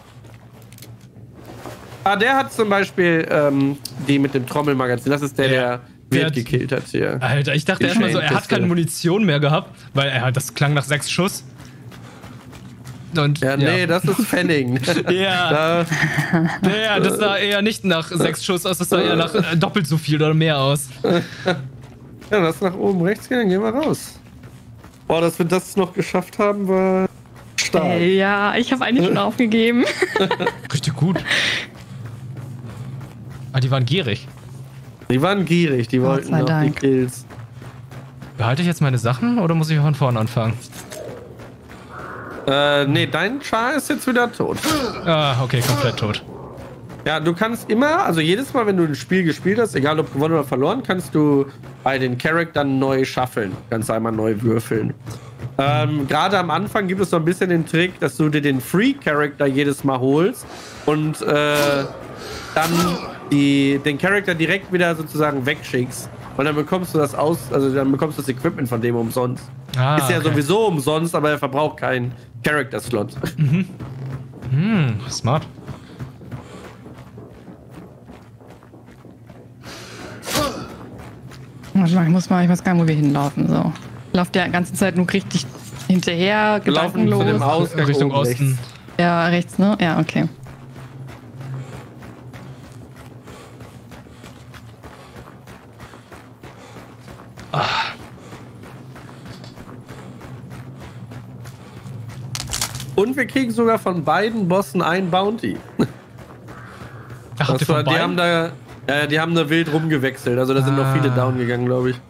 Ah, der hat zum Beispiel die mit dem Trommelmagazin. Das ist der, Ja. der Der Wirt hat- gekillt hat hier. Alter, ich dachte Die erstmal so, er hat Chain-Pistole. keine Munition mehr gehabt, weil das klang nach 6 Schuss. Und, Ja, nee, das ist Fanning. Ja, Da, ja, das sah eher nicht nach 6 Schuss aus, das sah eher nach doppelt so viel oder mehr aus. ja, lass nach oben rechts gehen, dann gehen wir raus. Boah, dass wir das noch geschafft haben, war stark. Ja, ich habe eigentlich schon aufgegeben. Richtig gut. Ah, die waren gierig. Die waren gierig, die wollten sei noch die Dank. Kills. Behalte ich jetzt meine Sachen oder muss ich von vorne anfangen? Nee, dein Char ist jetzt wieder tot. Ah, okay, komplett tot. Ja, du kannst immer, also jedes Mal, wenn du ein Spiel gespielt hast, egal ob gewonnen oder verloren, kannst du bei den Charaktern neu shuffeln. Kannst einmal neu würfeln. Gerade am Anfang gibt es so ein bisschen den Trick, dass du dir den Free-Charakter jedes Mal holst und dann den Charakter direkt wieder sozusagen wegschickst. Und dann bekommst du das dann bekommst du das Equipment von dem umsonst. Ah, Ist ja okay. sowieso umsonst, aber er verbraucht keinen Character-Slot. Smart. Ich weiß gar nicht, wo wir hinlaufen. So. Ich laufe der ganze Zeit nur richtig hinterher, Wir laufen zu dem gedankenlos. Ausgang Richtung oben Osten. rechts. Ja, rechts, ne? Ja, okay. Und wir kriegen sogar von beiden Bossen ein Bounty. Ach, habt ihr von die haben da wild rumgewechselt. Also da sind noch viele down gegangen, glaube ich.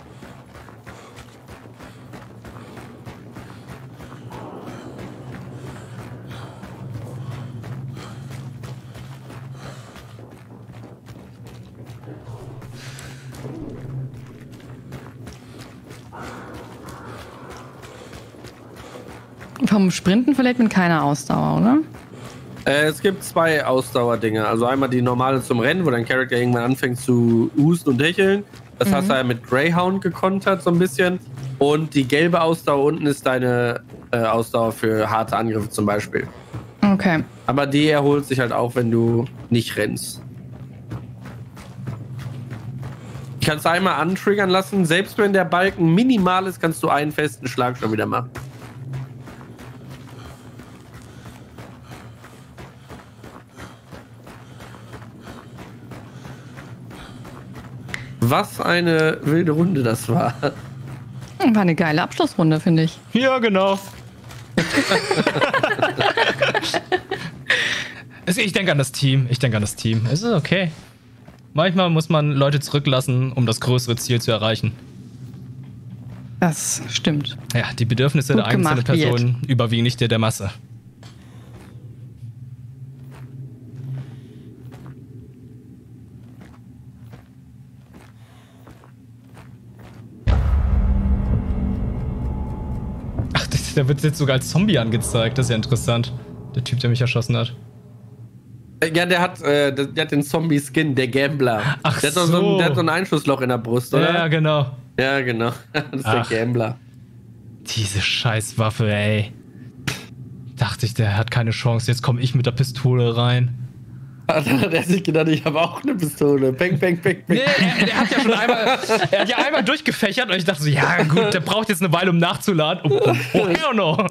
Vom Sprinten verliert man keine Ausdauer, oder? Es gibt 2 Ausdauerdinger. Also einmal die normale zum Rennen, wo dein Charakter irgendwann anfängt zu husten und hecheln. Das hast du ja mit Greyhound gekontert so ein bisschen. Und die gelbe Ausdauer unten ist deine Ausdauer für harte Angriffe zum Beispiel. Okay. Aber die erholt sich halt auch, wenn du nicht rennst. Ich kann es einmal antriggern lassen. Selbst wenn der Balken minimal ist, kannst du einen festen Schlag schon wieder machen. Was eine wilde Runde das war. War eine geile Abschlussrunde, finde ich. Ja, genau. Ich denke an das Team. Es ist okay. Manchmal muss man Leute zurücklassen, um das größere Ziel zu erreichen. Das stimmt. Ja, die Bedürfnisse Gut der einzelnen gemacht, Person überwiegen nicht der Masse. Ach, der wird jetzt sogar als Zombie angezeigt. Das ist ja interessant. Der Typ, der mich erschossen hat. Ja, der hat den Zombie-Skin, der Gambler. Ach der hat so. Der hat so ein Einschussloch in der Brust, oder? Ja, genau. Ja, genau. Das ist der Gambler. Diese Scheißwaffe, ey. Dachte ich, der hat keine Chance. Jetzt komme ich mit der Pistole rein. Dann hat er sich gedacht, ich habe auch eine Pistole. Peng, peng, peng, peng. Nee, er hat ja schon einmal durchgefächert und ich dachte so, ja gut, der braucht jetzt eine Weile, um nachzuladen. Oh hell no.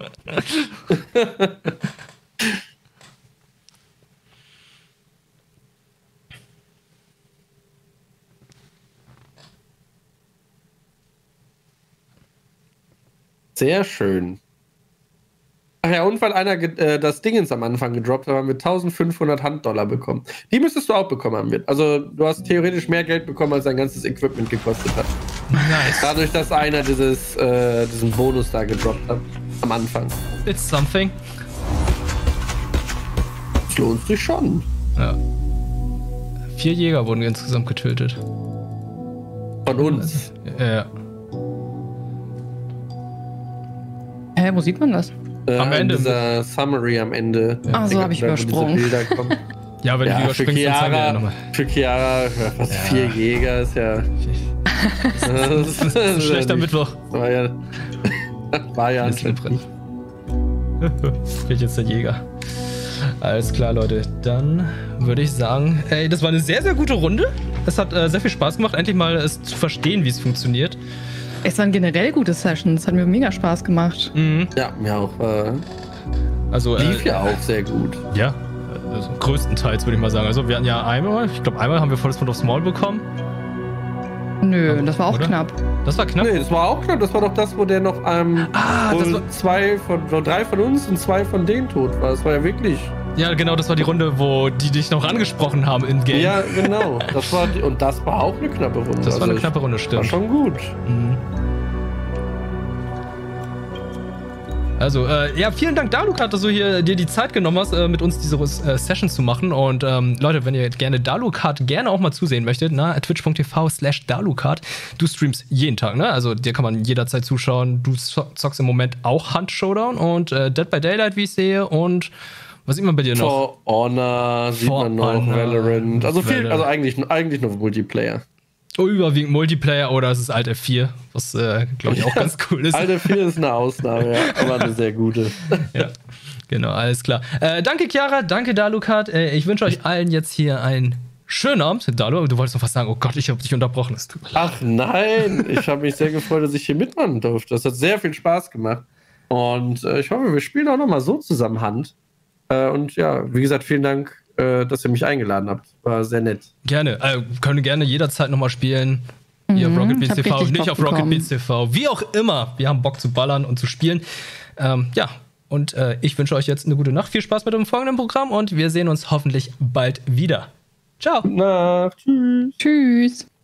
Sehr schön. Ach ja, und weil einer das Dingens am Anfang gedroppt hat, haben wir 1500 $100 bekommen. Die müsstest du auch bekommen haben. Also du hast theoretisch mehr Geld bekommen, als dein ganzes Equipment gekostet hat. Nice. Dadurch, dass einer diesen Bonus da gedroppt hat. Am Anfang. It's something. Das lohnt sich schon. Ja. 4 Jäger wurden insgesamt getötet. Von uns. Ja. Hä, wo sieht man das? Am Ende. Dieser Summary am Ende. Ach so, habe ich übersprungen. Ja, wenn du überspringst, dann zeigen wir ja nochmal. Für Chiara, was 4 Jäger ist ja. Das ist ein schlechter Mittwoch. War ja Alles mit drin. Bin ich jetzt der Jäger. Alles klar, Leute. Dann würde ich sagen, ey, das war eine sehr, sehr gute Runde. Es hat sehr viel Spaß gemacht, endlich mal es zu verstehen, wie es funktioniert. Es waren generell gute Sessions. Hat mir mega Spaß gemacht. Mhm. Ja, mir auch. Also, lief ja auch sehr gut. Ja, also größtenteils würde ich mal sagen. Also wir hatten ja einmal haben wir Volles von aufs Maul bekommen. Nö, das war auch Oder? knapp. Das war knapp. Nee, das war auch knapp. Das war doch das, wo der noch das war 3 von uns und 2 von denen tot war. Das war ja wirklich. Ja, genau, das war die Runde, wo die dich noch angesprochen haben in Game. Ja, genau. Das war auch eine knappe Runde. Das war eine knappe Runde, stimmt. War schon gut. Mhm. Also, ja, vielen Dank, Dalukat, dass du hier dir die Zeit genommen hast, mit uns diese Session zu machen. Und Leute, wenn ihr gerne Dalukat gerne auch mal zusehen möchtet, twitch.tv/Dalukat. Du streamst jeden Tag, ne? Also dir kann man jederzeit zuschauen. Du zockst im Moment auch Hunt Showdown und Dead by Daylight, wie ich sehe. Und was sieht man bei dir noch? For Honor sieht man noch, Valorant. Also eigentlich nur Multiplayer. Überwiegend Multiplayer oder es ist Alt F4, was glaube ich auch ganz cool ist. Alt F4 ist eine Ausnahme, ja, aber eine sehr gute. Ja, genau, alles klar. Danke Chiara, danke Dalukat. Ich wünsche euch allen jetzt hier einen schönen Abend. Dalu, du wolltest noch was sagen. Oh Gott, ich habe dich unterbrochen. Es tut mir leid. Ach nein, ich habe mich sehr gefreut, dass ich hier mitmachen durfte. Das hat sehr viel Spaß gemacht. Und ich hoffe, wir spielen auch noch mal so zusammen Hand. Und ja, wie gesagt, vielen Dank, dass ihr mich eingeladen habt. War sehr nett. Gerne. Können gerne jederzeit nochmal spielen. Hier auf Rocket Beats TV, nicht auf Rocket Beats TV. Wie auch immer. Wir haben Bock zu ballern und zu spielen. Ja, Und ich wünsche euch jetzt eine gute Nacht. Viel Spaß mit dem folgenden Programm und wir sehen uns hoffentlich bald wieder. Ciao. Gute Nacht. Tschüss. Tschüss.